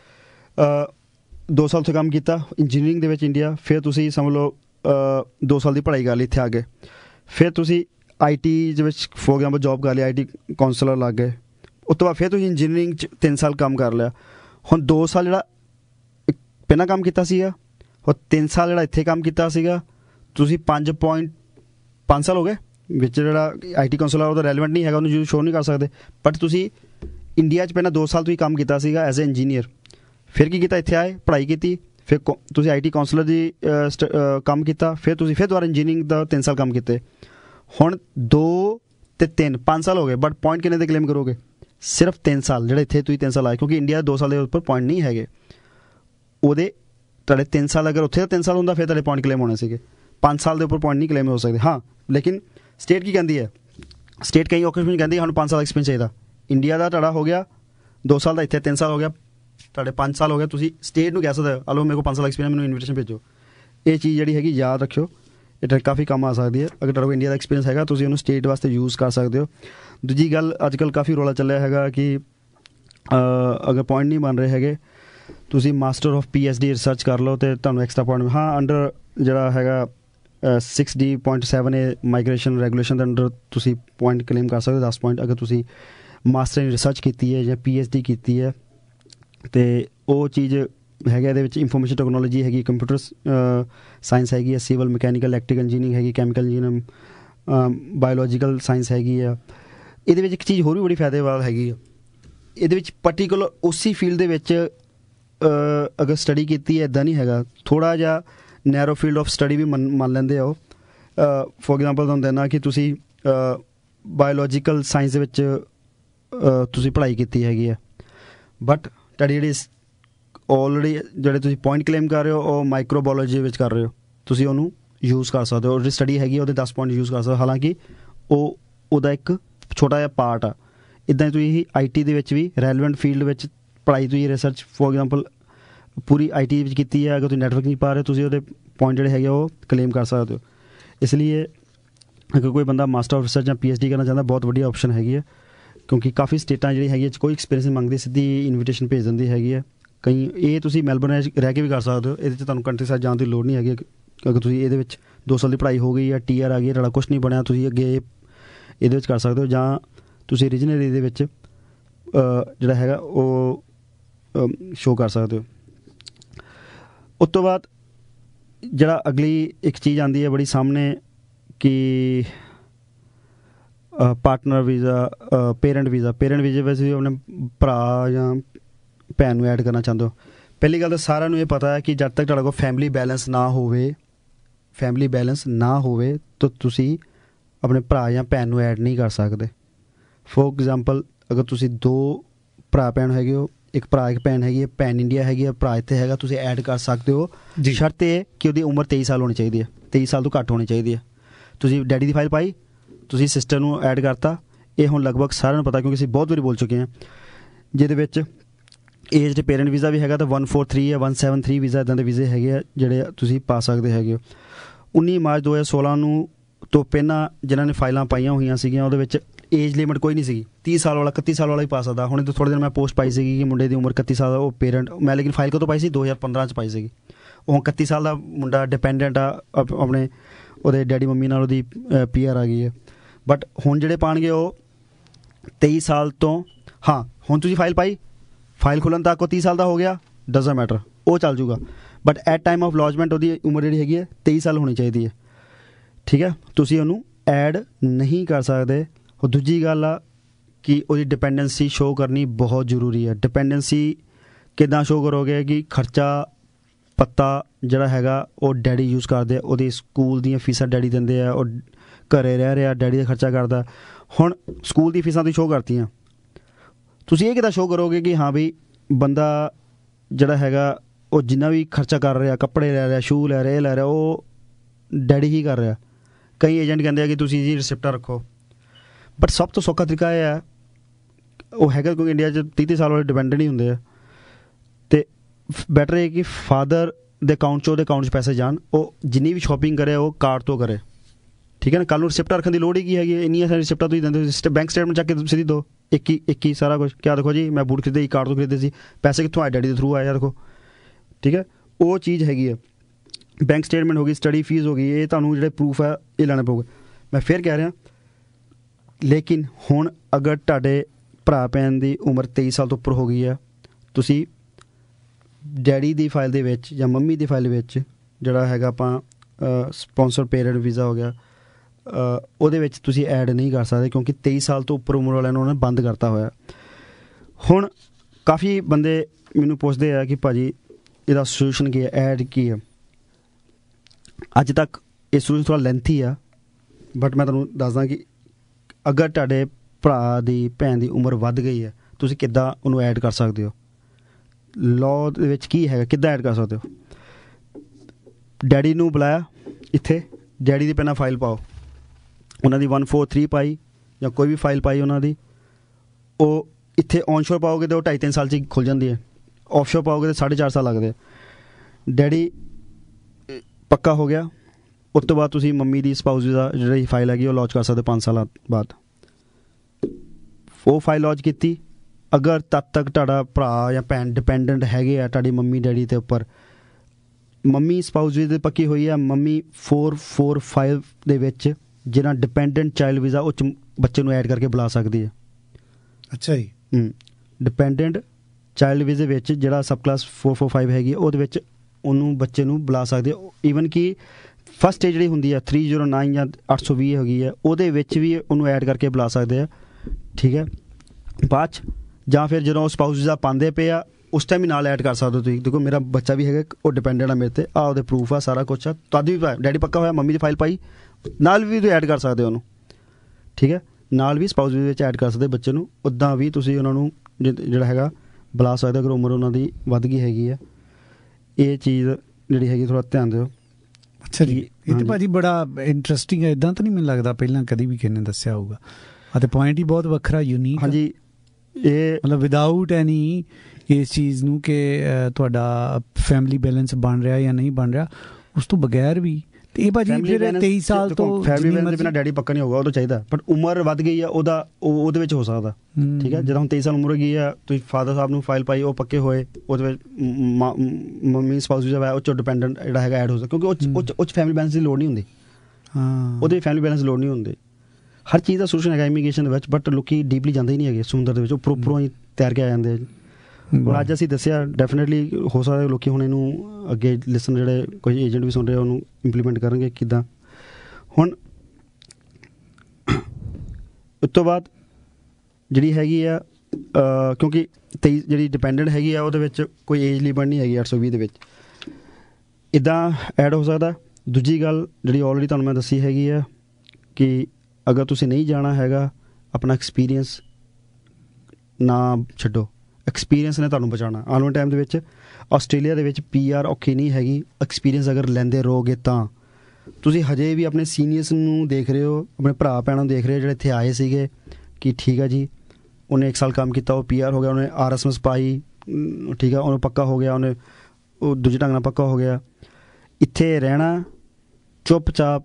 [SPEAKER 2] ਦੋ ਸਾਲ ਉੱਥੇ ਕੰਮ ਕੀਤਾ ਇੰਜੀਨੀਅਰਿੰਗ ਦੇ ਵਿੱਚ ਇੰਡੀਆ, ਫਿਰ ਤੁਸੀਂ ਸਮਝ ਲਓ ਦੋ ਸਾਲ ਦੀ ਪੜ੍ਹਾਈ ਕਰ ਲਈ ਇੱਥੇ ਆ ਗਏ, ਫਿਰ ਤੁਸੀਂ ਆਈ ਟੀ ਦੇ ਵਿੱਚ ਫੋਰ ਐਗਜ਼ਾਮਪਲ ਜੋਬ ਕਰ ਲਿਆ, ਆਈ ਟੀ ਕਾਉਂਸਲਰ ਲੱਗ ਗਏ, ਉਸ ਤੋਂ ਬਾਅਦ ਫਿਰ ਤੁਸੀਂ ਇੰਜੀਨੀਅਰਿੰਗ 'ਚ ਤਿੰਨ ਸਾਲ ਕੰਮ ਕਰ ਲਿਆ। ਹੁਣ ਦੋ ਸਾਲ ਜਿਹੜਾ ਪਹਿਲਾਂ ਕੰਮ ਕੀਤਾ ਸੀਗਾ ਔਰ ਤਿੰਨ ਸਾਲ ਜਿਹੜਾ ਇੱਥੇ ਕੰਮ ਕੀਤਾ ਸੀਗਾ, ਤੁਸੀਂ ਪੰਜ ਪੁਆਇੰਟ ਪੰਜ ਸਾਲ ਹੋ ਗਏ ਵਿੱਚ ਜਿਹੜਾ ਆਈ ਟੀ ਕਾਉਂਸਲਰ ਉਹਦਾ ਰੈਲੀਵੈਂਟ ਨਹੀਂ ਹੈਗਾ, ਉਹਨੂੰ ਸ਼ੋਅ ਨਹੀਂ ਕਰ ਸਕਦੇ। ਬਟ ਤੁਸੀਂ ਇੰਡੀਆ 'ਚ ਪਹਿਲਾਂ ਦੋ ਸਾਲ ਤੁਸੀਂ ਕੰਮ ਕੀਤਾ ਸੀਗਾ ਐਜ਼ ਏ ਇੰਜੀਨੀਅਰ, ਫਿਰ ਕੀ ਕੀਤਾ ਇੱਥੇ ਆਏ ਪੜ੍ਹਾਈ ਕੀਤੀ, ਫਿਰ ਤੁਸੀਂ ਆਈ ਟੀ ਕਾਉਂਸਲਰ ਦੀ ਕੰਮ ਕੀਤਾ, ਫਿਰ ਤੁਸੀਂ ਫਿਰ ਦੁਬਾਰਾ ਇੰਜੀਨੀਅਰਿੰਗ ਦਾ ਤਿੰਨ ਸਾਲ ਕੰਮ ਕੀਤੇ। ਹੁਣ ਦੋ ਅਤੇ ਤਿੰਨ ਪੰਜ ਸਾਲ ਹੋ ਗਏ, ਬਟ ਪੁਆਇੰਟ ਕਿੰਨੇ ਦੇ ਕਲੇਮ ਕਰੋਗੇ? ਸਿਰਫ ਤਿੰਨ ਸਾਲ ਜਿਹੜੇ ਇੱਥੇ ਤੁਸੀਂ ਤਿੰਨ ਸਾਲ ਆਏ, ਕਿਉਂਕਿ ਇੰਡੀਆ ਦੋ ਸਾਲ ਦੇ ਉੱਪਰ ਪੁਆਇੰਟ ਨਹੀਂ ਹੈਗੇ। ਉਹਦੇ ਤੁਹਾਡੇ ਤਿੰਨ ਸਾਲ ਅਗਰ ਉੱਥੇ ਦਾ ਤਿੰਨ ਸਾਲ ਹੁੰਦਾ ਫਿਰ ਤੁਹਾਡੇ ਪੁਆਇੰਟ ਕਲੇਮ ਹੋਣੇ ਸੀਗੇ, ਪੰਜ ਸਾਲ ਦੇ ਉੱਪਰ ਪੁਆਇੰਟ ਨਹੀਂ ਕਲੇਮ ਹੋ ਸਕਦੇ। ਹਾਂ, ਲੇਕਿਨ ਸਟੇਟ ਕੀ ਕਹਿੰਦੀ ਹੈ, ਸਟੇਟ ਕਈ ਓਕੇਸ਼ਨ ਕਹਿੰਦੀ ਸਾਨੂੰ ਪੰਜ ਸਾਲ ਐਕਸਪੀਰੀਅੰਸ ਚਾਹੀਦਾ। ਇੰਡੀਆ ਦਾ ਤੁਹਾਡਾ ਹੋ ਗਿਆ ਦੋ ਸਾਲ ਦਾ, ਇੱਥੇ ਤਿੰਨ ਸਾਲ ਹੋ ਗਿਆ, ਤੁਹਾਡੇ ਪੰਜ ਸਾਲ ਹੋ ਗਿਆ, ਤੁਸੀਂ ਸਟੇਟ ਨੂੰ ਕਹਿ ਸਕਦੇ ਹੋ ਹਲੋ ਮੇਰੇ ਕੋਲ ਪੰਜ ਸਾਲ ਐਕਸਪੀਰੀਅੰਸ, ਮੈਨੂੰ ਇਨਵੀਟੇਸ਼ਨ ਭੇਜੋ। ਇਹ ਚੀਜ਼ ਜਿਹੜੀ ਹੈਗੀ ਯਾਦ ਰੱਖਿਓ, ਇਹ ਕਾਫੀ ਕੰਮ ਆ ਸਕਦੀ ਹੈ। ਅਗਰ ਤੁਹਾਡੇ ਕੋਲ ਇੰਡੀਆ ਦਾ ਐਕਸਪੀਰੀਅੰਸ ਹੈਗਾ ਤੁਸੀਂ ਉਹਨੂੰ ਸਟੇਟ ਵਾਸਤੇ ਯੂਜ਼ ਕਰ ਸਕਦੇ ਹੋ। ਦੂਜੀ ਗੱਲ, ਅੱਜ ਕੱਲ੍ਹ ਕਾਫੀ ਰੌਲਾ ਚੱਲਿਆ ਹੈਗਾ ਕਿ ਅਗਰ ਪੁਆਇੰਟ ਨਹੀਂ ਬਣ ਰਹੇ ਹੈਗੇ ਤੁਸੀਂ master of P H D research ਕਰ ਲਓ ਅਤੇ ਤੁਹਾਨੂੰ ਐਕਸਟਰਾ ਪੁਆਇੰਟ, ਹਾਂ ਅੰਡਰ ਜਿਹੜਾ ਹੈਗਾ six D point seven A migration regulation ਦੇ ਅੰਡਰ ਤੁਸੀਂ ਪੁਆਇੰਟ ਕਲੇਮ ਕਰ ਸਕਦੇ ਹੋ ਦਸ ਪੁਆਇੰਟ, ਅਗਰ ਤੁਸੀਂ ਮਾਸਟਰ ਇਨ ਰਿਸਰਚ ਕੀਤੀ ਹੈ ਜਾਂ ਪੀ ਐਚ ਡੀ ਕੀਤੀ ਹੈ। ਅਤੇ ਉਹ ਚੀਜ਼ ਹੈਗਾ ਇਹਦੇ ਵਿੱਚ ਇਨਫੋਰਮੇਸ਼ਨ ਟੈਕਨੋਲੋਜੀ ਹੈਗੀ, ਕੰਪਿਊਟਰ ਸਾਇੰਸ ਹੈਗੀ ਹੈ, ਸਿਵਲ ਮਕੈਨੀਕਲ ਇਲੈਕਟ੍ਰੀਕਲ ਇੰਜੀਨੀਅਰਿੰਗ ਹੈਗੀ, ਕੈਮੀਕਲ ਇੰਜੀਨੀਅਰਿੰਗ, ਬਾਇਓਲੋਜੀਕਲ ਸਾਇੰਸ ਹੈਗੀ ਆ। ਇਹਦੇ ਵਿੱਚ ਇੱਕ ਚੀਜ਼ ਹੋਰ ਵੀ ਬੜੀ ਫਾਇਦੇਮੰਦ ਹੈਗੀ ਆ, ਇਹਦੇ ਵਿੱਚ ਪਰਟੀਕੂਲਰ ਉਸੀ ਫੀਲਡ ਦੇ ਵਿੱਚ ਅਗਰ ਸਟੱਡੀ ਕੀਤੀ ਹੈ, ਇੱਦਾਂ ਨਹੀਂ ਹੈਗਾ, ਥੋੜ੍ਹਾ ਜਿਹਾ ਨੈਰੋ ਫੀਲਡ ਆਫ ਸਟੱਡੀ ਵੀ ਮੰਨ ਮੰਨ ਲੈਂਦੇ ਆ ਉਹ। ਫੋਰ ਐਗਜ਼ਾਮਪਲ ਤੁਹਾਨੂੰ ਦੇਣਾ ਕਿ ਤੁਸੀਂ ਬਾਇਓਲੋਜੀਕਲ ਸਾਇੰਸ ਦੇ ਵਿੱਚ ਤੁਸੀਂ ਪੜ੍ਹਾਈ ਕੀਤੀ ਹੈਗੀ ਹੈ, ਬਟ ਤੁਹਾਡੀ ਜਿਹੜੀ ਆਲਰੇਡੀ ਜਿਹੜੇ ਤੁਸੀਂ ਪੁਆਇੰਟ ਕਲੇਮ ਕਰ ਰਹੇ ਹੋ ਉਹ ਮਾਈਕਰੋਬਾਇਓਲੋਜੀ ਵਿੱਚ ਕਰ ਰਹੇ ਹੋ, ਤੁਸੀਂ ਉਹਨੂੰ ਯੂਜ਼ ਕਰ ਸਕਦੇ ਹੋ। ਜਿਹੜੀ ਸਟੱਡੀ ਹੈਗੀ ਉਹਦੇ ਦਸ ਪੁਆਇੰਟ ਯੂਜ਼ ਕਰ ਸਕਦੇ ਹੋ, ਹਾਲਾਂਕਿ ਉਹ ਉਹਦਾ ਇੱਕ ਛੋਟਾ ਜਿਹਾ ਪਾਰਟ ਆ। ਇੱਦਾਂ ਹੀ ਤੁਸੀਂ ਆਈ ਟੀ ਦੇ ਵਿੱਚ ਵੀ ਰੈਲੇਵੈਂਟ ਫੀਲਡ ਵਿੱਚ ਪੜ੍ਹਾਈ ਤੁਸੀਂ ਰਿਸਰਚ ਫੋਰ ਐਗਜ਼ਾਮਪਲ ਪੂਰੀ ਆਈ ਟੀ ਵਿੱਚ ਕੀਤੀ ਹੈ, ਅਗਰ ਤੁਸੀਂ ਨੈਟਵਰਕ ਨਹੀਂ ਪਾ ਰਹੇ ਤੁਸੀਂ ਉਹਦੇ ਪੁਆਇੰਟ ਜਿਹੜੇ ਹੈਗੇ ਉਹ ਕਲੇਮ ਕਰ ਸਕਦੇ ਹੋ। ਇਸ ਲਈ ਅਗਰ ਕੋਈ ਬੰਦਾ ਮਾਸਟਰ ਆਫ ਰਿਸਰਚ ਜਾਂ ਪੀ ਐਚ ਡੀ ਕਰਨਾ ਚਾਹੁੰਦਾ ਬਹੁਤ ਵਧੀਆ ਆਪਸ਼ਨ ਹੈਗੀ ਹੈ, ਕਿਉਂਕਿ ਕਾਫੀ ਸਟੇਟਾਂ ਜਿਹੜੀ ਹੈਗੀ ਕੋਈ ਐਕਸਪੀਰੀਅੰਸ ਨਹੀਂ ਮੰਗਦੀ, ਸਿੱਧੀ ਇਨਵੀਟੇਸ਼ਨ ਭੇਜ ਦਿੰਦੀ ਹੈਗੀ ਹੈ। ਕਈ ਇਹ ਤੁਸੀਂ ਮੈਲਬਰਨ ਰਹਿ ਕੇ ਵੀ ਕਰ ਸਕਦੇ ਹੋ, ਇਹਦੇ 'ਚ ਤੁਹਾਨੂੰ ਕੰਟਰੀ ਸਾਈਡ ਜਾਣ ਦੀ ਲੋੜ ਨਹੀਂ ਹੈਗੀ, ਅਗਰ ਤੁਸੀਂ ਇਹਦੇ ਵਿੱਚ ਦੋ ਸਾਲ ਦੀ ਪੜ੍ਹਾਈ ਹੋ ਗਈ ਜਾਂ ਟੀ ਆਰ ਆ ਗਈ, ਤੁਹਾਡਾ ਕੁਛ ਨਹੀਂ ਬਣਿਆ, ਤੁਸੀਂ ਅੱਗੇ ਇਹਦੇ ਵਿੱਚ ਕਰ ਸਕਦੇ ਹੋ, ਜਾਂ ਤੁਸੀਂ ਰੀਜਨਲ ਇਹਦੇ ਵਿੱਚ ਜਿਹੜਾ ਹੈਗਾ ਉਹ ਸ਼ੋਅ ਕਰ ਸਕਦੇ ਹੋ। ਉਸ ਤੋਂ ਬਾਅਦ ਜਿਹੜਾ ਅਗਲੀ ਇੱਕ ਚੀਜ਼ ਆਉਂਦੀ ਹੈ ਬੜੀ ਸਾਹਮਣੇ ਕਿ partner visa, parent visa. Parent ਵੀਜ਼ੇ ਵਿੱਚ ਤੁਸੀਂ ਆਪਣੇ ਭਰਾ ਜਾਂ ਭੈਣ ਨੂੰ ਐਡ ਕਰਨਾ ਚਾਹੁੰਦੇ ਹੋ। ਪਹਿਲੀ ਗੱਲ ਤਾਂ ਸਾਰਿਆਂ ਨੂੰ ਇਹ ਪਤਾ ਹੈ ਕਿ ਜਦ ਤੱਕ ਤੁਹਾਡੇ ਕੋਲ ਫੈਮਿਲੀ ਬੈਲੈਂਸ ਨਾ ਹੋਵੇ ਫੈਮਿਲੀ ਬੈਲੈਂਸ ਨਾ ਹੋਵੇ ਤਾਂ ਤੁਸੀਂ ਆਪਣੇ ਭਰਾ ਜਾਂ ਭੈਣ ਨੂੰ ਐਡ ਨਹੀਂ ਕਰ ਸਕਦੇ। ਫੋਰ ਐਗਜ਼ਾਮਪਲ, ਅਗਰ ਤੁਸੀਂ ਦੋ ਭਰਾ ਭੈਣ ਹੈਗੇ ਹੋ, ਇੱਕ ਭਰਾ ਇੱਕ ਭੈਣ ਹੈਗੀ ਹੈ, ਭੈਣ ਇੰਡੀਆ ਹੈਗੀ ਹੈ, ਭਰਾ ਇੱਥੇ ਹੈਗਾ, ਤੁਸੀਂ ਐਡ ਕਰ ਸਕਦੇ ਹੋ। ਸ਼ਰਤ ਇਹ ਕਿ ਉਹਦੀ ਉਮਰ ਤੇਈ ਸਾਲ ਹੋਣੀ ਚਾਹੀਦੀ ਹੈ, ਤੇਈ ਸਾਲ ਤੋਂ ਘੱਟ ਹੋਣੀ ਚਾਹੀਦੀ ਹੈ। ਤੁਸੀਂ ਡੈਡੀ ਦੀ ਫਾਈਲ ਪਾਈ, ਤੁਸੀਂ ਸਿਸਟਰ ਨੂੰ ਐਡ ਕਰਤਾ। ਇਹ ਹੁਣ ਲਗਭਗ ਸਾਰਿਆਂ ਨੂੰ ਪਤਾ ਕਿਉਂਕਿ ਅਸੀਂ ਬਹੁਤ ਵਾਰੀ ਬੋਲ ਚੁੱਕੇ ਹਾਂ, ਜਿਹਦੇ ਵਿੱਚ ਏਜ ਦੇ ਪੇਰੈਂਟ ਵੀਜ਼ਾ ਵੀ ਹੈਗਾ ਤਾਂ ਵਨ ਫੋਰ ਥਰੀ ਜਾਂ ਵਨ ਸੈਵਨ ਥਰੀ ਵੀਜ਼ਾ ਇੱਦਾਂ ਦੇ ਵੀਜ਼ੇ ਹੈਗੇ ਆ ਜਿਹੜੇ ਤੁਸੀਂ ਪਾ ਸਕਦੇ ਹੈਗੇ ਹੋ। ਉੱਨੀ ਮਾਰਚ ਦੋ ਹਜ਼ਾਰ ਸੋਲਾਂ ਨੂੰ ਤੋਂ ਪਹਿਲਾਂ ਜਿਨ੍ਹਾਂ ਨੇ ਫਾਈਲਾਂ ਪਾਈਆਂ ਹੋਈਆਂ ਸੀਗੀਆਂ ਉਹਦੇ ਵਿੱਚ ਏਜ ਲਿਮਿਟ ਕੋਈ ਨਹੀਂ ਸੀਗੀ। ਤੀਹ ਸਾਲ ਵਾਲਾ ਇਕੱਤੀ ਸਾਲ ਵਾਲਾ ਹੀ ਪਾ ਸਕਦਾ। ਹੁਣ ਥੋੜ੍ਹੇ ਦਿਨ ਮੈਂ ਪੋਸਟ ਪਾਈ ਸੀਗੀ ਕਿ ਮੁੰਡੇ ਦੀ ਉਮਰ ਇਕੱਤੀ ਸਾਲ ਦਾ, ਉਹ ਪੇਰੈਂਟ ਮੈਂ ਲੇਕਿਨ ਫਾਈਲ ਕਦੋਂ ਪਾਈ ਸੀ, ਦੋ ਹਜ਼ਾਰ ਪੰਦਰਾਂ 'ਚ ਪਾਈ ਸੀਗੀ। ਉਹ ਇਕੱਤੀ ਸਾਲ ਦਾ ਮੁੰਡਾ ਡਿਪੈਂਡੈਂਟ ਆ ਆਪਣੇ, ਉਹਦੇ ਡੈਡੀ ਮੰਮੀ ਨਾਲ ਉਹਦੀ ਪੀ ਆਰ ਆ ਗਈ ਹੈ। ਬਟ ਹੁਣ ਜਿਹੜੇ ਪਾਉਣਗੇ ਉਹ ਤੇਈ ਸਾਲ ਤੋਂ, ਹਾਂ ਹੁਣ ਤੁਸੀਂ ਫਾਈਲ ਪਾਈ, ਫਾਈਲ ਖੁੱਲ੍ਹਣ ਤੱਕ ਉਹ ਤੀਹ ਸਾਲ ਦਾ ਹੋ ਗਿਆ, ਡਜ਼ਨਟ ਮੈਟਰ, ਉਹ ਚੱਲ ਜੂਗਾ। But at time of lodgement ਉਹਦੀ ਉਮਰ ਜਿਹੜੀ ਹੈਗੀ ਹੈ ਤੇਈ ਸਾਲ ਹੋਣੀ ਚਾਹੀਦੀ ਹੈ। ਠੀਕ ਹੈ, ਤੁਸੀਂ ਉਹਨੂੰ ਐਡ ਨਹੀਂ ਕਰ ਸਕਦੇ। ਉਹ ਦੂਜੀ ਗੱਲ ਆ ਕਿ ਉਹਦੀ ਡਿਪੈਂਡੈਂਸੀ ਸ਼ੋਅ ਕਰਨੀ ਬਹੁਤ ਜ਼ਰੂਰੀ ਹੈ। ਡਿਪੈਂਡੈਂਸੀ ਕਿੱਦਾਂ ਸ਼ੋਅ ਕਰੋਗੇ ਕਿ ਖਰਚਾ ਪੱਤਾ ਜਿਹੜਾ ਹੈਗਾ ਉਹ ਡੈਡੀ ਯੂਜ਼ ਕਰਦੇ ਆ, ਉਹਦੀ ਸਕੂਲ ਦੀਆਂ ਫੀਸਾਂ ਡੈਡੀ ਦਿੰਦੇ ਆ, ਉਹ ਘਰੇ ਰਹਿ ਰਿਹਾ ਡੈਡੀ ਦਾ ਖਰਚਾ ਕਰਦਾ। ਹੁਣ ਸਕੂਲ ਦੀ ਫੀਸਾਂ ਤੁਸੀਂ ਸ਼ੋਅ ਕਰਤੀਆਂ, ਤੁਸੀਂ ਇਹ ਕਿੱਦਾਂ ਸ਼ੋਅ ਕਰੋਗੇ ਕਿ ਹਾਂ ਵੀ ਬੰਦਾ ਜਿਹੜਾ ਹੈਗਾ ਉਹ ਜਿੰਨਾ ਵੀ ਖਰਚਾ ਕਰ ਰਿਹਾ, ਕੱਪੜੇ ਲੈ ਰਿਹਾ, ਸ਼ੂ ਲੈ ਰਿਹਾ, ਇਹ ਲੈ ਰਿਹਾ, ਉਹ ਡੈਡੀ ਹੀ ਕਰ ਰਿਹਾ। ਕਈ ਏਜੰਟ ਕਹਿੰਦੇ ਆ ਕਿ ਤੁਸੀਂ ਜੀ ਰਿਸਿਪਟਾਂ ਰੱਖੋ, ਬਟ ਸਭ ਤੋਂ ਸੌਖਾ ਤਰੀਕਾ ਇਹ ਹੈ, ਉਹ ਹੈਗਾ ਕਿਉਂਕਿ ਇੰਡੀਆ 'ਚ ਤੀਹ ਤੀਹ ਸਾਲ ਵਾਲੇ ਡਿਪੈਂਡੈਂਟ ਹੀ ਹੁੰਦੇ ਆ, ਅਤੇ ਬੈਟਰ ਇਹ ਕਿ ਫਾਦਰ ਦੇ ਅਕਾਊਂਟ 'ਚ ਉਹਦੇ ਅਕਾਊਂਟ 'ਚ ਪੈਸੇ ਜਾਣ, ਉਹ ਜਿੰਨੀ ਵੀ ਸ਼ੋਪਿੰਗ ਕਰੇ ਉਹ ਕਾਰਡ ਤੋਂ ਕਰੇ। ਠੀਕ ਹੈ ਨਾ, ਕੱਲ੍ਹ ਨੂੰ ਰਿਸਿਪਟਾਂ ਰੱਖਣ ਦੀ ਲੋੜ ਹੀ ਕੀ ਹੈਗੀ ਹੈ, ਇੰਨੀਆਂ ਸਾਰੀਆਂ ਰਿਸਿਪਟਾਂ ਤੁਸੀਂ ਦਿੰਦੇ ਹੋ, ਬੈਂਕ ਸਟੇਟਮੈਂਟ ਚੱਕ ਕੇ ਸਿੱਧੀ ਦਿਓ, ਇੱਕ ਹੀ ਇੱਕ ਹੀ ਸਾਰਾ ਕੁਛ। ਕਿਆ ਦੇਖੋ ਜੀ ਮੈਂ ਬੂਟ ਖਰੀਦੇ ਸੀ, ਕਾਰਡ ਤੋਂ ਖਰੀਦੇ ਸੀ, ਪੈਸੇ ਕਿੱਥੋਂ ਆਏ, ਡੈਡੀ ਦੇ ਥਰੂ ਆਏ ਆ, ਦੇਖੋ। ਠੀਕ ਹੈ, ਉਹ ਚੀਜ਼ ਹੈਗੀ ਹੈ। ਬੈਂਕ ਸਟੇਟਮੈਂਟ ਹੋ ਗਈ, ਸਟੱਡੀ ਫੀਸ ਹੋ ਗਈ, ਇਹ ਤੁਹਾਨੂੰ ਜਿਹੜੇ ਪ੍ਰੂਫ ਹੈ ਇਹ ਲੈਣੇ ਪਊਗੇ। ਮੈਂ ਫਿਰ ਕਹਿ ਰਿਹਾ, ਲੇਕਿਨ ਹੁਣ ਅਗਰ ਤੁਹਾਡੇ ਭਰਾ ਭੈਣ ਦੀ ਉਮਰ ਤੇਈ ਸਾਲ ਤੋਂ ਉੱਪਰ ਹੋ ਗਈ ਹੈ, ਤੁਸੀਂ ਡੈਡੀ ਦੀ ਫਾਈਲ ਦੇ ਵਿੱਚ ਜਾਂ ਮੰਮੀ ਦੀ ਫਾਈਲ ਵਿੱਚ ਜਿਹੜਾ ਹੈਗਾ ਆਪਾਂ ਸਪੋਂਸਰ ਪੇਰੈਂਟ ਵੀਜ਼ਾ ਹੋ ਗਿਆ, ਉਹਦੇ ਵਿੱਚ ਤੁਸੀਂ ਐਡ ਨਹੀਂ ਕਰ ਸਕਦੇ ਕਿਉਂਕਿ ਤੇਈ ਸਾਲ ਤੋਂ ਉੱਪਰ ਉਮਰ ਵਾਲਿਆਂ ਨੂੰ ਉਹਨਾਂ ਨੇ ਬੰਦ ਕਰਤਾ ਹੋਇਆ। ਹੁਣ ਕਾਫੀ ਬੰਦੇ ਮੈਨੂੰ ਪੁੱਛਦੇ ਆ ਕਿ ਭਾਜੀ ਇਹਦਾ ਸੋਲਿਊਸ਼ਨ ਕੀ ਹੈ, ਐਡ ਕੀ ਹੈ। ਅੱਜ ਤੱਕ ਇਹ ਸੋਲਿਊਸ਼ਨ ਥੋੜ੍ਹਾ ਲੈਂਥੀ ਆ, ਬਟ ਮੈਂ ਤੁਹਾਨੂੰ ਦੱਸਦਾ ਕਿ ਅਗਰ ਤੁਹਾਡੇ ਭਰਾ ਦੀ ਭੈਣ ਦੀ ਉਮਰ ਵੱਧ ਗਈ ਹੈ, ਤੁਸੀਂ ਕਿੱਦਾਂ ਉਹਨੂੰ ਐਡ ਕਰ ਸਕਦੇ ਹੋ। ਲਾਅ ਦੇ ਵਿੱਚ ਕੀ ਹੈਗਾ, ਕਿੱਦਾਂ ਐਡ ਕਰ ਸਕਦੇ ਹੋ। ਡੈਡੀ ਨੂੰ ਬੁਲਾਇਆ ਇੱਥੇ, ਡੈਡੀ ਦੀ ਪਹਿਲਾਂ ਫਾਈਲ ਪਾਓ, ਉਹਨਾਂ ਦੀ ਵਨ ਫੋਰ ਥਰੀ ਪਾਈ ਜਾਂ ਕੋਈ ਵੀ ਫਾਈਲ ਪਾਈ ਉਹਨਾਂ ਦੀ, ਉਹ ਇੱਥੇ ਔਨਸ਼ੋਰ ਪਾਓਗੇ ਤਾਂ ਉਹ ਢਾਈ ਤਿੰਨ ਸਾਲ 'ਚ ਖੁੱਲ੍ਹ ਜਾਂਦੀ ਹੈ, ਆਫਸ਼ੋਰ ਪਾਓਗੇ ਤਾਂ ਸਾਢੇ ਚਾਰ ਸਾਲ ਲੱਗਦੇ। ਡੈਡੀ ਪੱਕਾ ਹੋ ਗਿਆ, ਉਸ ਤੋਂ ਬਾਅਦ ਤੁਸੀਂ ਮੰਮੀ ਦੀ ਸਪਾਊਸ ਵੀਜ਼ਾ ਜਿਹੜੀ ਫਾਈਲ ਹੈਗੀ ਉਹ ਲੌਂਚ ਕਰ ਸਕਦੇ ਪੰਜ ਸਾਲਾਂ ਬਾਅਦ। ਉਹ ਫਾਈਲ ਲੌਂਚ ਕੀਤੀ, ਅਗਰ ਤਦ ਤੱਕ ਤੁਹਾਡਾ ਭਰਾ ਜਾਂ ਭੈਣ ਡਿਪੈਂਡੈਂਟ ਹੈਗੇ ਆ ਤੁਹਾਡੀ ਮੰਮੀ ਡੈਡੀ ਦੇ ਉੱਪਰ, ਮੰਮੀ ਸਪਾਊਸ ਵੀਜ਼ਾ ਪੱਕੀ ਹੋਈ ਆ, ਮੰਮੀ ਫੋਰ ਫੋਰ ਫਾਈਵ ਦੇ ਵਿੱਚ ਜਿਹਨਾਂ ਡਿਪੈਂਡੈਂਟ ਚਾਈਲਡ ਵੀਜ਼ਾ ਉਹ 'ਚ ਬੱਚੇ ਨੂੰ ਐਡ ਕਰਕੇ ਬੁਲਾ ਸਕਦੀ ਹੈ। ਅੱਛਾ ਜੀ। ਡਿਪੈਂਡੈਂਟ ਚਾਈਲਡ ਵੀਜ਼ੇ ਵਿੱਚ ਜਿਹੜਾ subclass four four five ਹੈਗੀ ਉਹਦੇ ਵਿੱਚ ਉਹਨੂੰ ਬੱਚੇ ਨੂੰ ਬੁਲਾ ਸਕਦੇ। ਈਵਨ ਕਿ ਫਸਟ ਸਟੇਜ ਜਿਹੜੀ ਹੁੰਦੀ ਹੈ ਥਰੀ ਜ਼ੀਰੋ ਨਾਈਨ ਜਾਂ ਅੱਠ ਸੌ ਵੀਹ ਹੈਗੀ ਹੈ, ਉਹਦੇ ਵਿੱਚ ਵੀ ਉਹਨੂੰ ਐਡ ਕਰਕੇ ਬੁਲਾ ਸਕਦੇ ਆ। ਠੀਕ ਹੈ, ਬਾਅਦ 'ਚ ਜਾਂ ਫਿਰ ਜਦੋਂ ਉਹ ਸਪਾਊਸ ਵੀਜ਼ਾ ਪਾਉਂਦੇ ਪਏ ਆ ਉਸ ਟਾਈਮ ਹੀ ਨਾਲ ਐਡ ਕਰ ਸਕਦੇ ਹੋ ਤੁਸੀਂ। ਦੇਖੋ ਮੇਰਾ ਬੱਚਾ ਵੀ ਹੈਗਾ, ਉਹ ਡਿਪੈਂਡੈਂਟ ਆ ਮੇਰੇ 'ਤੇ, ਆ ਉਹਦੇ ਪ੍ਰੂਫ ਆ, ਸਾਰਾ ਕੁਛ ਆ, ਤਦ ਵੀ ਡੈਡੀ ਪੱਕਾ ਹੋਇਆ, ਮੰਮੀ ਦੀ ਫਾਈਲ ਪਾਈ, ਨਾਲ ਵੀ ਤੁਸੀਂ ਐਡ ਕਰ ਸਕਦੇ ਹੋ ਉਹਨੂੰ। ਠੀਕ ਹੈ, ਨਾਲ ਵੀ ਸਪਾਊਸ ਵੀਜ਼ੇ ਵਿੱਚ ਐਡ ਕਰ ਸਕਦੇ ਬੱਚੇ ਨੂੰ। ਉੱਦਾਂ ਵੀ ਤੁਸੀਂ ਉਹਨਾਂ ਨੂੰ ਜਿਹੜਾ ਹੈਗਾ ਬੁਲਾ ਸਕਦੇ ਅਗਰ ਉਮਰ ਉਹਨਾਂ ਦੀ ਵੱਧ ਗਈ ਹੈਗੀ ਆ। ਇਹ ਚੀਜ਼ ਜਿਹੜੀ ਹੈਗੀ ਥੋੜ੍ਹਾ ਧਿਆਨ ਦਿਓ।
[SPEAKER 1] ਅੱਛਾ ਜੀ, ਇਹ ਤਾਂ ਭਾਜੀ ਬੜਾ ਇੰਟਰਸਟਿੰਗ ਹੈ, ਇੱਦਾਂ ਤਾਂ ਨਹੀਂ ਮੈਨੂੰ ਲੱਗਦਾ ਪਹਿਲਾਂ ਕਦੀ ਵੀ ਕਿਸੇ ਨੇ ਦੱਸਿਆ ਹੋਊਗਾ, ਅਤੇ ਪੁਆਇੰਟ ਹੀ ਬਹੁਤ ਵੱਖਰਾ ਯੂਨੀਕ। ਹਾਂਜੀ, ਇਹ ਮਤਲਬ ਵਿਦਾਊਟ ਐਨੀ ਇਸ ਚੀਜ਼ ਨੂੰ ਕਿ ਤੁਹਾਡਾ ਫੈਮਿਲੀ ਬੈਲੈਂਸ ਬਣ ਰਿਹਾ ਜਾਂ ਨਹੀਂ ਬਣ ਰਿਹਾ, ਉਸ ਤੋਂ ਬਗੈਰ ਵੀ ਇਹ ਭਾਜੀ ਫਿਰ ਤੇਈ ਸਾਲ ਤੋਂ
[SPEAKER 2] ਫੈਮਿਲੀ ਬੈਲੈਂਸ ਦੇ ਬਿਨਾਂ ਡੈਡੀ ਪੱਕਾ ਨਹੀਂ ਹੋਊਗਾ, ਉਹ ਤਾਂ ਚਾਹੀਦਾ, ਬਟ ਉਮਰ ਵੱਧ ਗਈ ਆ ਉਹਦਾ, ਉਹ ਉਹਦੇ ਵਿੱਚ ਹੋ ਸਕਦਾ। ਠੀਕ ਹੈ, ਜਦੋਂ ਹੁਣ ਤੇਈ ਸਾਲ ਉਮਰ ਹੋ ਗਈ ਆ, ਤੁਸੀਂ ਫਾਦਰ ਸਾਹਿਬ ਨੂੰ ਫਾਈਲ ਪਾਈ, ਉਹ ਪੱਕੇ ਹੋਏ, ਉਹਦੇ ਵਿੱਚ ਮੰਮੀ ਸਪਾਊਸ ਵੀਜ਼ਾ ਹੈ, ਉਹ 'ਚੋਂ ਡਿਪੈਂਡੈਂਟ ਜਿਹੜਾ ਹੈਗਾ ਐਡ ਹੋ ਸਕਦਾ, ਕਿਉਂਕਿ ਉਹ ਉਹ 'ਚ ਫੈਮਿਲੀ ਬੈਲੈਂਸ ਦੀ ਲੋੜ ਨਹੀਂ ਹੁੰਦੀ। ਹਾਂ, ਉਹਦੇ ਫੈਮਿਲੀ ਬੈਲੈਂਸ ਦੀ ਲੋੜ ਨਹੀਂ ਹੁੰਦੀ। ਹਰ ਚੀਜ਼ ਦਾ ਸੋਲੂਸ਼ਨ ਹੈਗਾ ਇਮੀਗ੍ਰੇਸ਼ਨ ਦੇ ਵਿੱਚ, ਬਟ ਲੋਕੀ ਡੀਪਲੀ ਜਾਂਦੇ ਹੀ ਨਹੀਂ ਹੈਗੇ ਸਮੁੰਦਰ ਦੇ ਵਿੱਚ, ਉਹ ਪ੍ਰੋਪਰੋਂ ਹੀ ਤੈਰ ਕੇ ਆ ਜਾਂਦੇ। ਹੁਣ ਅੱਜ ਅਸੀਂ ਦੱਸਿਆ, ਡੈਫੀਨੇਟਲੀ ਹੋ ਸਕਦਾ ਲੋਕੀ ਹੁਣ ਇਹਨੂੰ ਅੱਗੇ ਲਿਸਨ ਜਿਹੜੇ ਕੋਈ ਏਜੰਟ ਵੀ ਸੁਣ ਰਹੇ ਉਹਨੂੰ ਇੰਪਲੀਮੈਂਟ ਕਰਨਗੇ ਕਿੱਦਾਂ। ਹੁਣ ਉਸ ਤੋਂ ਬਾਅਦ ਜਿਹੜੀ ਹੈਗੀ ਆ, ਕਿਉਂਕਿ ਤੇਈ ਜਿਹੜੀ ਡਿਪੈਂਡੈਂਟ ਹੈਗੀ ਆ ਉਹਦੇ ਵਿੱਚ ਕੋਈ ਏਜ ਲਿਮਿਟ ਨਹੀਂ ਹੈਗੀ ਅੱਠ ਸੌ ਵੀਹ ਦੇ ਵਿੱਚ, ਇੱਦਾਂ ਐਡ ਹੋ ਸਕਦਾ। ਦੂਜੀ ਗੱਲ ਜਿਹੜੀ ਆਲਰੇਡੀ ਤੁਹਾਨੂੰ ਮੈਂ ਦੱਸੀ ਹੈਗੀ ਆ ਕਿ ਅਗਰ ਤੁਸੀਂ ਨਹੀਂ ਜਾਣਾ ਹੈਗਾ, ਆਪਣਾ ਐਕਸਪੀਰੀਅੰਸ ਨਾ ਛੱਡੋ, ਐਕਸਪੀਰੀਅੰਸ ਨੇ ਤੁਹਾਨੂੰ ਬਚਾਉਣਾ। ਆਉਣ ਵਾਲੇ ਟਾਈਮ ਦੇ ਵਿੱਚ ਆਸਟ੍ਰੇਲੀਆ ਦੇ ਵਿੱਚ ਪੀ ਆਰ ਔਖੀ ਨਹੀਂ ਹੈਗੀ, ਐਕਸਪੀਰੀਅੰਸ ਅਗਰ ਲੈਂਦੇ ਰਹੋਗੇ ਤਾਂ। ਤੁਸੀਂ ਹਜੇ ਵੀ ਆਪਣੇ ਸੀਨੀਅਰਸ ਨੂੰ ਦੇਖ ਰਹੇ ਹੋ, ਆਪਣੇ ਭਰਾ ਭੈਣਾਂ ਨੂੰ ਦੇਖ ਰਹੇ ਹੋ ਜਿਹੜੇ ਇੱਥੇ ਆਏ ਸੀਗੇ ਕਿ ਠੀਕ ਆ ਜੀ, ਉਹਨੇ ਇੱਕ ਸਾਲ ਕੰਮ ਕੀਤਾ, ਉਹ ਪੀ ਆਰ ਹੋ ਗਿਆ, ਉਹਨੇ ਆਰ ਐਸ ਐਸ ਪਾਈ, ਠੀਕ ਆ, ਉਹਨੂੰ ਪੱਕਾ ਹੋ ਗਿਆ, ਉਹਨੇ ਉਹ ਦੂਜੇ ਢੰਗ ਨਾਲ ਪੱਕਾ ਹੋ ਗਿਆ। ਇੱਥੇ ਰਹਿਣਾ ਚੁੱਪ ਚਾਪ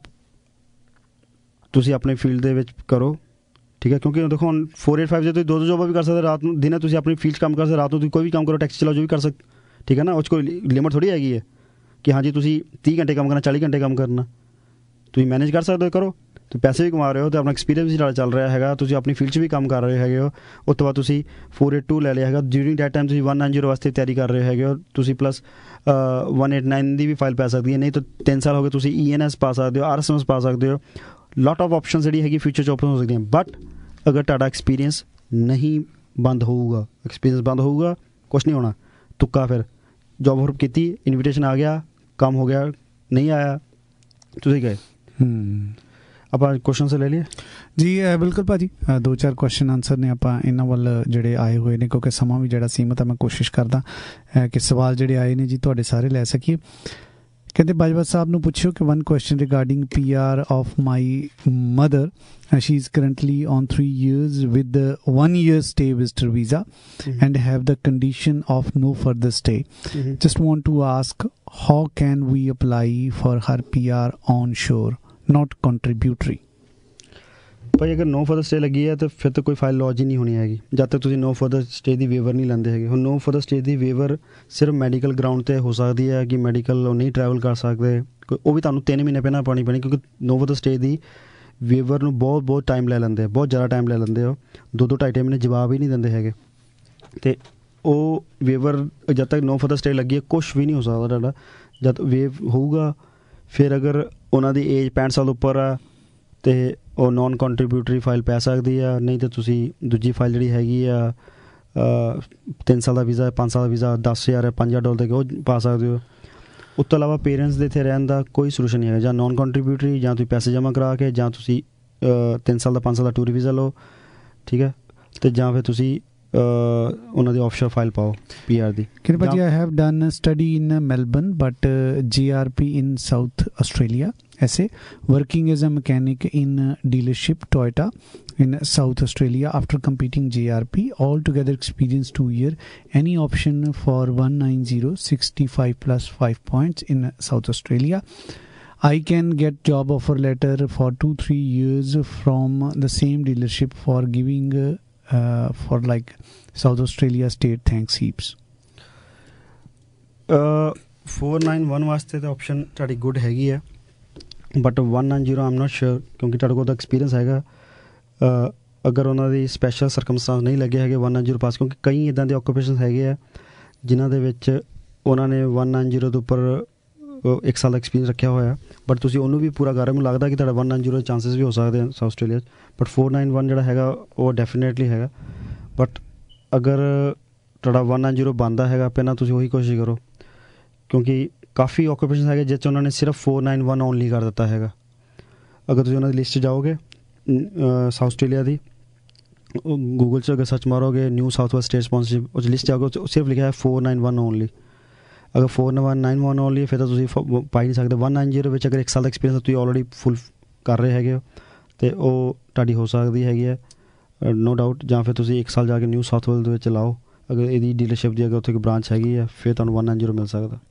[SPEAKER 2] ਤੁਸੀਂ ਆਪਣੇ ਫੀਲਡ ਦੇ ਵਿੱਚ ਕਰੋ, ਠੀਕ ਹੈ, ਕਿਉਂਕਿ ਦੇਖੋ ਹੁਣ ਫੋਰ ਏਟ ਫਾਈਵ ਜੇ ਤੁਸੀਂ ਦੋ ਦੋ ਜੋਬਾਂ ਵੀ ਕਰ ਸਕਦੇ, ਰਾਤ ਨੂੰ ਦਿਨੇ ਤੁਸੀਂ ਆਪਣੀ ਫੀਲਡ 'ਚ ਕੰਮ ਕਰ ਸਕਦੇ, ਰਾਤ ਨੂੰ ਤੁਸੀਂ ਕੋਈ ਵੀ ਕੰਮ ਕਰੋ, ਟੈਕਸੀ ਚਲਾਓ, ਜੋ ਵੀ ਕਰ ਸਕਦੇ, ਠੀਕ ਹੈ ਨਾ। ਉਹ 'ਚ ਕੋਈ ਲਿਮਿਟ ਥੋੜ੍ਹੀ ਹੈਗੀ ਹੈ ਕਿ ਹਾਂਜੀ ਤੁਸੀਂ ਤੀਹ ਘੰਟੇ ਕੰਮ ਕਰਨਾ, ਚਾਲੀ ਘੰਟੇ ਕੰਮ ਕਰਨਾ, ਤੁਸੀਂ ਮੈਨੇਜ ਕਰ ਸਕਦੇ ਹੋ, ਕਰੋ। ਤੁਸੀਂ ਪੈਸੇ ਵੀ ਕਮਾ ਰਹੇ ਹੋ ਅਤੇ ਆਪਣਾ ਐਕਸਪੀਰੀਅੰਸ ਵੀ ਚੱਲ ਰਿਹਾ ਹੈਗਾ, ਤੁਸੀਂ ਆਪਣੀ ਫੀਲਡ 'ਚ ਵੀ ਕੰਮ ਕਰ ਰਹੇ ਹੈਗੇ ਹੋ। ਉਸ ਤੋਂ ਬਾਅਦ ਤੁਸੀਂ ਫੋਰ ਏਟ ਟੂ ਲੈ ਲਿਆ ਹੈਗਾ, ਡਿਊਰਿੰਗ ਡੈਟ ਟਾਈਮ ਤੁਸੀਂ ਵਨ ਨਾਈਨ ਜ਼ੀਰੋ ਵਾਸਤੇ ਤਿਆਰੀ ਕਰ ਰਹੇ ਹੈਗੇ ਹੋ, ਤੁਸੀਂ ਪਲੱਸ ਵਨ ਏਟ ਨਾਈਨ ਦੀ ਵੀ ਫਾਈਲ ਪੈ ਸਕਦੀ ਹੈ, ਨਹੀਂ ਤਾਂ ਤਿੰਨ ਸਾਲ ਹੋ ਗਏ ਤੁਸੀਂ ਈ ਐਨ ਐਸ ਪਾ ਸਕਦੇ ਹੋ, ਆਰ ਐਸ ਐਮ ਐਸ ਪਾ ਸਕਦੇ ਹੋ। ਲੋਟ ਆਫ ਆਪਸ਼ਨ ਜਿਹੜੀ ਹੈਗੀ ਫਿਊਚਰ 'ਚ ਓਪਨ ਹੋ ਸਕਦੀਆਂ, ਬਟ ਅਗਰ ਤੁਹਾਡਾ ਐਕਸਪੀਰੀਅੰਸ ਨਹੀਂ ਬੰਦ ਹੋਊਗਾ, ਐਕਸਪੀਰੀਅੰਸ ਬੰਦ ਹੋਊਗਾ, ਕੁਛ ਨਹੀਂ ਹੋਣਾ, ਤੁੱਕਾ। ਫਿਰ ਜੋਬ ਹੋਰ ਕੀਤੀ, ਇਨਵੀਟੇਸ਼ਨ ਆ ਗਿਆ, ਕੰਮ ਹੋ ਗਿਆ, ਨਹੀਂ ਆਇਆ, ਤੁਸੀਂ ਗਏ। ਆਪਾਂ ਕੁਐਸਚਨ ਲੈ ਲਈਏ
[SPEAKER 1] ਜੀ। ਬਿਲਕੁਲ ਭਾਜੀ, ਦੋ ਚਾਰ ਕੁਐਸਚਨ ਆਨਸਰ ਨੇ ਆਪਾਂ ਇਹਨਾਂ ਵੱਲ ਜਿਹੜੇ ਆਏ ਹੋਏ ਨੇ, ਕਿਉਂਕਿ ਸਮਾਂ ਵੀ ਜਿਹੜਾ ਸੀਮਤ ਆ, ਮੈਂ ਕੋਸ਼ਿਸ਼ ਕਰਦਾ ਕਿ ਸਵਾਲ ਜਿਹੜੇ ਆਏ ਨੇ ਜੀ ਤੁਹਾਡੇ ਸਾਰੇ ਲੈ ਸਕੀਏ। ਕਹਿੰਦੇ ਬਾਜਵਾ ਸਾਹਿਬ ਨੂੰ ਪੁੱਛਿਓ ਕਿ one question regarding P R of my mother, she is currently on three years with the one year stay visitor visa mm-hmm. and have the condition of no further stay. Mm-hmm. Just want to ask, how can we apply for her P R onshore, not contributory?
[SPEAKER 2] ਭਾਈ ਅਗਰ ਨੋ further stay ਲੱਗੀ ਹੈ ਤਾਂ ਫਿਰ ਤਾਂ ਕੋਈ file lodge ਹੀ ਨਹੀਂ ਹੋਣੀ ਹੈਗੀ ਜਦ ਤੱਕ ਤੁਸੀਂ ਨੋ ਫਰਦਰ ਸਟੇ ਦੀ ਵੇਵਰ ਨਹੀਂ ਲੈਂਦੇ ਹੈਗੇ। ਹੁਣ ਨੋ ਫਰਦਰ ਸਟੇ ਦੀ ਵੇਵਰ ਸਿਰਫ ਮੈਡੀਕਲ ਗਰਾਊਂਡ 'ਤੇ ਹੋ ਸਕਦੀ ਹੈ ਕਿ ਮੈਡੀਕਲ ਉਹ ਨਹੀਂ ਟਰੈਵਲ ਕਰ ਸਕਦੇ, ਉਹ ਵੀ ਤੁਹਾਨੂੰ ਤਿੰਨ ਮਹੀਨੇ ਪਹਿਲਾਂ ਪਾਉਣੀ ਪੈਣੀ, ਕਿਉਂਕਿ ਨੋ ਫਰਦਰ ਸਟੇ ਦੀ ਵੇਵਰ ਨੂੰ ਬਹੁਤ ਬਹੁਤ ਟਾਈਮ ਲੈ ਲੈਂਦੇ, ਬਹੁਤ ਜ਼ਿਆਦਾ ਟਾਈਮ ਲੈ ਲੈਂਦੇ। ਉਹ ਦੋ ਦੋ ਢਾਈ ਢਾਈ ਮਹੀਨੇ ਜਵਾਬ ਹੀ ਨਹੀਂ ਦਿੰਦੇ ਹੈਗੇ, ਅਤੇ ਉਹ ਵੇਵਰ ਜਦ ਤੱਕ ਨੋ ਫਰਦਰ ਸਟੇ ਲੱਗੀ ਹੈ ਕੁਛ ਵੀ ਨਹੀਂ ਹੋ ਸਕਦਾ ਤੁਹਾਡਾ। ਜਦ ਵੇਵ ਹੋਊਗਾ ਫਿਰ ਅਗਰ ਉਹਨਾਂ ਦੀ ਏਜ ਪੈਂਹਠ ਸਾਲ ਉੱਪਰ ਆ ਅਤੇ ਉਹ ਨੋਨ ਕੰਟਰੀਬਿਊਟਰੀ ਫਾਈਲ ਪੈ ਸਕਦੀ ਆ, ਨਹੀਂ ਤਾਂ ਤੁਸੀਂ ਦੂਜੀ ਫਾਈਲ ਜਿਹੜੀ ਹੈਗੀ ਆ ਤਿੰਨ ਸਾਲ ਦਾ ਵੀਜ਼ਾ, ਪੰਜ ਸਾਲ ਦਾ ਵੀਜ਼ਾ, ਦਸ ਹਜ਼ਾਰ ਪੰਜ ਹਜ਼ਾਰ ਡਾਲਰ ਦੇ ਉਹ ਪਾ ਸਕਦੇ ਹੋ। ਉਸ ਤੋਂ ਇਲਾਵਾ ਪੇਰੈਂਟਸ ਦੇ ਇੱਥੇ ਰਹਿਣ ਦਾ ਕੋਈ ਸੋਲੂਸ਼ਨ ਨਹੀਂ ਹੈਗਾ, ਜਾਂ ਨੋਨ ਕੰਟਰੀਬਿਊਟਰੀ, ਜਾਂ ਤੁਸੀਂ ਪੈਸੇ ਜਮ੍ਹਾਂ ਕਰਾ ਕੇ, ਜਾਂ ਤੁਸੀਂ ਤਿੰਨ ਸਾਲ ਦਾ ਪੰਜ ਸਾਲ ਦਾ ਟੂਰ ਵੀਜ਼ਾ ਲਓ, ਠੀਕ ਹੈ, ਅਤੇ ਜਾਂ ਫਿਰ ਤੁਸੀਂ ਉਹਨਾਂ ਦੀ ਆਫਸ਼ੋਰ ਫਾਈਲ ਪਾਓ ਪੀ ਆਰ ਦੀ।
[SPEAKER 1] ਕਿ ਭਾਜੀ I have done study in Melbourne but G R P in South Australia, as a working as a mechanic in dealership Toyota in South Australia after completing J R P, altogether experience two year. Any option for one ninety sixty-five plus five points in South Australia? I can get job offer letter for two three years from the same dealership for giving uh, for like South Australia state. Thanks heaps.
[SPEAKER 2] four ninety-one ਵਾਸਤੇ ਤਾਂ option ਤੁਹਾਡੀ good ਹੈਗੀ ਹੈ, but one nine zero I'm not sure, ਕਿਉਂਕਿ ਤੁਹਾਡੇ ਕੋਲ ਤਾਂ experience ਹੈਗਾ। ਅਗਰ ਉਹਨਾਂ ਦੀ ਸਪੈਸ਼ਲ ਸਰਕਮਸਟੈਂਸ ਨਹੀਂ ਲੱਗੇ ਹੈਗੇ ਵਨ ਨਾਈਨ ਜ਼ੀਰੋ ਪਾਸ, ਕਿਉਂਕਿ ਕਈ ਇੱਦਾਂ ਦੇ ਆਕੂਪੇਸ਼ਨ ਹੈਗੇ ਆ ਜਿਨ੍ਹਾਂ ਦੇ ਵਿੱਚ ਉਹਨਾਂ ਨੇ ਵਨ ਨਾਈਨ ਜ਼ੀਰੋ ਦੇ ਉੱਪਰ ਇੱਕ ਸਾਲ ਦਾ ਐਕਸਪੀਰੀਅੰਸ ਰੱਖਿਆ ਹੋਇਆ, ਬਟ ਤੁਸੀਂ ਉਹਨੂੰ ਵੀ ਪੂਰਾ ਕਰ ਰਹੇ, ਮੈਨੂੰ ਲੱਗਦਾ ਕਿ ਤੁਹਾਡਾ ਵਨ ਨਾਈਨ ਜ਼ੀਰੋ ਦੇ ਚਾਂਸਿਸ ਵੀ ਹੋ ਸਕਦੇ ਆ ਸਾਊਥ ਆਸਟ੍ਰੇਲੀਆ 'ਚ, ਬਟ ਫੋਰ ਨਾਈਨ ਵਨ ਜਿਹੜਾ ਹੈਗਾ ਉਹ ਡੈਫੀਨੇਟਲੀ ਹੈਗਾ। ਬਟ ਅਗਰ ਤੁਹਾਡਾ ਵਨ ਨਾਈਨ ਜ਼ੀਰੋ ਬਣਦਾ ਹੈਗਾ ਪਹਿਲਾਂ ਤੁਸੀਂ ਉਹੀ ਕੋਸ਼ਿਸ਼ ਕਰੋ, ਕਿਉਂਕਿ ਕਾਫੀ ਆਕੂਪੇਸ਼ਨ ਹੈਗੇ ਜਿਸ 'ਚ ਉਹਨਾਂ ਨੇ ਸਿਰਫ ਫੋਰ ਨਾਈਨ ਵਨ ਓਨਲੀ ਕਰ ਦਿੱਤਾ ਹੈਗਾ। ਅਗਰ ਤੁਸੀਂ ਉਹਨਾਂ ਦੀ ਲਿਸਟ 'ਚ ਜਾਓਗੇ ਸਾਊਥ ਆਸਟ੍ਰੇਲੀਆ ਦੀ, ਗੂਗਲ 'ਚ ਅਗਰ ਸਰਚ ਮਾਰੋਗੇ New South West state sponsorship, ਉਸ ਲਿਸਟ 'ਚ ਜਾਓਗੇ ਸਿਰਫ ਲਿਖਿਆ ਹੈ ਫੋਰ ਨਾਈਨ ਵਨ ਓਨਲੀ। ਅਗਰ ਫੋਰ ਨਾਈਨ ਵਨ ਓਨਲੀ ਫਿਰ ਤਾਂ ਤੁਸੀਂ ਪਾ ਹੀ ਨਹੀਂ ਸਕਦੇ। ਵਨ ਨਾਈਨ ਜ਼ੀਰੋ ਵਿੱਚ ਅਗਰ ਇੱਕ ਸਾਲ ਦਾ ਐਕਸਪੀਰੀਅੰਸ ਤੁਸੀਂ ਆਲਰੇਡੀ ਫੁੱਲ ਕਰ ਰਹੇ ਹੈਗੇ ਹੋ ਅਤੇ ਉਹ ਤੁਹਾਡੀ ਹੋ ਸਕਦੀ ਹੈਗੀ ਹੈ ਨੋ ਡਾਊਟ, ਜਾਂ ਫਿਰ ਤੁਸੀਂ ਇੱਕ ਸਾਲ ਜਾ ਕੇ ਨਿਊ ਸਾਊਥ ਵੇਲਜ਼ ਦੇ ਵਿੱਚ ਲਾਓ। ਅਗਰ ਇਹਦੀ ਡੀਲਰਸ਼ਿਪ ਦੀ ਅਗਰ ਉੱਥੇ ਕੋਈ ਬ੍ਰਾਂਚ ਹੈਗੀ ਆ ਫਿਰ ਤੁਹਾਨੂੰ ਵਨ ਨਾਈਨ ਜ਼ੀਰੋ ਮਿਲ ਸਕਦਾ।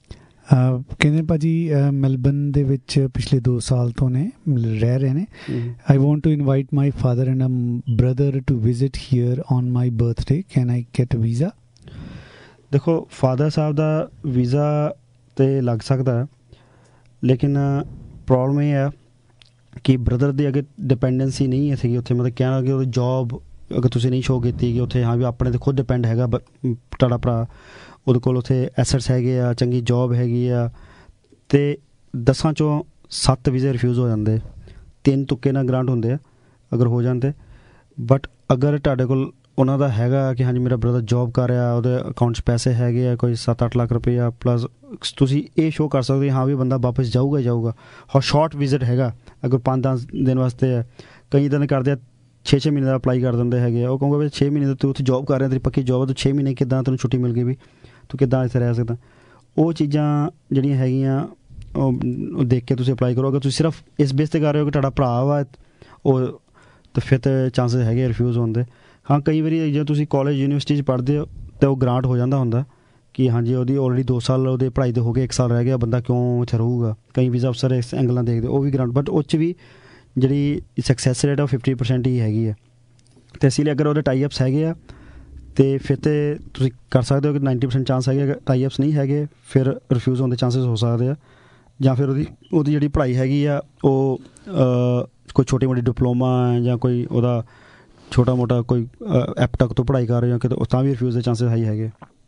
[SPEAKER 1] ਕਹਿੰਦੇ ਭਾਜੀ ਮੈਲਬਨ ਦੇ ਵਿੱਚ ਪਿਛਲੇ ਦੋ ਸਾਲ ਤੋਂ ਨੇ ਰਹਿ ਰਹੇ ਨੇ। I want to invite my father and a brother to visit here on my birthday, can I get visa?
[SPEAKER 2] ਦੇਖੋ ਫਾਦਰ ਸਾਹਿਬ ਦਾ ਵੀਜ਼ਾ ਤਾਂ ਲੱਗ ਸਕਦਾ, ਲੇਕਿਨ ਪ੍ਰੋਬਲਮ ਇਹ ਹੈ ਕਿ ਬ੍ਰਦਰ ਦੀ ਅਗਰ ਡਿਪੈਂਡੈਂਸੀ ਨਹੀਂ ਹੈ ਸੀਗੀ ਉੱਥੇ, ਮਤਲਬ ਕਹਿਣਾ ਕਿ ਉਹਦੀ ਜੋਬ ਅਗਰ ਤੁਸੀਂ ਨਹੀਂ ਸ਼ੋਅ ਕੀਤੀ ਕਿ ਉੱਥੇ ਹਾਂ ਵੀ ਆਪਣੇ 'ਤੇ ਖੁਦ ਡਿਪੈਂਡ ਹੈਗਾ ਤੁਹਾਡਾ ਭਰਾ, ਉਹਦੇ ਕੋਲ ਉੱਥੇ ਐਸੈਟਸ ਹੈਗੇ ਆ, ਚੰਗੀ ਜੋਬ ਹੈਗੀ ਆ, ਅਤੇ ਦਸਾਂ 'ਚੋਂ ਸੱਤ ਵੀਜ਼ੇ ਰਿਫਿਊਜ਼ ਹੋ ਜਾਂਦੇ, ਤਿੰਨ ਤੁੱਕੇ ਨਾਲ ਗ੍ਰਾਂਟ ਹੁੰਦੇ ਆ ਅਗਰ ਹੋ ਜਾਂਦੇ। ਬਟ ਅਗਰ ਤੁਹਾਡੇ ਕੋਲ ਉਹਨਾਂ ਦਾ ਹੈਗਾ ਕਿ ਹਾਂਜੀ ਮੇਰਾ ਬ੍ਰਦਰ ਜੋਬ ਕਰ ਰਿਹਾ, ਉਹਦੇ ਅਕਾਊਂਟ 'ਚ ਪੈਸੇ ਹੈਗੇ ਆ ਕੋਈ ਸੱਤ ਅੱਠ ਲੱਖ ਰੁਪਈਆ ਪਲੱਸ, ਤੁਸੀਂ ਇਹ ਸ਼ੋਅ ਕਰ ਸਕਦੇ ਹਾਂ ਵੀ ਬੰਦਾ ਵਾਪਸ ਜਾਊਗਾ ਹੀ ਜਾਊਗਾ। ਔਰ ਸ਼ਾਰਟ ਵਿਜ਼ਿਟ ਹੈਗਾ, ਅਗਰ ਪੰਜ ਦਸ ਦਿਨ ਵਾਸਤੇ ਹੈ, ਕਈ ਦਿਨ ਕਰਦੇ ਆ ਛੇ ਛੇ ਮਹੀਨੇ ਦਾ ਅਪਲਾਈ ਕਰ ਦਿੰਦੇ ਹੈਗੇ ਆ। ਉਹ ਕਹੂੰਗਾ ਵੀ ਛੇ ਮਹੀਨੇ ਦਾ ਤੂੰ ਉੱਥੇ ਜੋਬ ਕਰ ਰਿਹਾ, ਤੇਰੀ ਪੱਕੀ ਜੋਬ, ਤੂੰ ਛੇ ਮਹੀਨੇ ਕਿੱਦਾਂ ਤੈਨੂੰ ਛੁੱਟੀ ਮਿਲ ਗਈ ਵੀ ਤੂੰ ਕਿੱਦਾਂ ਇੱਥੇ ਰਹਿ ਸਕਦਾ। ਉਹ ਚੀਜ਼ਾਂ ਜਿਹੜੀਆਂ ਹੈਗੀਆਂ ਉਹ ਦੇਖ ਕੇ ਤੁਸੀਂ ਅਪਲਾਈ ਕਰੋ। ਅਗਰ ਤੁਸੀਂ ਸਿਰਫ ਇਸ ਬੇਸ 'ਤੇ ਕਰ ਰਹੇ ਹੋ ਕਿ ਤੁਹਾਡਾ ਭਰਾ ਵਾ ਉਹ, ਤਾਂ ਫਿਰ ਤਾਂ ਚਾਂਸਿਸ ਹੈਗੇ ਰਿਫਿਊਜ਼ ਹੋਣ ਦੇ। ਹਾਂ ਕਈ ਵਾਰੀ ਜੇ ਤੁਸੀਂ ਕਾਲਜ ਯੂਨੀਵਰਸਿਟੀ 'ਚ ਪੜ੍ਹਦੇ ਹੋ ਤਾਂ ਉਹ ਗ੍ਰਾਂਟ ਹੋ ਜਾਂਦਾ ਹੁੰਦਾ ਕਿ ਹਾਂਜੀ ਉਹਦੀ ਆਲਰੇਡੀ ਦੋ ਸਾਲ ਉਹਦੇ ਪੜ੍ਹਾਈ ਦੇ ਹੋ ਗਏ, ਇੱਕ ਸਾਲ ਰਹਿ ਗਿਆ, ਬੰਦਾ ਕਿਉਂ ਇੱਥੇ ਰਹੂਗਾ। ਕਈ ਵੀਜ਼ਾ ਅਫਸਰ ਇਸ ਐਂਗਲਾਂ ਦੇਖਦੇ, ਉਹ ਵੀ ਗ੍ਰਾਂਟ, ਬਟ ਉਹ 'ਚ ਵੀ ਜਿਹੜੀ ਸਕਸੈਸ ਰੇਟ ਆ ਉਹ ਫਿਫਟੀ ਪਰਸੈਂਟ ਹੀ ਹੈਗੀ ਹੈ। ਅਤੇ ਇਸ ਲਈ ਅਗਰ ਉਹਦੇ ਟਾਈ ਅਪਸ ਹੈਗੇ ਆ ਅਤੇ ਫਿਰ ਤਾਂ ਤੁਸੀਂ ਕਰ ਸਕਦੇ ਹੋ ਕਿ ਨਾਈਨਟੀ ਪਰਸੈਂਟ ਚਾਂਸ ਹੈਗੇ। ਅਗਰ ਟਾਈ ਅਪਸ ਨਹੀਂ ਹੈਗੇ ਫਿਰ ਰਿਫਿਊਜ਼ ਹੋਣ ਦੇ ਚਾਂਸਿਸ ਹੋ ਸਕਦੇ ਆ, ਜਾਂ ਫਿਰ ਉਹਦੀ ਉਹਦੀ ਜਿਹੜੀ ਪੜ੍ਹਾਈ ਹੈਗੀ ਆ ਉਹ ਕੋਈ ਛੋਟੀ ਮੋਟੀ ਡਿਪਲੋਮਾ ਜਾਂ ਕੋਈ ਉਹਦਾ ਛੋਟਾ ਮੋਟਾ ਕੋਈ ਐਪਟੈਕ ਤੋਂ ਪੜ੍ਹਾਈ ਕਰ ਰਹੇ ਹੋ ਕਿਤੇ, ਤਾਂ ਵੀ ਰਿਫਿਊਜ਼ ਦੇ ਚਾਂਸਿਸ ਹਾਈ ਹੈਗੇ।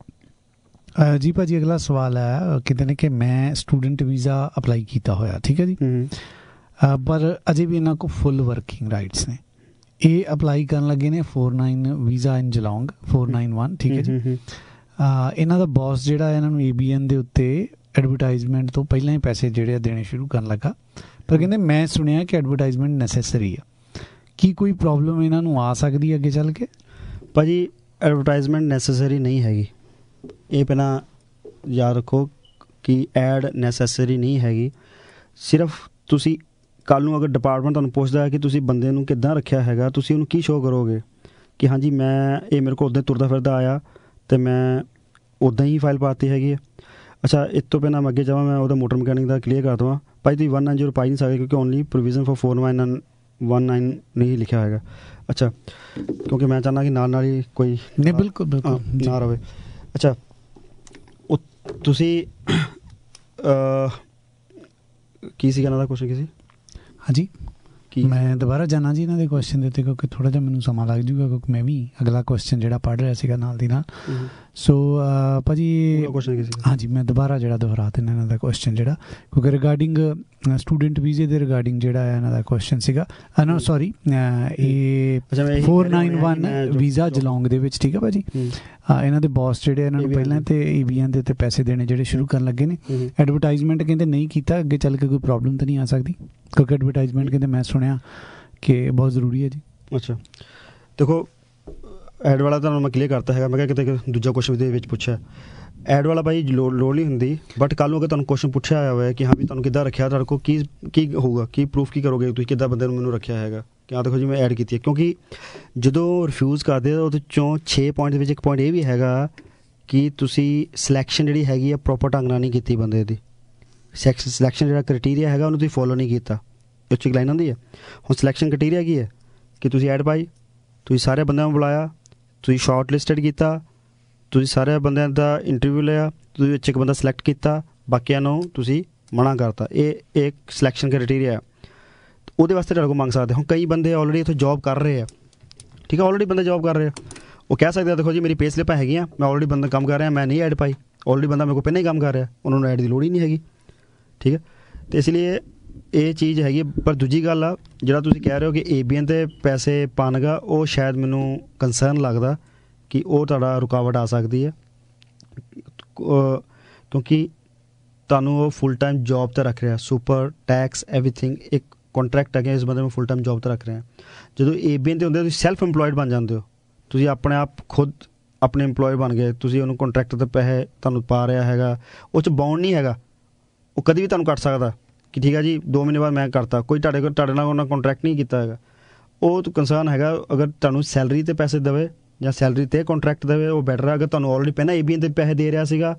[SPEAKER 1] ਜੀ ਭਾਜੀ ਅਗਲਾ ਸਵਾਲ ਹੈ, ਕਹਿੰਦੇ ਨੇ ਕਿ ਮੈਂ ਸਟੂਡੈਂਟ ਵੀਜ਼ਾ ਅਪਲਾਈ ਕੀਤਾ ਹੋਇਆ, ਠੀਕ ਹੈ ਜੀ, ਪਰ ਅਜੇ ਵੀ ਇਹਨਾਂ ਕੋਲ ਫੁੱਲ ਵਰਕਿੰਗ ਰਾਈਟਸ ਨੇ। ਇਹ ਅਪਲਾਈ ਕਰਨ ਲੱਗੇ ਨੇ four nine visa in Geelong four nine one, ਠੀਕ ਹੈ ਜੀ। ਇਹਨਾਂ ਦਾ ਬੌਸ ਜਿਹੜਾ ਇਹਨਾਂ ਨੂੰ ਏ ਬੀ ਐਨ ਦੇ ਉੱਤੇ ਐਡਵਰਟਾਈਜ਼ਮੈਂਟ ਤੋਂ ਪਹਿਲਾਂ ਹੀ ਪੈਸੇ ਜਿਹੜੇ ਆ ਦੇਣੇ ਸ਼ੁਰੂ ਕਰਨ ਲੱਗਾ, ਪਰ ਕਹਿੰਦੇ ਮੈਂ ਸੁਣਿਆ ਕਿ ਐਡਵਰਟਾਈਜ਼ਮੈਂਟ ਨੈਸੈਸਰੀ ਆ। ਕੀ ਕੋਈ ਪ੍ਰੋਬਲਮ ਇਹਨਾਂ ਨੂੰ ਆ ਸਕਦੀ ਹੈ ਅੱਗੇ ਚੱਲ ਕੇ? ਭਾਅ ਜੀ
[SPEAKER 2] ਐਡਵਰਟਾਈਜ਼ਮੈਂਟ ਨੈਸੈਸਰੀ ਨਹੀਂ ਹੈਗੀ, ਇਹ ਪਹਿਲਾਂ ਯਾਦ ਰੱਖੋ ਕਿ ਐਡ ਨੈਸੈਸਰੀ ਨਹੀਂ ਹੈਗੀ। ਸਿਰਫ ਤੁਸੀਂ ਕੱਲ੍ਹ ਨੂੰ ਅਗਰ ਡਿਪਾਰਟਮੈਂਟ ਤੁਹਾਨੂੰ ਪੁੱਛਦਾ ਹੈ ਕਿ ਤੁਸੀਂ ਬੰਦੇ ਨੂੰ ਕਿੱਦਾਂ ਰੱਖਿਆ ਹੈਗਾ, ਤੁਸੀਂ ਉਹਨੂੰ ਕੀ ਸ਼ੋਅ ਕਰੋਗੇ ਕਿ ਹਾਂਜੀ ਮੈਂ ਇਹ ਮੇਰੇ ਕੋਲ ਉੱਦਾਂ ਤੁਰਦਾ ਫਿਰਦਾ ਆਇਆ ਅਤੇ ਮੈਂ ਉੱਦਾਂ ਹੀ ਫਾਈਲ ਪਾਤੀ ਹੈਗੀ ਹੈ। ਅੱਛਾ ਇਸ ਤੋਂ ਪਹਿਲਾਂ ਮੈਂ ਅੱਗੇ ਜਾਵਾਂ, ਮੈਂ ਉਹਦਾ ਮੋਟਰ ਮਕੈਨਿਕ ਦਾ ਕਲੀਅਰ ਕਰ ਦੇਵਾਂ। ਭਾਈ ਤੁਸੀਂ ਵਨ ਨਾਈਨ ਜ਼ੀਰੋ ਪਾਈ ਨਹੀਂ ਸਕਦੇ ਕਿਉਂਕਿ only provision for four nine one nine ਨਹੀਂ ਲਿਖਿਆ ਹੋਏਗਾ। ਅੱਛਾ ਕਿਉਂਕਿ ਮੈਂ ਚਾਹੁੰਦਾ ਕਿ ਨਾਲ ਨਾਲ ਹੀ ਕੋਈ
[SPEAKER 1] ਨਹੀਂ ਬਿਲਕੁਲ ਬਿਲਕੁਲ
[SPEAKER 2] ਨਾ ਰਵੇ। ਅੱਛਾ ਉਹ ਤੁਸੀਂ ਕੀ ਸੀ ਇਹਨਾਂ ਦਾ ਕੁਐਸਚਨ ਕੀ ਸੀ?
[SPEAKER 1] ਹਾਂਜੀ ਮੈਂ ਦੁਬਾਰਾ ਜਾਣਾ ਜੀ ਇਹਨਾਂ ਦੇ ਕੁਐਸਚਨ ਦੇ ਉੱਤੇ, ਕਿਉਂਕਿ ਥੋੜ੍ਹਾ ਜਿਹਾ ਮੈਨੂੰ ਸਮਾਂ ਲੱਗ ਜੂਗਾ, ਕਿਉਂਕਿ ਮੈਂ ਵੀ ਅਗਲਾ ਕੁਐਸਚਨ ਜਿਹੜਾ ਪੜ੍ਹ ਰਿਹਾ ਸੀਗਾ ਨਾਲ ਦੀ ਨਾਲ। ਸੋ ਭਾਅ ਜੀ ਹਾਂਜੀ ਮੈਂ ਦੁਬਾਰਾ ਜਿਹੜਾ ਦੁਹਰਾ ਦਿੰਦਾ ਇਹਨਾਂ ਦਾ ਕੁਐਸਚਨ ਜਿਹੜਾ, ਕਿਉਂਕਿ ਰਿਗਾਰਡਿੰਗ ਸਟੂਡੈਂਟ ਵੀਜ਼ੇ ਦੇ ਰਿਗਾਰਡਿੰਗ ਜਿਹੜਾ ਹੈ ਇਹਨਾਂ ਦਾ ਕੁਐਸਚਨ ਸੀਗਾ। ਨਾ ਸੋਰੀ ਇਹ four nine one visa Geelong ਦੇ ਵਿੱਚ, ਠੀਕ ਹੈ ਭਾਅ ਜੀ। ਇਹਨਾਂ ਦੇ ਬੌਸ ਜਿਹੜੇ ਇਹਨਾਂ ਨੂੰ ਪਹਿਲਾਂ ਤੇ ਏ ਬੀ ਐਨ ਦੇ ਉੱਤੇ ਪੈਸੇ ਦੇਣੇ ਜਿਹੜੇ ਸ਼ੁਰੂ ਕਰਨ ਲੱਗੇ ਨੇ। ਐਡਵਰਟਾਈਜ਼ਮੈਂਟ ਕਹਿੰਦੇ ਨਹੀਂ ਕੀਤਾ, ਅੱਗੇ ਚੱਲ ਕੇ ਕੋਈ ਪ੍ਰੋਬਲਮ ਤਾਂ ਨਹੀਂ ਆ ਸਕਦੀ, ਕਿਉਂਕਿ ਐਡਵਰਟਾਈਜ਼ਮੈਂਟ ਕਹਿੰਦੇ ਮੈਂ ਸੁਣਿਆ ਕਿ ਬਹੁਤ ਜ਼ਰੂਰੀ ਹੈ ਜੀ।
[SPEAKER 2] ਅੱਛਾ ਦੇਖੋ ਐਡ ਵਾਲਾ ਤੁਹਾਨੂੰ ਮੈਂ ਕਲੀਅਰ ਕਰਤਾ ਹੈਗਾ, ਮੈਂ ਕਿਹਾ ਕਿਤੇ ਦੂਜਾ ਕੁਐਸਚਨ ਦੇ ਵਿੱਚ ਪੁੱਛਿਆ ਐਡ ਵਾਲਾ ਭਾਈ ਲੋੜ ਲੋੜ ਨਹੀਂ ਹੁੰਦੀ, ਬਟ ਕੱਲ੍ਹ ਨੂੰ ਅਗਰ ਤੁਹਾਨੂੰ ਕੁਐਸਚਨ ਪੁੱਛਿਆ ਹੋਇਆ ਹੋਇਆ ਕਿ ਹਾਂ ਵੀ ਤੁਹਾਨੂੰ ਕਿੱਦਾਂ ਰੱਖਿਆ, ਤੁਹਾਡੇ ਕੋਲ ਕੀ ਕੀ ਹੋਊਗਾ, ਕੀ ਪ੍ਰੂਫ ਕੀ ਕਰੋਗੇ ਤੁਸੀਂ ਕਿੱਦਾਂ ਬੰਦੇ ਨੂੰ ਮੈਨੂੰ ਰੱਖਿਆ ਹੈਗਾ ਕਿ ਹਾਂ ਦੇਖੋ ਜੀ ਮੈਂ ਐਡ ਕੀਤੀ ਹੈ। ਕਿਉਂਕਿ ਜਦੋਂ ਰਿਫਿਊਜ਼ ਕਰਦੇ ਆ ਉਹਦੇ 'ਚੋਂ ਛੇ ਪੁਆਇੰਟ ਦੇ ਵਿੱਚ ਇੱਕ ਪੁਆਇੰਟ ਇਹ ਵੀ ਹੈਗਾ ਕਿ ਤੁਸੀਂ ਸਿਲੈਕਸ਼ਨ ਜਿਹੜੀ ਹੈਗੀ ਆ ਪ੍ਰੋਪਰ ਢੰਗ ਨਾਲ ਨਹੀਂ ਕੀਤੀ ਬੰਦੇ ਦੀ। ਸੈਕਸ ਸਿਲੈਕਸ਼ਨ ਜਿਹੜਾ ਕ੍ਰਾਈਟੀਰੀਆ ਹੈਗਾ ਉਹਨੂੰ ਤੁਸੀਂ ਫੋਲੋ ਨਹੀਂ ਕੀਤਾ। ਇਹ 'ਚ ਇੱਕ ਲਾਈਨ ਹੁੰਦੀ ਹੈ, ਹੁਣ ਸਿਲੈਕਸ਼ਨ ਕ੍ਰਾਈਟੀਰੀਆ ਕੀ ਹੈ ਕਿ ਤੁਸੀਂ ਐਡ ਪਾਈ, ਤੁਸੀਂ ਸਾਰੇ ਬੰਦਿਆਂ ਨੂੰ ਬੁਲਾਇਆ, ਤੁਸੀਂ ਸ਼ਾਰਟ ਲਿਸਟਡ ਕੀਤਾ, ਤੁਸੀਂ ਸਾਰੇ ਬੰਦਿਆਂ ਦਾ ਇੰਟਰਵਿਊ ਲਿਆ, ਤੁਸੀਂ ਵਿੱਚ ਇੱਕ ਬੰਦਾ ਸਿਲੈਕਟ ਕੀਤਾ, ਬਾਕੀਆਂ ਨੂੰ ਤੁਸੀਂ ਮਨਾ ਕਰਤਾ। ਇਹ ਇੱਕ ਸਿਲੈਕਸ਼ਨ ਕ੍ਰਾਈਟੀਰੀਆ, ਉਹਦੇ ਵਾਸਤੇ ਤੁਹਾਡੇ ਕੋਲ ਮੰਗ ਸਕਦੇ। ਹੁਣ ਕਈ ਬੰਦੇ ਆਲਰੇਡੀ ਇੱਥੇ ਜੋਬ ਕਰ ਰਹੇ ਆ, ਠੀਕ ਹੈ, ਆਲਰੇਡੀ ਬੰਦੇ ਜੋਬ ਕਰ ਰਹੇ ਆ, ਉਹ ਕਹਿ ਸਕਦੇ ਆ ਦੇਖੋ ਜੀ ਮੇਰੀ ਪੇ ਸਲਿੱਪਾਂ ਹੈਗੀਆਂ, ਮੈਂ ਆਲਰੇਡੀ ਬੰਦਾ ਕੰਮ ਕਰ ਰਿਹਾ, ਮੈਂ ਨਹੀਂ ਐਡ ਪਾਈ, ਆਲਰੇਡੀ ਬੰਦਾ ਮੇਰੇ ਕੋਲ ਪਹਿਲਾਂ ਹੀ ਕੰਮ ਕਰ ਰਿਹਾ, ਉਹਨਾਂ ਨੂੰ ਐਡ ਦੀ ਲੋੜ ਹੀ ਨਹੀਂ ਹੈਗੀ, ਠੀਕ ਹੈ। ਅਤੇ ਇਸ ਲਈ ਇਹ ਚੀਜ਼ ਹੈਗੀ। ਪਰ ਦੂਜੀ ਗੱਲ ਆ ਜਿਹੜਾ ਤੁਸੀਂ ਕਹਿ ਰਹੇ ਹੋ ਕਿ ਏ ਬੀ ਐਨ 'ਤੇ ਪੈਸੇ ਪਾਉਣਗਾ, ਉਹ ਸ਼ਾਇਦ ਮੈਨੂੰ ਕੰਸਰਨ ਲੱਗਦਾ ਕਿ ਉਹ ਤੁਹਾਡਾ ਰੁਕਾਵਟ ਆ ਸਕਦੀ ਹੈ, ਕਿਉਂਕਿ ਤੁਹਾਨੂੰ ਉਹ ਫੁੱਲ ਟਾਈਮ ਜੋਬ 'ਤੇ ਰੱਖ ਰਿਹਾ, ਸੁਪਰ ਟੈਕਸ ਐਵਰੀਥਿੰਗ ਇੱਕ ਕੰਟਰੈਕਟ ਹੈਗੇ, ਇਸ ਬੰਦੇ ਨੂੰ ਫੁੱਲ ਟਾਈਮ ਜੋਬ 'ਤੇ ਰੱਖ ਰਹੇ ਆ। ਜਦੋਂ ਏ ਬੀ ਐਨ 'ਤੇ ਹੁੰਦੇ ਤੁਸੀਂ ਸੈਲਫ ਇੰਪਲੋਇਡ ਬਣ ਜਾਂਦੇ ਹੋ, ਤੁਸੀਂ ਆਪਣੇ ਆਪ ਖੁਦ ਆਪਣੇ ਇੰਪਲੋਏ ਬਣ ਗਏ, ਤੁਸੀਂ ਉਹਨੂੰ ਕੰਟਰੈਕਟ 'ਤੇ ਪੈਸੇ ਤੁਹਾਨੂੰ ਪਾ ਰਿਹਾ ਹੈਗਾ, ਉਹ 'ਚ ਬਾਉਂਡ ਨਹੀਂ ਹੈਗਾ, ਉਹ ਕਦੇ ਵੀ ਤੁਹਾਨੂੰ ਕੱਟ ਸਕਦਾ ਕਿ ਠੀਕ ਹੈ ਜੀ ਦੋ ਮਹੀਨੇ ਬਾਅਦ ਮੈਂ ਕਰਤਾ, ਕੋਈ ਤੁਹਾਡੇ ਕੋਲ ਤੁਹਾਡੇ ਨਾਲ ਉਹਨਾਂ ਕੰਟਰੈਕਟ ਨਹੀਂ ਕੀਤਾ ਹੈਗਾ। ਉਹ ਕੰਸਰਨ ਹੈਗਾ ਅਗਰ ਤੁਹਾਨੂੰ ਸੈਲਰੀ 'ਤੇ ਪੈਸੇ ਦੇਵੇ ਜਾਂ ਸੈਲਰੀ 'ਤੇ ਕੰਟਰੈਕਟ ਦੇਵੇ ਉਹ ਬੈਟਰ ਹੈ। ਅਗਰ ਤੁਹਾਨੂੰ ਆਲਰੇਡੀ ਪਹਿਲਾਂ ਏ ਬੀ ਐਨ 'ਤੇ ਪੈਸੇ ਦੇ ਰਿਹਾ ਸੀਗਾ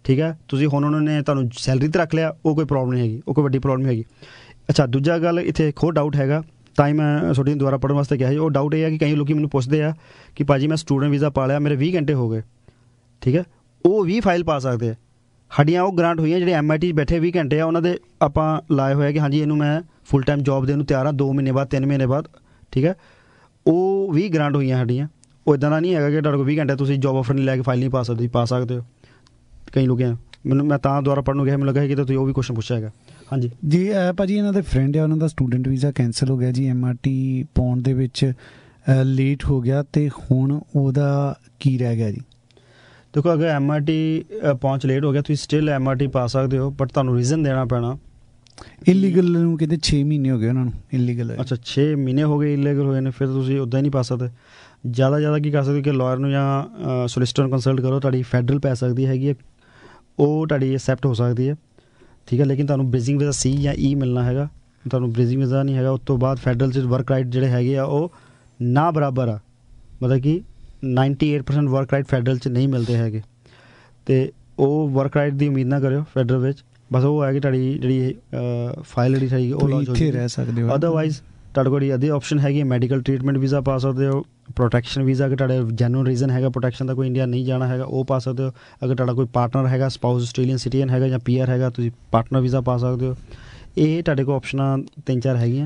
[SPEAKER 2] ਠੀਕ ਹੈ। ਤੁਸੀਂ ਹੁਣ ਉਹਨਾਂ ਨੇ ਤੁਹਾਨੂੰ ਸੈਲਰੀ 'ਤੇ ਰੱਖ ਲਿਆ, ਉਹ ਕੋਈ ਪ੍ਰੋਬਲਮ ਨਹੀਂ ਹੈਗੀ, ਉਹ ਕੋਈ ਵੱਡੀ ਪ੍ਰੋਬਲਮ ਨਹੀਂ ਹੈਗੀ। ਅੱਛਾ, ਦੂਜਾ ਗੱਲ ਇੱਥੇ ਇੱਕ ਹੋਰ ਡਾਊਟ ਹੈਗਾ, ਤਾਂ ਹੀ ਮੈਂ ਤੁਹਾਡੀ ਦੁਬਾਰਾ ਪੜ੍ਹਨ ਵਾਸਤੇ ਕਿਹਾ ਸੀ। ਉਹ ਡਾਊਟ ਇਹ ਹੈ ਕਿ ਕਈ ਲੋਕ ਮੈਨੂੰ ਪੁੱਛਦੇ ਆ ਕਿ ਭਾਅ ਜੀ ਮੈਂ ਸਟੂਡੈਂਟ ਵੀਜ਼ਾ ਪਾ ਲਿਆ, ਮੇਰੇ ਵੀਹ ਘੰਟੇ ਹੋ ਗਏ, ਠੀਕ ਹੈ, ਉਹ ਵੀ ਫਾਈਲ ਪਾ ਸਕਦੇ ਆ। ਸਾਡੀਆਂ ਉਹ ਗ੍ਰਾਂਟ ਹੋਈਆਂ ਜਿਹੜੇ ਐਮ ਆਈ ਟੀ 'ਚ ਬੈਠੇ ਵੀਹ ਘੰਟੇ ਆ, ਉਹਨਾਂ ਦੇ ਆਪਾਂ ਲਾਏ ਹੋਏ ਕਿ ਹਾਂਜੀ ਇਹਨੂੰ ਮੈਂ ਫੁੱਲ ਟਾਈਮ ਜੋਬ ਦੇਣ ਨੂੰ ਤਿਆਰ ਹਾਂ, ਦੋ ਮਹੀਨੇ ਬਾਅਦ ਤਿੰਨ ਮਹੀਨੇ ਬਾਅਦ, ਠੀਕ ਹੈ। ਉਹ ਵੀ ਗ੍ਰਾਂਟ ਹੋਈਆਂ ਸਾਡੀਆਂ। ਉਹ ਇੱਦਾਂ ਦਾ ਨਹੀਂ ਹੈਗਾ ਕਿ ਤੁਹਾਡੇ ਕੋਲ ਵੀਹ ਘੰਟੇ ਤੁਸੀਂ ਜੋਬ ਆਫਰ ਨਹੀਂ ਲੈ ਕੇ ਫਾਈਲ ਨਹੀਂ ਪਾ ਸਕਦੇ, ਪਾ ਸਕਦੇ ਹੋ। ਕਈ ਲੋਕ ਆ, ਮੈਨੂੰ ਮੈਂ ਤਾਂ ਦੁਬਾਰਾ ਪੜ੍ਹਨ ਨੂੰ ਕਿਹਾ, ਮੈਨੂੰ ਲੱਗਾ ਕਿ ਤੁਸੀਂ ਉਹ ਵੀ ਕੁਐਸਚਨ ਪੁੱਛਿਆ ਹੈਗਾ। ਹਾਂਜੀ
[SPEAKER 1] ਜੀ ਭਾਅ ਜੀ, ਇਹਨਾਂ ਦੇ ਫਰੈਂਡ ਆ, ਉਹਨਾਂ ਦਾ ਸਟੂਡੈਂਟ ਵੀਜ਼ਾ ਕੈਂਸਲ ਹੋ ਗਿਆ ਜੀ, ਐਮ ਆਰ ਟੀ ਪਾਉਣ ਦੇ ਵਿੱਚ ਲੇਟ ਹੋ ਗਿਆ, ਅਤੇ ਹੁਣ ਉਹਦਾ ਕੀ ਰਹਿ ਗਿਆ ਜੀ?
[SPEAKER 2] ਦੇਖੋ, ਅਗਰ ਐਮ ਆਰ ਟੀ ਪਹੁੰਚ ਲੇਟ ਹੋ ਗਿਆ, ਤੁਸੀਂ ਸਟਿਲ ਐਮ ਆਰ ਟੀ ਪਾ ਸਕਦੇ ਹੋ, ਬਟ ਤੁਹਾਨੂੰ ਰੀਜ਼ਨ ਦੇਣਾ ਪੈਣਾ।
[SPEAKER 1] ਇਲੀਗਲ ਨੂੰ ਕਿਤੇ ਛੇ ਮਹੀਨੇ ਹੋ ਗਏ ਉਹਨਾਂ ਨੂੰ ਇਲੀਗਲ।
[SPEAKER 2] ਅੱਛਾ, ਛੇ ਮਹੀਨੇ ਹੋ ਗਏ ਇਲੀਗਲ ਹੋਏ ਨੇ, ਫਿਰ ਤੁਸੀਂ ਉੱਦਾਂ ਹੀ ਨਹੀਂ ਪਾ ਸਕਦੇ। ਜ਼ਿਆਦਾ ਜ਼ਿਆਦਾ ਕੀ ਕਰ ਸਕਦੇ ਕਿ ਲਾਇਰ ਨੂੰ ਜਾਂ ਸੋਲਿਸਟਰ ਨੂੰ ਕੰਸਲਟ ਕਰੋ, ਤੁਹਾਡੀ ਫੈਡਰਲ ਪੈ ਸਕਦੀ ਹੈਗੀ ਹੈ, ਉਹ ਤੁਹਾਡੀ ਐਕਸੈਪਟ ਹੋ ਸਕਦੀ ਹੈ, ਠੀਕ ਹੈ। ਲੇਕਿਨ ਤੁਹਾਨੂੰ ਬ੍ਰਿਜਿੰਗ ਵੀਜ਼ਾ ਸੀ ਜਾਂ ਈ ਮਿਲਣਾ ਹੈਗਾ, ਤੁਹਾਨੂੰ ਬ੍ਰਿਜਿੰਗ ਵੀਜ਼ਾ ਨਹੀਂ ਹੈਗਾ। ਉਸ ਤੋਂ ਬਾਅਦ ਫੈਡਰਲ 'ਚ ਵਰਕ ਰਾਈਟ ਜਿਹੜੇ ਹੈਗੇ ਆ ਉਹ ਨਾ ਬਰਾਬਰ ਆ, ਮਤਲਬ ਕਿ ninety eight percent work right federal 'ਚ ਨਹੀਂ ਮਿਲਦੇ ਹੈਗੇ, ਅਤੇ ਉਹ ਵਰਕ ਰਾਈਟ ਦੀ ਉਮੀਦ ਨਾ ਕਰਿਓ ਫੈਡਰਲ ਵਿੱਚ। ਬਸ ਉਹ ਹੈ ਕਿ ਤੁਹਾਡੀ ਜਿਹੜੀ ਫਾਈਲ ਜਿਹੜੀ ਹੈਗੀ ਉਹ ਲੌਂਚ ਹੋ ਜਾਏਗੀ, ਰਹਿ ਸਕਦੇ ਹੋ। ਅਦਰਵਾਈਜ਼ ਤੁਹਾਡੇ ਕੋਲ ਅੱਧੀ ਆਪਸ਼ਨ ਹੈਗੀ, ਮੈਡੀਕਲ ਟਰੀਟਮੈਂਟ ਵੀਜ਼ਾ ਪਾ ਸਕਦੇ ਹੋ, ਪ੍ਰੋਟੈਕਸ਼ਨ ਵੀਜ਼ਾ ਅਗਰ ਤੁਹਾਡੇ ਜੈਨੂਅਨ ਰੀਜ਼ਨ ਹੈਗਾ ਪ੍ਰੋਟੈਕਸ਼ਨ ਦਾ, ਕੋਈ ਇੰਡੀਆ ਨਹੀਂ ਜਾਣਾ ਹੈਗਾ, ਉਹ ਪਾ ਸਕਦੇ ਹੋ। ਅਗਰ ਤੁਹਾਡਾ ਕੋਈ ਪਾਰਟਨਰ ਹੈਗਾ, ਸਪਾਊਸ ਆਸਟ੍ਰੇਲੀਅਨ ਸਿਟੀਜ਼ਨ ਹੈਗਾ ਜਾਂ ਪੀ ਆਰ ਹੈਗਾ, ਤੁਸੀਂ ਪਾਰਟਨਰ ਵੀਜ਼ਾ ਪਾ ਸਕਦੇ ਹੋ। ਇਹ ਤੁਹਾਡੇ ਕੋਲ ਆਪਸ਼ਨਾਂ ਤਿੰਨ ਚਾਰ ਹੈਗੀਆਂ,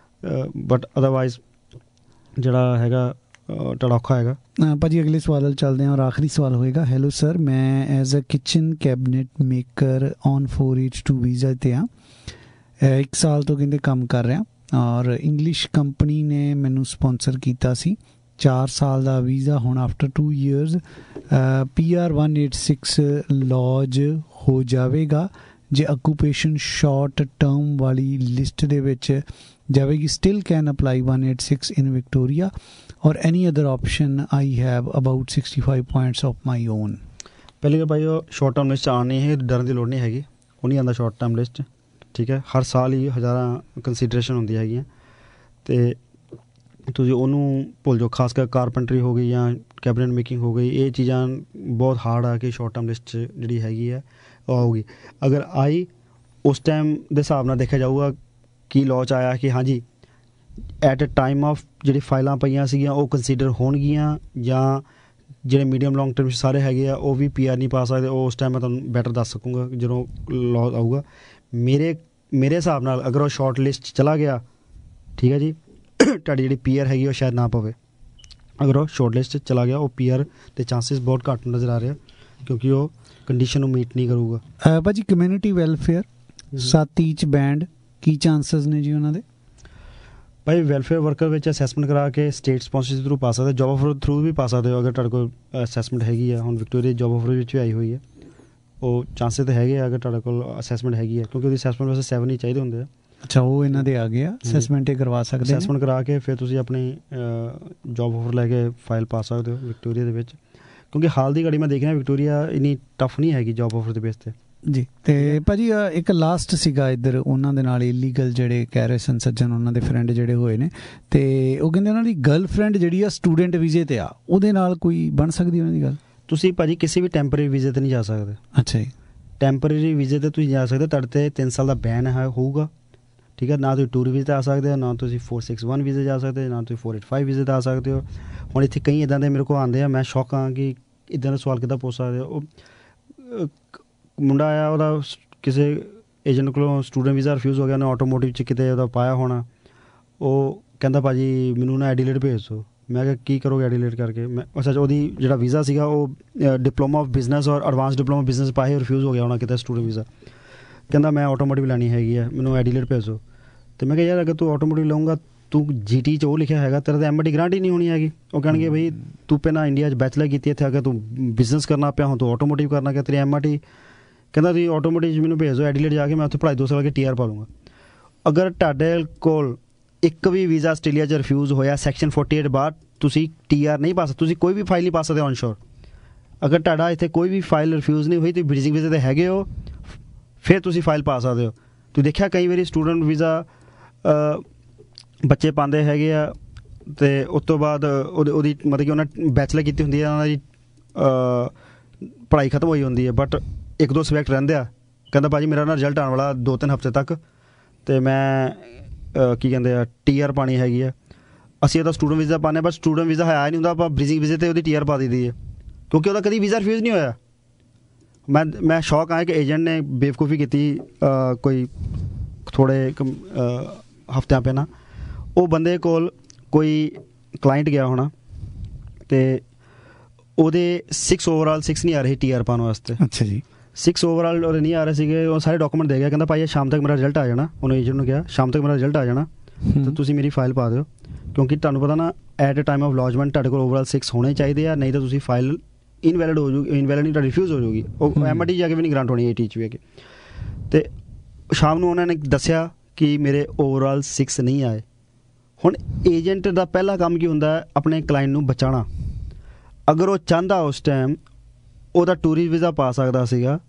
[SPEAKER 2] ਬਟ ਅਦਰਵਾਈਜ਼ ਜਿਹੜਾ ਹੈਗਾ ਤੁਹਾਡਾ ਔਖਾ ਹੈਗਾ।
[SPEAKER 1] ਭਾਅ ਜੀ ਅਗਲੇ ਸਵਾਲ ਵੱਲ ਚੱਲਦੇ ਹਾਂ, ਔਰ ਆਖਰੀ ਸਵਾਲ ਹੋਏਗਾ। ਹੈਲੋ ਸਰ, ਮੈਂ as a kitchen cabinet maker on four eight two visa 'ਤੇ ਹਾਂ, ਇੱਕ ਸਾਲ ਤੋਂ ਕਹਿੰਦੇ ਕੰਮ ਕਰ ਰਿਹਾ, ਔਰ ਇੰਗਲਿਸ਼ ਕੰਪਨੀ ਨੇ ਮੈਨੂੰ ਸਪੋਂਸਰ ਕੀਤਾ ਸੀ, ਚਾਰ ਸਾਲ ਦਾ ਵੀਜ਼ਾ। ਹੁਣ after two years P R one eight six lodge ਹੋ ਜਾਵੇਗਾ ਜੇ ਆਕੂਪੇਸ਼ਨ ਸ਼ਾਰਟ ਟਰਮ ਵਾਲੀ ਲਿਸਟ ਦੇ ਵਿੱਚ ਜਾਵੇਗੀ। Still can apply one eight six in Victoria or any other option I have about sixty five points of my own.
[SPEAKER 2] ਪਹਿਲੀ ਗੱਲ ਭਾਈ, ਉਹ ਸ਼ਾਰਟ ਟਰਮ ਲਿਸਟ ਆਉਣ ਨਹੀਂ ਹੈ, ਡਰਨ ਦੀ ਲੋੜ ਨਹੀਂ ਹੈਗੀ, ਉਹ ਨਹੀਂ ਆਉਂਦਾ ਸ਼ਾਰਟ ਟਰਮ ਲਿਸਟ, ਠੀਕ ਹੈ। ਹਰ ਸਾਲ ਹੀ ਹਜ਼ਾਰਾਂ ਕੰਸੀਡਰੇਸ਼ਨ ਹੁੰਦੀਆਂ ਹੈਗੀਆਂ, ਅਤੇ ਤੁਸੀਂ ਉਹਨੂੰ ਭੁੱਲ ਜਾਓ। ਖਾਸ ਕਰ ਕਾਰਪੈਂਟਰੀ ਹੋ ਗਈ ਜਾਂ ਕੈਬਨਿਟ ਮੇਕਿੰਗ ਹੋ ਗਈ, ਇਹ ਚੀਜ਼ਾਂ ਬਹੁਤ ਹਾਰਡ ਆ ਕਿ ਸ਼ਾਰਟ ਟਰਮ ਲਿਸਟ ਜਿਹੜੀ ਹੈਗੀ ਹੈ ਉਹ ਆਊਗੀ। ਅਗਰ ਆਈ, ਉਸ ਟਾਈਮ ਦੇ ਹਿਸਾਬ ਨਾਲ ਦੇਖਿਆ ਜਾਊਗਾ ਕੀ ਲਾਅ 'ਚ ਆਇਆ ਕਿ ਹਾਂਜੀ ਐਟ ਅ ਟਾਈਮ ਆਫ ਜਿਹੜੀ ਫਾਈਲਾਂ ਪਈਆਂ ਸੀਗੀਆਂ ਉਹ ਕੰਸੀਡਰ ਹੋਣਗੀਆਂ, ਜਾਂ ਜਿਹੜੇ ਮੀਡੀਅਮ ਲੌਂਗ ਟਰਮ ਸਾਰੇ ਹੈਗੇ ਆ ਉਹ ਵੀ ਪੀ ਆਰ ਨਹੀਂ ਪਾ ਸਕਦੇ। ਉਹ ਉਸ ਟਾਈਮ ਮੈਂ ਤੁਹਾਨੂੰ ਬੈਟਰ ਦੱਸ ਸਕੂੰਗਾ ਜਦੋਂ ਲਾਅ ਆਊਗਾ। ਮੇਰੇ ਮੇਰੇ ਹਿਸਾਬ ਨਾਲ ਅਗਰ ਉਹ ਸ਼ਾਰਟ ਲਿਸਟ 'ਚ ਚਲਾ ਗਿਆ, ਠੀਕ ਹੈ ਜੀ, ਤੁਹਾਡੀ ਜਿਹੜੀ ਪੀ ਆਰ ਹੈਗੀ ਉਹ ਸ਼ਾਇਦ ਨਾ ਪਵੇ। ਅਗਰ ਉਹ ਸ਼ਾਰਟ ਲਿਸਟ 'ਚ ਚਲਾ ਗਿਆ, ਉਹ ਪੀ ਆਰ ਦੇ ਚਾਂਸਿਸ ਬਹੁਤ ਘੱਟ ਨਜ਼ਰ ਆ ਰਹੇ, ਕਿਉਂਕਿ ਉਹ ਕੰਡੀਸ਼ਨ ਨੂੰ ਮੀਟ ਨਹੀਂ ਕਰੂਗਾ।
[SPEAKER 1] ਭਾਅ ਜੀ ਕਮਿਊਨਿਟੀ ਵੈਲਫੇਅਰ ਸੱਤ ਈਚ ਬੈਂਡ, ਕੀ ਚਾਂਸਸ ਨੇ ਜੀ ਉਹਨਾਂ ਦੇ?
[SPEAKER 2] ਭਾਈ ਵੈਲਫੇਅਰ ਵਰਕਰ ਵਿੱਚ ਅਸੈਸਮੈਂਟ ਕਰਾ ਕੇ ਸਟੇਟ ਸਪੌਂਸਰਸ਼ਿਪ ਥਰੂ ਪਾ ਸਕਦੇ, ਜੋਬ ਆਫਰ ਥਰੂ ਵੀ ਪਾ ਸਕਦੇ ਹੋ ਅਗਰ ਤੁਹਾਡੇ ਕੋਲ ਅਸੈਸਮੈਂਟ ਹੈਗੀ ਆ। ਹੁਣ ਵਿਕਟੋਰੀਆ ਜੋਬ ਆਫਰ ਵਿੱਚ ਵੀ ਆਈ ਹੋਈ ਹੈ, ਉਹ ਚਾਂਸਿਸ ਤਾਂ ਹੈਗੇ ਆ ਅਗਰ ਤੁਹਾਡੇ ਕੋਲ ਅਸੈਸਮੈਂਟ ਹੈਗੀ ਹੈ, ਕਿਉਂਕਿ ਉਹਦੀ ਅਸੈਸਮੈਂਟ ਵਾਸਤੇ ਸੈਵਨ ਹੀ ਚਾਹੀਦੇ ਹੁੰਦੇ ਆ।
[SPEAKER 1] ਅੱਛਾ, ਉਹ ਇਹਨਾਂ ਦੇ ਆ ਗਏ ਆ, ਅਸੈਸਮੈਂਟ ਕਰਵਾ ਸਕਦੇ,
[SPEAKER 2] ਅਸੈਸਮੈਂਟ ਕਰਾ ਕੇ ਫਿਰ ਤੁਸੀਂ ਆਪਣੀ ਜੋਬ ਆਫਰ ਲੈ ਕੇ ਫਾਈਲ ਪਾ ਸਕਦੇ ਹੋ ਵਿਕਟੋਰੀਆ ਦੇ ਵਿੱਚ, ਕਿਉਂਕਿ ਹਾਲ ਦੀ ਘੜੀ ਮੈਂ ਦੇਖ ਰਿਹਾ ਵਿਕਟੋਰੀਆ ਇੰਨੀ ਟਫ ਨਹੀਂ ਹੈਗੀ ਜੋਬ ਆਫਰ ਦੇ ਬੇਸ 'ਤੇ
[SPEAKER 1] ਜੀ। ਅਤੇ ਭਾਅ ਜੀ ਇੱਕ ਲਾਸਟ ਸੀਗਾ ਇੱਧਰ, ਉਹਨਾਂ ਦੇ ਨਾਲ ਇਲੀਗਲ ਜਿਹੜੇ ਕਹਿ ਰਹੇ ਸਨ ਸੱਜਣ, ਉਹਨਾਂ ਦੇ ਫਰੈਂਡ ਜਿਹੜੇ ਹੋਏ ਨੇ, ਅਤੇ ਉਹ ਕਹਿੰਦੇ ਉਹਨਾਂ ਦੀ ਗਰਲ ਫਰੈਂਡ ਜਿਹੜੀ ਆ ਸਟੂਡੈਂਟ ਵੀਜ਼ੇ 'ਤੇ ਆ, ਉਹਦੇ ਨਾਲ ਕੋਈ ਬਣ ਸਕਦੀ ਉਹਨਾਂ ਦੀ ਗੱਲ?
[SPEAKER 2] ਤੁਸੀਂ ਭਾਅ ਜੀ ਕਿਸੇ ਵੀ ਟੈਂਪਰੇਰੀ ਵੀਜ਼ੇ 'ਤੇ ਨਹੀਂ ਜਾ ਸਕਦੇ।
[SPEAKER 1] ਅੱਛਾ ਜੀ,
[SPEAKER 2] ਟੈਂਪਰੇਰੀ ਵੀਜ਼ੇ 'ਤੇ ਤੁਸੀਂ ਜਾ ਸਕਦੇ, ਤੁਹਾਡੇ 'ਤੇ ਤਿੰਨ ਸਾਲ ਦਾ ਬੈਨ ਹੈ ਹੋਊਗਾ, ਠੀਕ ਹੈ। ਨਾ ਤੁਸੀਂ ਟੂਰ ਵੀਜ਼ੇ 'ਤੇ ਆ ਸਕਦੇ ਹੋ, ਨਾ ਤੁਸੀਂ ਫੋਰ ਸਿਕਸ ਵਨ ਵੀਜ਼ੇ ਜਾ ਸਕਦੇ ਹੋ, ਨਾ ਤੁਸੀਂ ਫੋਰ ਏਟ ਫਾਈਵ ਵੀਜ਼ੇ 'ਤੇ ਆ ਸਕਦੇ ਹੋ। ਹੁਣ ਇੱਥੇ ਕਈ ਇੱਦਾਂ ਦੇ ਮੇਰੇ ਕੋਲ ਆਉਂਦੇ ਆ, ਮੈਂ ਸ਼ੌਕ ਹਾਂ ਕਿ ਇੱਦਾਂ ਦਾ ਸਵਾਲ ਕਿੱਦਾਂ ਪੁੱਛ ਸਕਦੇ ਹੋ। ਉਹ ਮੁੰਡਾ ਆਇਆ, ਉਹਦਾ ਕਿਸੇ ਏਜੰਟ ਕੋਲੋਂ ਸਟੂਡੈਂਟ ਵੀਜ਼ਾ ਰਿਫਿਊਜ਼ ਹੋ ਗਿਆ, ਉਹਨੇ ਆਟੋਮੋਟਿਵ 'ਚ ਕਿਤੇ ਉਹਦਾ ਪਾਇਆ ਹੋਣਾ, ਉਹ ਕਹਿੰਦਾ ਭਾਅ ਜੀ ਮੈਨੂੰ ਨਾ ਐਡੀਲੇਟ ਭੇਜ ਦਿਓ। ਮੈਂ ਕਿਹਾ ਕੀ ਕਰੋਗੇ ਐਡੀਲੇਟ ਕਰਕੇ? ਮੈਂ ਅੱਛਾ, ਉਹਦੀ ਜਿਹੜਾ ਵੀਜ਼ਾ ਸੀਗਾ ਉਹ ਡਿਪਲੋਮਾ ਆਫ ਬਿਜ਼ਨਸ ਔਰ ਐਡਵਾਂਸ ਡਿਪਲੋਮਾ ਬਿਜ਼ਨਸ ਪਾਏ, ਰਿਫਿਊਜ਼ ਹੋ ਗਿਆ ਹੋਣਾ ਕਿਤੇ ਸਟੂਡੈਂਟ ਵੀਜ਼ਾ। ਕਹਿੰਦਾ ਮੈਂ ਆਟੋਮੋਟਿਵ ਲੈਣੀ ਹੈਗੀ ਆ, ਮੈਨੂੰ ਐਡੀਲੇਟ ਭੇਜ ਦਿਓ। ਅਤੇ ਮੈਂ ਕਿਹਾ ਯਾਰ ਅਗਰ ਤੂੰ ਆਟੋਮੋਟਿਵ ਲਊਂਗਾ, ਤੂੰ ਜੀ ਟੀ 'ਚ ਉਹ ਲਿਖਿਆ ਹੈਗਾ, ਤੇਰਾ ਤਾਂ ਐਮ ਡੀ ਗ੍ਰਾਂਟ ਹੀ ਨਹੀਂ ਹੋਣੀ ਹੈਗੀ। ਉਹ ਕਹਿਣਗੇ ਬਈ ਤੂੰ ਪਹਿਲਾਂ ਇੰਡੀਆ 'ਚ ਬੈਚਲਰ ਕੀਤੀ, ਇੱਥੇ ਆ ਕੇ ਤੂੰ ਬਿਜ਼ਨਸ ਕਰਨਾ ਪਿਆ, ਹੁਣ ਤੂੰ ਆਟੋਮੋਟਿਵ ਕਰਨਾ ਕਿ ਤੇਰੀ ਐਮ ਆਰ ਟੀ। ਕਹਿੰਦਾ ਤੁਸੀਂ ਆਟੋਮੋਟਿਵ 'ਚ ਮੈਨੂੰ ਭੇਜ ਦਿਓ ਐਡੀਲੇਟ ਜਾ ਕੇ, ਮੈਂ ਉੱਥੇ ਪੜ੍ਹਾਈ ਦੋ ਸਾਲ ਕੇ ਟੀ ਆਰ ਪਾ ਲੂੰਗਾ। ਅਗਰ ਤੁਹਾਡੇ ਕੋਲ ਇੱਕ ਵੀ ਵੀਜ਼ਾ ਆਸਟ੍ਰੇਲੀਆ 'ਚ ਰਿਫਿਊਜ਼ ਹੋਇਆ ਸੈਕਸ਼ਨ ਫੋਰਟੀ ਏਟ ਬਾਅਦ, ਤੁਸੀਂ ਟੀ ਆਰ ਨਹੀਂ ਪਾ ਸਕਦੇ, ਤੁਸੀਂ ਕੋਈ ਵੀ ਫਾਈਲ ਨਹੀਂ ਪਾ ਸਕਦੇ ਔਨ ਸ਼ੋਰ। ਅਗਰ ਤੁਹਾਡਾ ਇੱਥੇ ਕੋਈ ਵੀ ਫਾਈਲ ਰਿਫਿਊਜ਼ ਨਹੀਂ ਹੋਈ, ਤੁਸੀਂ ਬ੍ਰਿਜਿੰਗ ਵੀਜ਼ੇ 'ਤੇ ਹੈਗੇ ਹੋ, ਫਿਰ ਤੁਸੀਂ ਫਾਈਲ ਪਾ ਸਕਦੇ ਹੋ। ਤੁਸੀਂ ਦੇਖਿਆ ਕਈ ਵਾਰੀ ਸਟੂਡੈਂਟ ਵੀਜ਼ਾ ਬੱਚੇ ਪਾਉਂਦੇ ਹੈਗੇ ਆ, ਅਤੇ ਉਸ ਤੋਂ ਬਾਅਦ ਉਹਦੀ ਉਹਦੀ ਮਤਲਬ ਕਿ ਉਹਨਾਂ ਬੈਚਲਰ ਕੀਤੀ ਹੁੰਦੀ ਹੈ, ਉਹਨਾਂ ਦੀ ਪੜ੍ਹਾਈ ਖਤਮ ਹੋਈ ਹੁੰਦੀ ਹੈ, ਬਟ ਇੱਕ ਦੋ ਸਬਜੈਕਟ ਰਹਿੰਦੇ ਆ, ਕਹਿੰਦਾ ਭਾਜੀ ਮੇਰਾ ਨਾ ਰਿਜ਼ਲਟ ਆਉਣ ਵਾਲਾ ਦੋ ਤਿੰਨ ਹਫ਼ਤੇ ਤੱਕ, ਅਤੇ ਮੈਂ ਕੀ ਕਹਿੰਦੇ ਆ ਟੀ ਆਰ ਪਾਉਣੀ ਹੈਗੀ ਆ। ਅਸੀਂ ਉਹਦਾ ਸਟੂਡੈਂਟ ਵੀਜ਼ਾ ਪਾਉਂਦੇ, ਬਟ ਸਟੂਡੈਂਟ ਵੀਜ਼ਾ ਹੈ ਨਹੀਂ ਹੁੰਦਾ, ਆਪਾਂ ਬ੍ਰਿਜਿੰਗ ਵੀਜ਼ੇ 'ਤੇ ਉਹਦੀ ਟੀ ਆਰ ਪਾ ਦਿੱਤੀ ਹੈ, ਕਿਉਂਕਿ ਉਹਦਾ ਕਦੀ ਵੀਜ਼ਾ ਰਿਫਿਊਜ਼ ਨਹੀਂ ਹੋਇਆ। ਮੈਂ ਮੈਂ ਸ਼ੌਕ ਆਇਆ ਕਿ ਏਜੰਟ ਨੇ ਬੇਵਕੂਫੀ ਕੀਤੀ ਕੋਈ ਥੋੜ੍ਹੇ ਹਫ਼ਤਿਆਂ ਪਹਿਲਾਂ। ਉਹ ਬੰਦੇ ਕੋਲ ਕੋਈ ਕਲਾਇੰਟ ਗਿਆ ਹੋਣਾ, ਅਤੇ ਉਹਦੇ ਸਿਕਸ ਓਵਰਆਲ ਸਿਕਸ ਨਹੀਂ ਆ ਰਹੇ ਟੀ ਆਰ ਪਾਉਣ ਵਾਸਤੇ।
[SPEAKER 1] ਅੱਛਾ ਜੀ।
[SPEAKER 2] ਸਿਕਸ ਓਵਰਆਲ ਉਹਦੇ ਨਹੀਂ ਆ ਰਹੇ ਸੀਗੇ, ਉਹ ਸਾਰੇ ਡਾਕੂਮੈਂਟ ਦੇ ਗਿਆ, ਕਹਿੰਦਾ ਭਾਈ ਸ਼ਾਮ ਤੱਕ ਮੇਰਾ ਰਿਜ਼ਲਟ ਆ ਜਾਣਾ। ਉਹਨੇ ਏਜੰਟ ਨੂੰ ਕਿਹਾ ਸ਼ਾਮ ਤੱਕ ਮੇਰਾ ਰਿਜ਼ਲਟ ਆ ਜਾਣਾ, ਤਾਂ ਤੁਸੀਂ ਮੇਰੀ ਫਾਈਲ ਪਾ ਦਿਓ, ਕਿਉਂਕਿ ਤੁਹਾਨੂੰ ਪਤਾ ਨਾ at a time of lodgement ਤੁਹਾਡੇ ਕੋਲ ਓਵਰਆਲ ਸਿਕਸ ਹੋਣੇ ਚਾਹੀਦੇ ਆ, ਨਹੀਂ ਤਾਂ ਤੁਸੀਂ ਫਾਈਲ ਇਨਵੈਲਿਡ ਹੋ ਜੂਗੀ, ਇਨਵੈਲਿਡ ਨਹੀਂ ਤਾਂ ਰਿਫਿਊਜ਼ ਹੋ ਜੂਗੀ, ਉਹ ਐਮ ਡੀ ਜਾ ਕੇ ਵੀ ਨਹੀਂ ਗ੍ਰਾਂਟ ਹੋਣੀ, ਏ ਟੀ 'ਚ ਵੀ ਅੱਗੇ। ਅਤੇ ਸ਼ਾਮ ਨੂੰ ਉਹਨਾਂ ਨੇ ਦੱਸਿਆ ਕਿ ਮੇਰੇ ਓਵਰਆਲ ਸਿਕਸ ਨਹੀਂ ਆਏ। ਹੁਣ ਏਜੰਟ ਦਾ ਪਹਿਲਾ ਕੰਮ ਕੀ ਹੁੰਦਾ ਹੈ, ਆਪਣੇ ਕਲਾਇੰਟ ਨੂੰ ਬਚਾਉਣਾ। ਅਗਰ ਉਹ ਚਾਹੁੰਦਾ ਉਸ ਟਾਈਮ ਉਹਦਾ ਟੂਰਿਸਟ ਵੀਜ਼ਾ ਪਾ ਸਕਦਾ ਸੀਗਾ,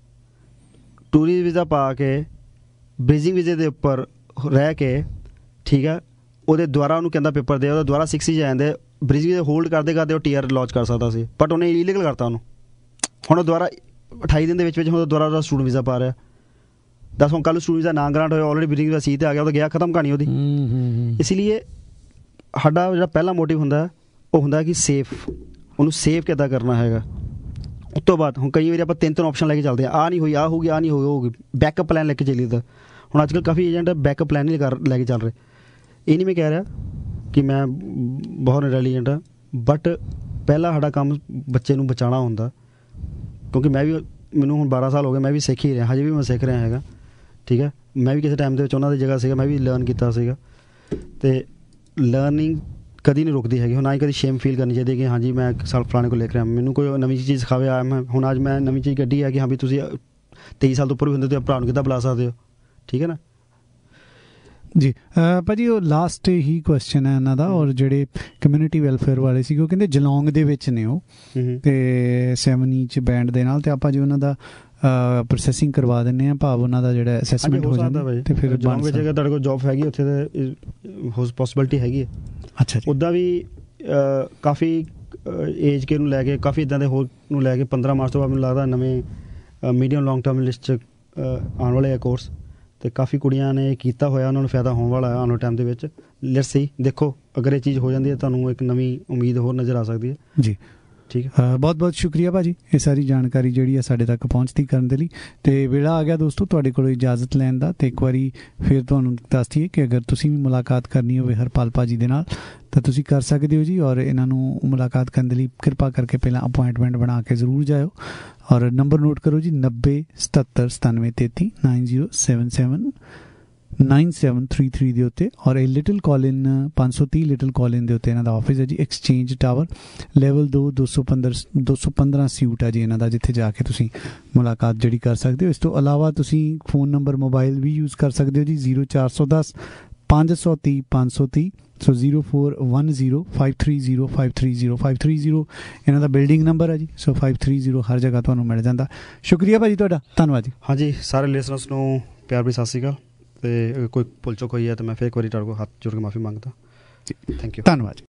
[SPEAKER 2] ਟੂਰਿਸਟ ਵੀਜ਼ਾ ਪਾ ਕੇ ਬ੍ਰਿਜਿੰਗ ਵੀਜ਼ੇ ਦੇ ਉੱਪਰ ਰਹਿ ਕੇ, ਠੀਕ ਹੈ, ਉਹਦੇ ਦੁਆਰਾ ਉਹਨੂੰ ਕਹਿੰਦਾ ਪੇਪਰ ਦੇ, ਉਹਦਾ ਦੁਆਰਾ ਸਿਕਸ ਹੀ ਜਾਂਦੇ, ਬ੍ਰਿਜ ਵੀਜ਼ੇ ਹੋਲਡ ਕਰਦੇ ਕਰਦੇ ਉਹ ਟੀ ਆਰ ਲੌਂਚ ਕਰ ਸਕਦਾ ਸੀ, ਬਟ ਉਹਨੇ ਇਲੀਗਲ ਕਰਤਾ ਉਹਨੂੰ। ਹੁਣ ਉਹ ਦੁਆਰਾ ਅਠਾਈ ਦਿਨ ਦੇ ਵਿੱਚ ਵਿੱਚ ਹੁਣ ਦੁਆਰਾ ਉਹਦਾ ਸਟੂਡੈਂਟ ਵੀਜ਼ਾ ਪਾ ਰਿਹਾ। ਦੱਸ ਹੁਣ ਕੱਲ੍ਹ ਨੂੰ ਸਟੂਡੈਂਟ ਵੀਜ਼ਾ ਨਾ ਗ੍ਰਾਂਟ ਹੋਇਆ, ਆਲਰੇਡੀ ਬ੍ਰਿਜਿੰਗ ਵੀਜ਼ਾ ਸੀ 'ਤੇ ਆ ਗਿਆ, ਉਹ ਤਾਂ ਗਿਆ ਖਤਮ ਕਹਾਣੀ ਉਹਦੀ। ਇਸ ਲਈ ਸਾਡਾ ਜਿਹੜਾ ਪਹਿਲਾ ਮੋਟਿਵ ਹੁੰਦਾ ਉਹ ਹੁੰਦਾ ਕਿ ਸੇਫ, ਉਹਨੂੰ ਸੇਫ ਕਿੱਦਾਂ ਕਰਨਾ ਹੈਗਾ। ਉਸ ਤੋਂ ਬਾਅਦ ਹੁਣ ਕਈ ਵਾਰੀ ਆਪਾਂ ਤਿੰਨ ਤਿੰਨ ਆਪਸ਼ਨ ਲੈ ਕੇ ਚੱਲਦੇ ਹਾਂ, ਆਹ ਨਹੀਂ ਹੋਈ ਆਹ ਹੋਊਗੀ, ਆਹ ਨਹੀਂ ਹੋਈ ਉਹ ਹੋਊਗੀ, ਬੈਕਅਪ ਪਲਾਨ ਲੈ ਕੇ ਚੱਲੀ ਦਾ। ਹੁਣ ਅੱਜ ਕੱਲ੍ਹ ਕਾਫੀ ਏਜੰਟ ਬੈਕਅਪ ਪਲਾਨ ਨਹੀਂ ਕਰ ਲੈ ਕੇ ਚੱਲ ਰਹੇ। ਇਹ ਨਹੀਂ ਮੈਂ ਕਹਿ ਰਿਹਾ ਕਿ ਮੈਂ ਬਹੁਤ ਇੰਟੈਲੀਜੈਂਟ ਹਾਂ, ਬਟ ਪਹਿਲਾ ਸਾਡਾ ਕੰਮ ਬੱਚੇ ਨੂੰ ਬਚਾਉਣਾ ਹੁੰਦਾ, ਕਿਉਂਕਿ ਮੈਂ ਵੀ ਮੈਨੂੰ ਹੁਣ ਬਾਰਾਂ ਸਾਲ ਹੋ ਗਏ, ਮੈਂ ਵੀ ਸਿੱਖ ਹੀ ਰਿਹਾ, ਹਜੇ ਵੀ ਮੈਂ ਸਿੱਖ ਰਿਹਾ ਹੈਗਾ, ਠੀਕ ਹੈ। ਮੈਂ ਵੀ ਕਿਸੇ ਟਾਈਮ ਦੇ ਵਿੱਚ ਉਹਨਾਂ ਦੀ ਜਗ੍ਹਾ ਸੀਗਾ, ਮੈਂ ਵੀ ਲਰਨ ਕੀਤਾ ਸੀਗਾ, ਅਤੇ ਲਰਨਿੰਗ ਕਦੀ ਨਹੀਂ ਰੁਕਦੀ ਹੈਗੀ। ਹੁਣ ਨਾ ਹੀ ਕਦੀ ਸ਼ੇਮ ਫੀਲ ਕਰਨੀ ਚਾਹੀਦੀ ਕਿ ਹਾਂਜੀ ਮੈਂ ਸਾਲ ਫਲਾਣੇ ਕੋਲ ਲਿਖ ਰਿਹਾ, ਮੈਨੂੰ ਕੋਈ ਨਵੀਂ ਚੀਜ਼ ਸਿਖਾਵੇ ਆਇਆ ਮੈਂ। ਹੁਣ ਅੱਜ ਮੈਂ ਨਵੀਂ ਚੀਜ਼ ਕੱਢੀ ਹੈ ਕਿ ਹਾਂ ਵੀ ਤੁਸੀਂ ਤੇਈ ਸਾਲ ਤੋਂ ਉੱਪਰ ਵੀ ਹੁੰਦੇ ਤਾਂ ਭਰਾ ਨੂੰ ਕਿੱਦਾਂ ਬੁਲਾ ਸਕਦੇ ਹੋ, ਠੀਕ ਹੈ ਨਾ
[SPEAKER 1] ਜੀ। ਭਾਅ ਜੀ ਉਹ ਲਾਸਟ ਹੀ ਕੁਐਸਚਨ ਹੈ ਇਹਨਾਂ ਦਾ, ਔਰ ਜਿਹੜੇ ਕਮਿਊਨਿਟੀ ਵੈਲਫੇਅਰ ਵਾਲੇ ਸੀਗੇ ਉਹ ਕਹਿੰਦੇ ਜਲੌਂਗ ਦੇ ਵਿੱਚ ਨੇ ਉਹ, ਅਤੇ ਸੈਵਨ ਇੰਚ ਬੈਂਡ ਦੇ ਨਾਲ, ਅਤੇ ਆਪਾਂ ਜੀ ਉਹਨਾਂ ਦਾ ਪ੍ਰੋਸੈਸਿੰਗ ਕਰਵਾ ਦਿੰਦੇ ਹਾਂ, ਭਾਵ ਉਹਨਾਂ ਦਾ ਜਿਹੜਾ ਅਸੈਸਮੈਂਟ ਹੋ ਜਾਂਦਾ ਅਤੇ ਫਿਰ
[SPEAKER 2] ਜਲੌਂਗ ਵਿੱਚ ਅਗਰ ਤੁਹਾਡੇ ਕੋਲ ਜੋਬ ਹੈਗੀ ਉੱਥੇ ਤਾਂ ਪੋਸੀਬਿਲਿਟੀ ਹੈਗੀ ਹੈ। ਅੱਛਾ ਜੀ। ਉੱਦਾਂ ਵੀ ਕਾਫੀ ਏਜ ਕੇ ਨੂੰ ਲੈ ਕੇ ਕਾਫੀ ਇੱਦਾਂ ਦੇ ਹੋਰ ਨੂੰ ਲੈ ਕੇ ਪੰਦਰਾਂ ਮਾਰਚ ਤੋਂ ਬਾਅਦ ਮੈਨੂੰ ਲੱਗਦਾ ਨਵੇਂ ਮੀਡੀਅਮ ਲੌਂਗ ਟਰਮ ਲਿਸਟ 'ਚ ਆਉਣ ਵਾਲੇ ਆ ਕੋਰਸ, ਅਤੇ ਕਾਫੀ ਕੁੜੀਆਂ ਨੇ ਕੀਤਾ ਹੋਇਆ, ਉਹਨਾਂ ਨੂੰ ਫਾਇਦਾ ਹੋਣ ਵਾਲਾ ਹੈ ਆਉਣ ਵਾਲੇ ਟਾਈਮ ਦੇ ਵਿੱਚ। ਲੈਟਸ ਸੀ, ਦੇਖੋ ਅਗਰ ਇਹ ਚੀਜ਼ ਹੋ ਜਾਂਦੀ ਹੈ ਤੁਹਾਨੂੰ ਇੱਕ ਨਵੀਂ ਉਮੀਦ ਹੋਰ ਨਜ਼ਰ ਆ ਸਕਦੀ ਹੈ ਜੀ। ਠੀਕ ਹੈ, ਬਹੁਤ ਬਹੁਤ ਸ਼ੁਕਰੀਆ ਭਾਅ ਜੀ ਇਹ ਸਾਰੀ ਜਾਣਕਾਰੀ ਜਿਹੜੀ ਹੈ ਸਾਡੇ ਤੱਕ ਪਹੁੰਚਦੀ ਕਰਨ ਦੇ ਲਈ। ਅਤੇ ਵੇਲਾ ਆ ਗਿਆ ਦੋਸਤੋ ਤੁਹਾਡੇ ਕੋਲੋਂ ਇਜਾਜ਼ਤ ਲੈਣ ਦਾ, ਅਤੇ ਇੱਕ ਵਾਰੀ ਫਿਰ ਤੁਹਾਨੂੰ ਦੱਸ ਦਈਏ ਕਿ ਅਗਰ ਤੁਸੀਂ ਵੀ ਮੁਲਾਕਾਤ ਕਰਨੀ ਹੋਵੇ ਹਰਪਾਲ ਭਾਅ ਜੀ ਦੇ ਨਾਲ ਤਾਂ ਤੁਸੀਂ ਕਰ ਸਕਦੇ ਹੋ ਜੀ। ਔਰ ਇਹਨਾਂ ਨੂੰ ਮੁਲਾਕਾਤ ਕਰਨ ਦੇ ਲਈ ਕਿਰਪਾ ਕਰਕੇ ਪਹਿਲਾਂ ਅਪੁਆਇੰਟਮੈਂਟ ਬਣਾ ਕੇ ਜ਼ਰੂਰ ਜਾਇਓ, ਔਰ ਨੰਬਰ ਨੋਟ ਕਰੋ ਜੀ ਨੱਬੇ ਸਤੱਤਰ ਸਤਾਨਵੇਂ ਤੇਤੀ nine zero seven seven nine seven three three ਦੇ ਉੱਤੇ। ਔਰ ਇਹ ਲਿਟਲ ਕਾਲਿਨ ਪੰਜ ਸੌ ਤੀਹ ਲਿਟਲ ਕਾਲਿਨ ਦੇ ਉੱਤੇ ਇਹਨਾਂ ਦਾ ਆਫਿਸ ਹੈ ਜੀ, ਐਕਸਚੇਂਜ ਟਾਵਰ ਲੈਵਲ ਦੋ ਦੋ ਸੌ ਪੰਦਰ ਦੋ ਸੌ ਪੰਦਰਾਂ ਸਿਊਟ ਹੈ ਜੀ ਇਹਨਾਂ ਦਾ, ਜਿੱਥੇ ਜਾ ਕੇ ਤੁਸੀਂ ਮੁਲਾਕਾਤ ਜਿਹੜੀ ਕਰ ਸਕਦੇ ਹੋ। ਇਸ ਤੋਂ ਇਲਾਵਾ ਤੁਸੀਂ ਫ਼ੋਨ ਨੰਬਰ ਮੋਬਾਈਲ ਵੀ ਯੂਜ਼ ਕਰ ਸਕਦੇ ਹੋ ਜੀ, ਜ਼ੀਰੋ ਚਾਰ ਸੌ ਦਸ ਪੰਜ ਸੌ ਤੀਹ ਪੰਜ ਸੌ ਤੀਹ, so zero four one zero five three zero five three zero five three zero ਇਹਨਾਂ ਦਾ ਬਿਲਡਿੰਗ ਨੰਬਰ ਹੈ ਜੀ। ਸੋ ਫਾਈਵ ਥ੍ਰੀ ਜ਼ੀਰੋ ਹਰ ਜਗ੍ਹਾ ਤੁਹਾਨੂੰ ਮਿਲ ਜਾਂਦਾ। ਸ਼ੁਕਰੀਆ ਭਾਅ ਜੀ ਤੁਹਾਡਾ, ਧੰਨਵਾਦ ਜੀ। ਹਾਂਜੀ ਸਾਰੇ ਲਿਸਨਰਸ ਨੂੰ ਪਿਆਰ ਭਰੀ ਸਤਿ ਸ਼੍ਰੀ ਅਕਾਲ, ਅਤੇ ਕੋਈ ਭੁੱਲ ਚੁੱਕ ਹੋਈ ਹੈ ਤਾਂ ਮੈਂ ਫਿਰ ਇੱਕ ਵਾਰੀ ਤੁਹਾਡੇ ਕੋਲ ਹੱਥ ਜੋੜ ਕੇ ਮਾਫੀ ਮੰਗਦਾ ਜੀ। ਥੈਂਕ ਯੂ,
[SPEAKER 1] ਧੰਨਵਾਦ ਜੀ।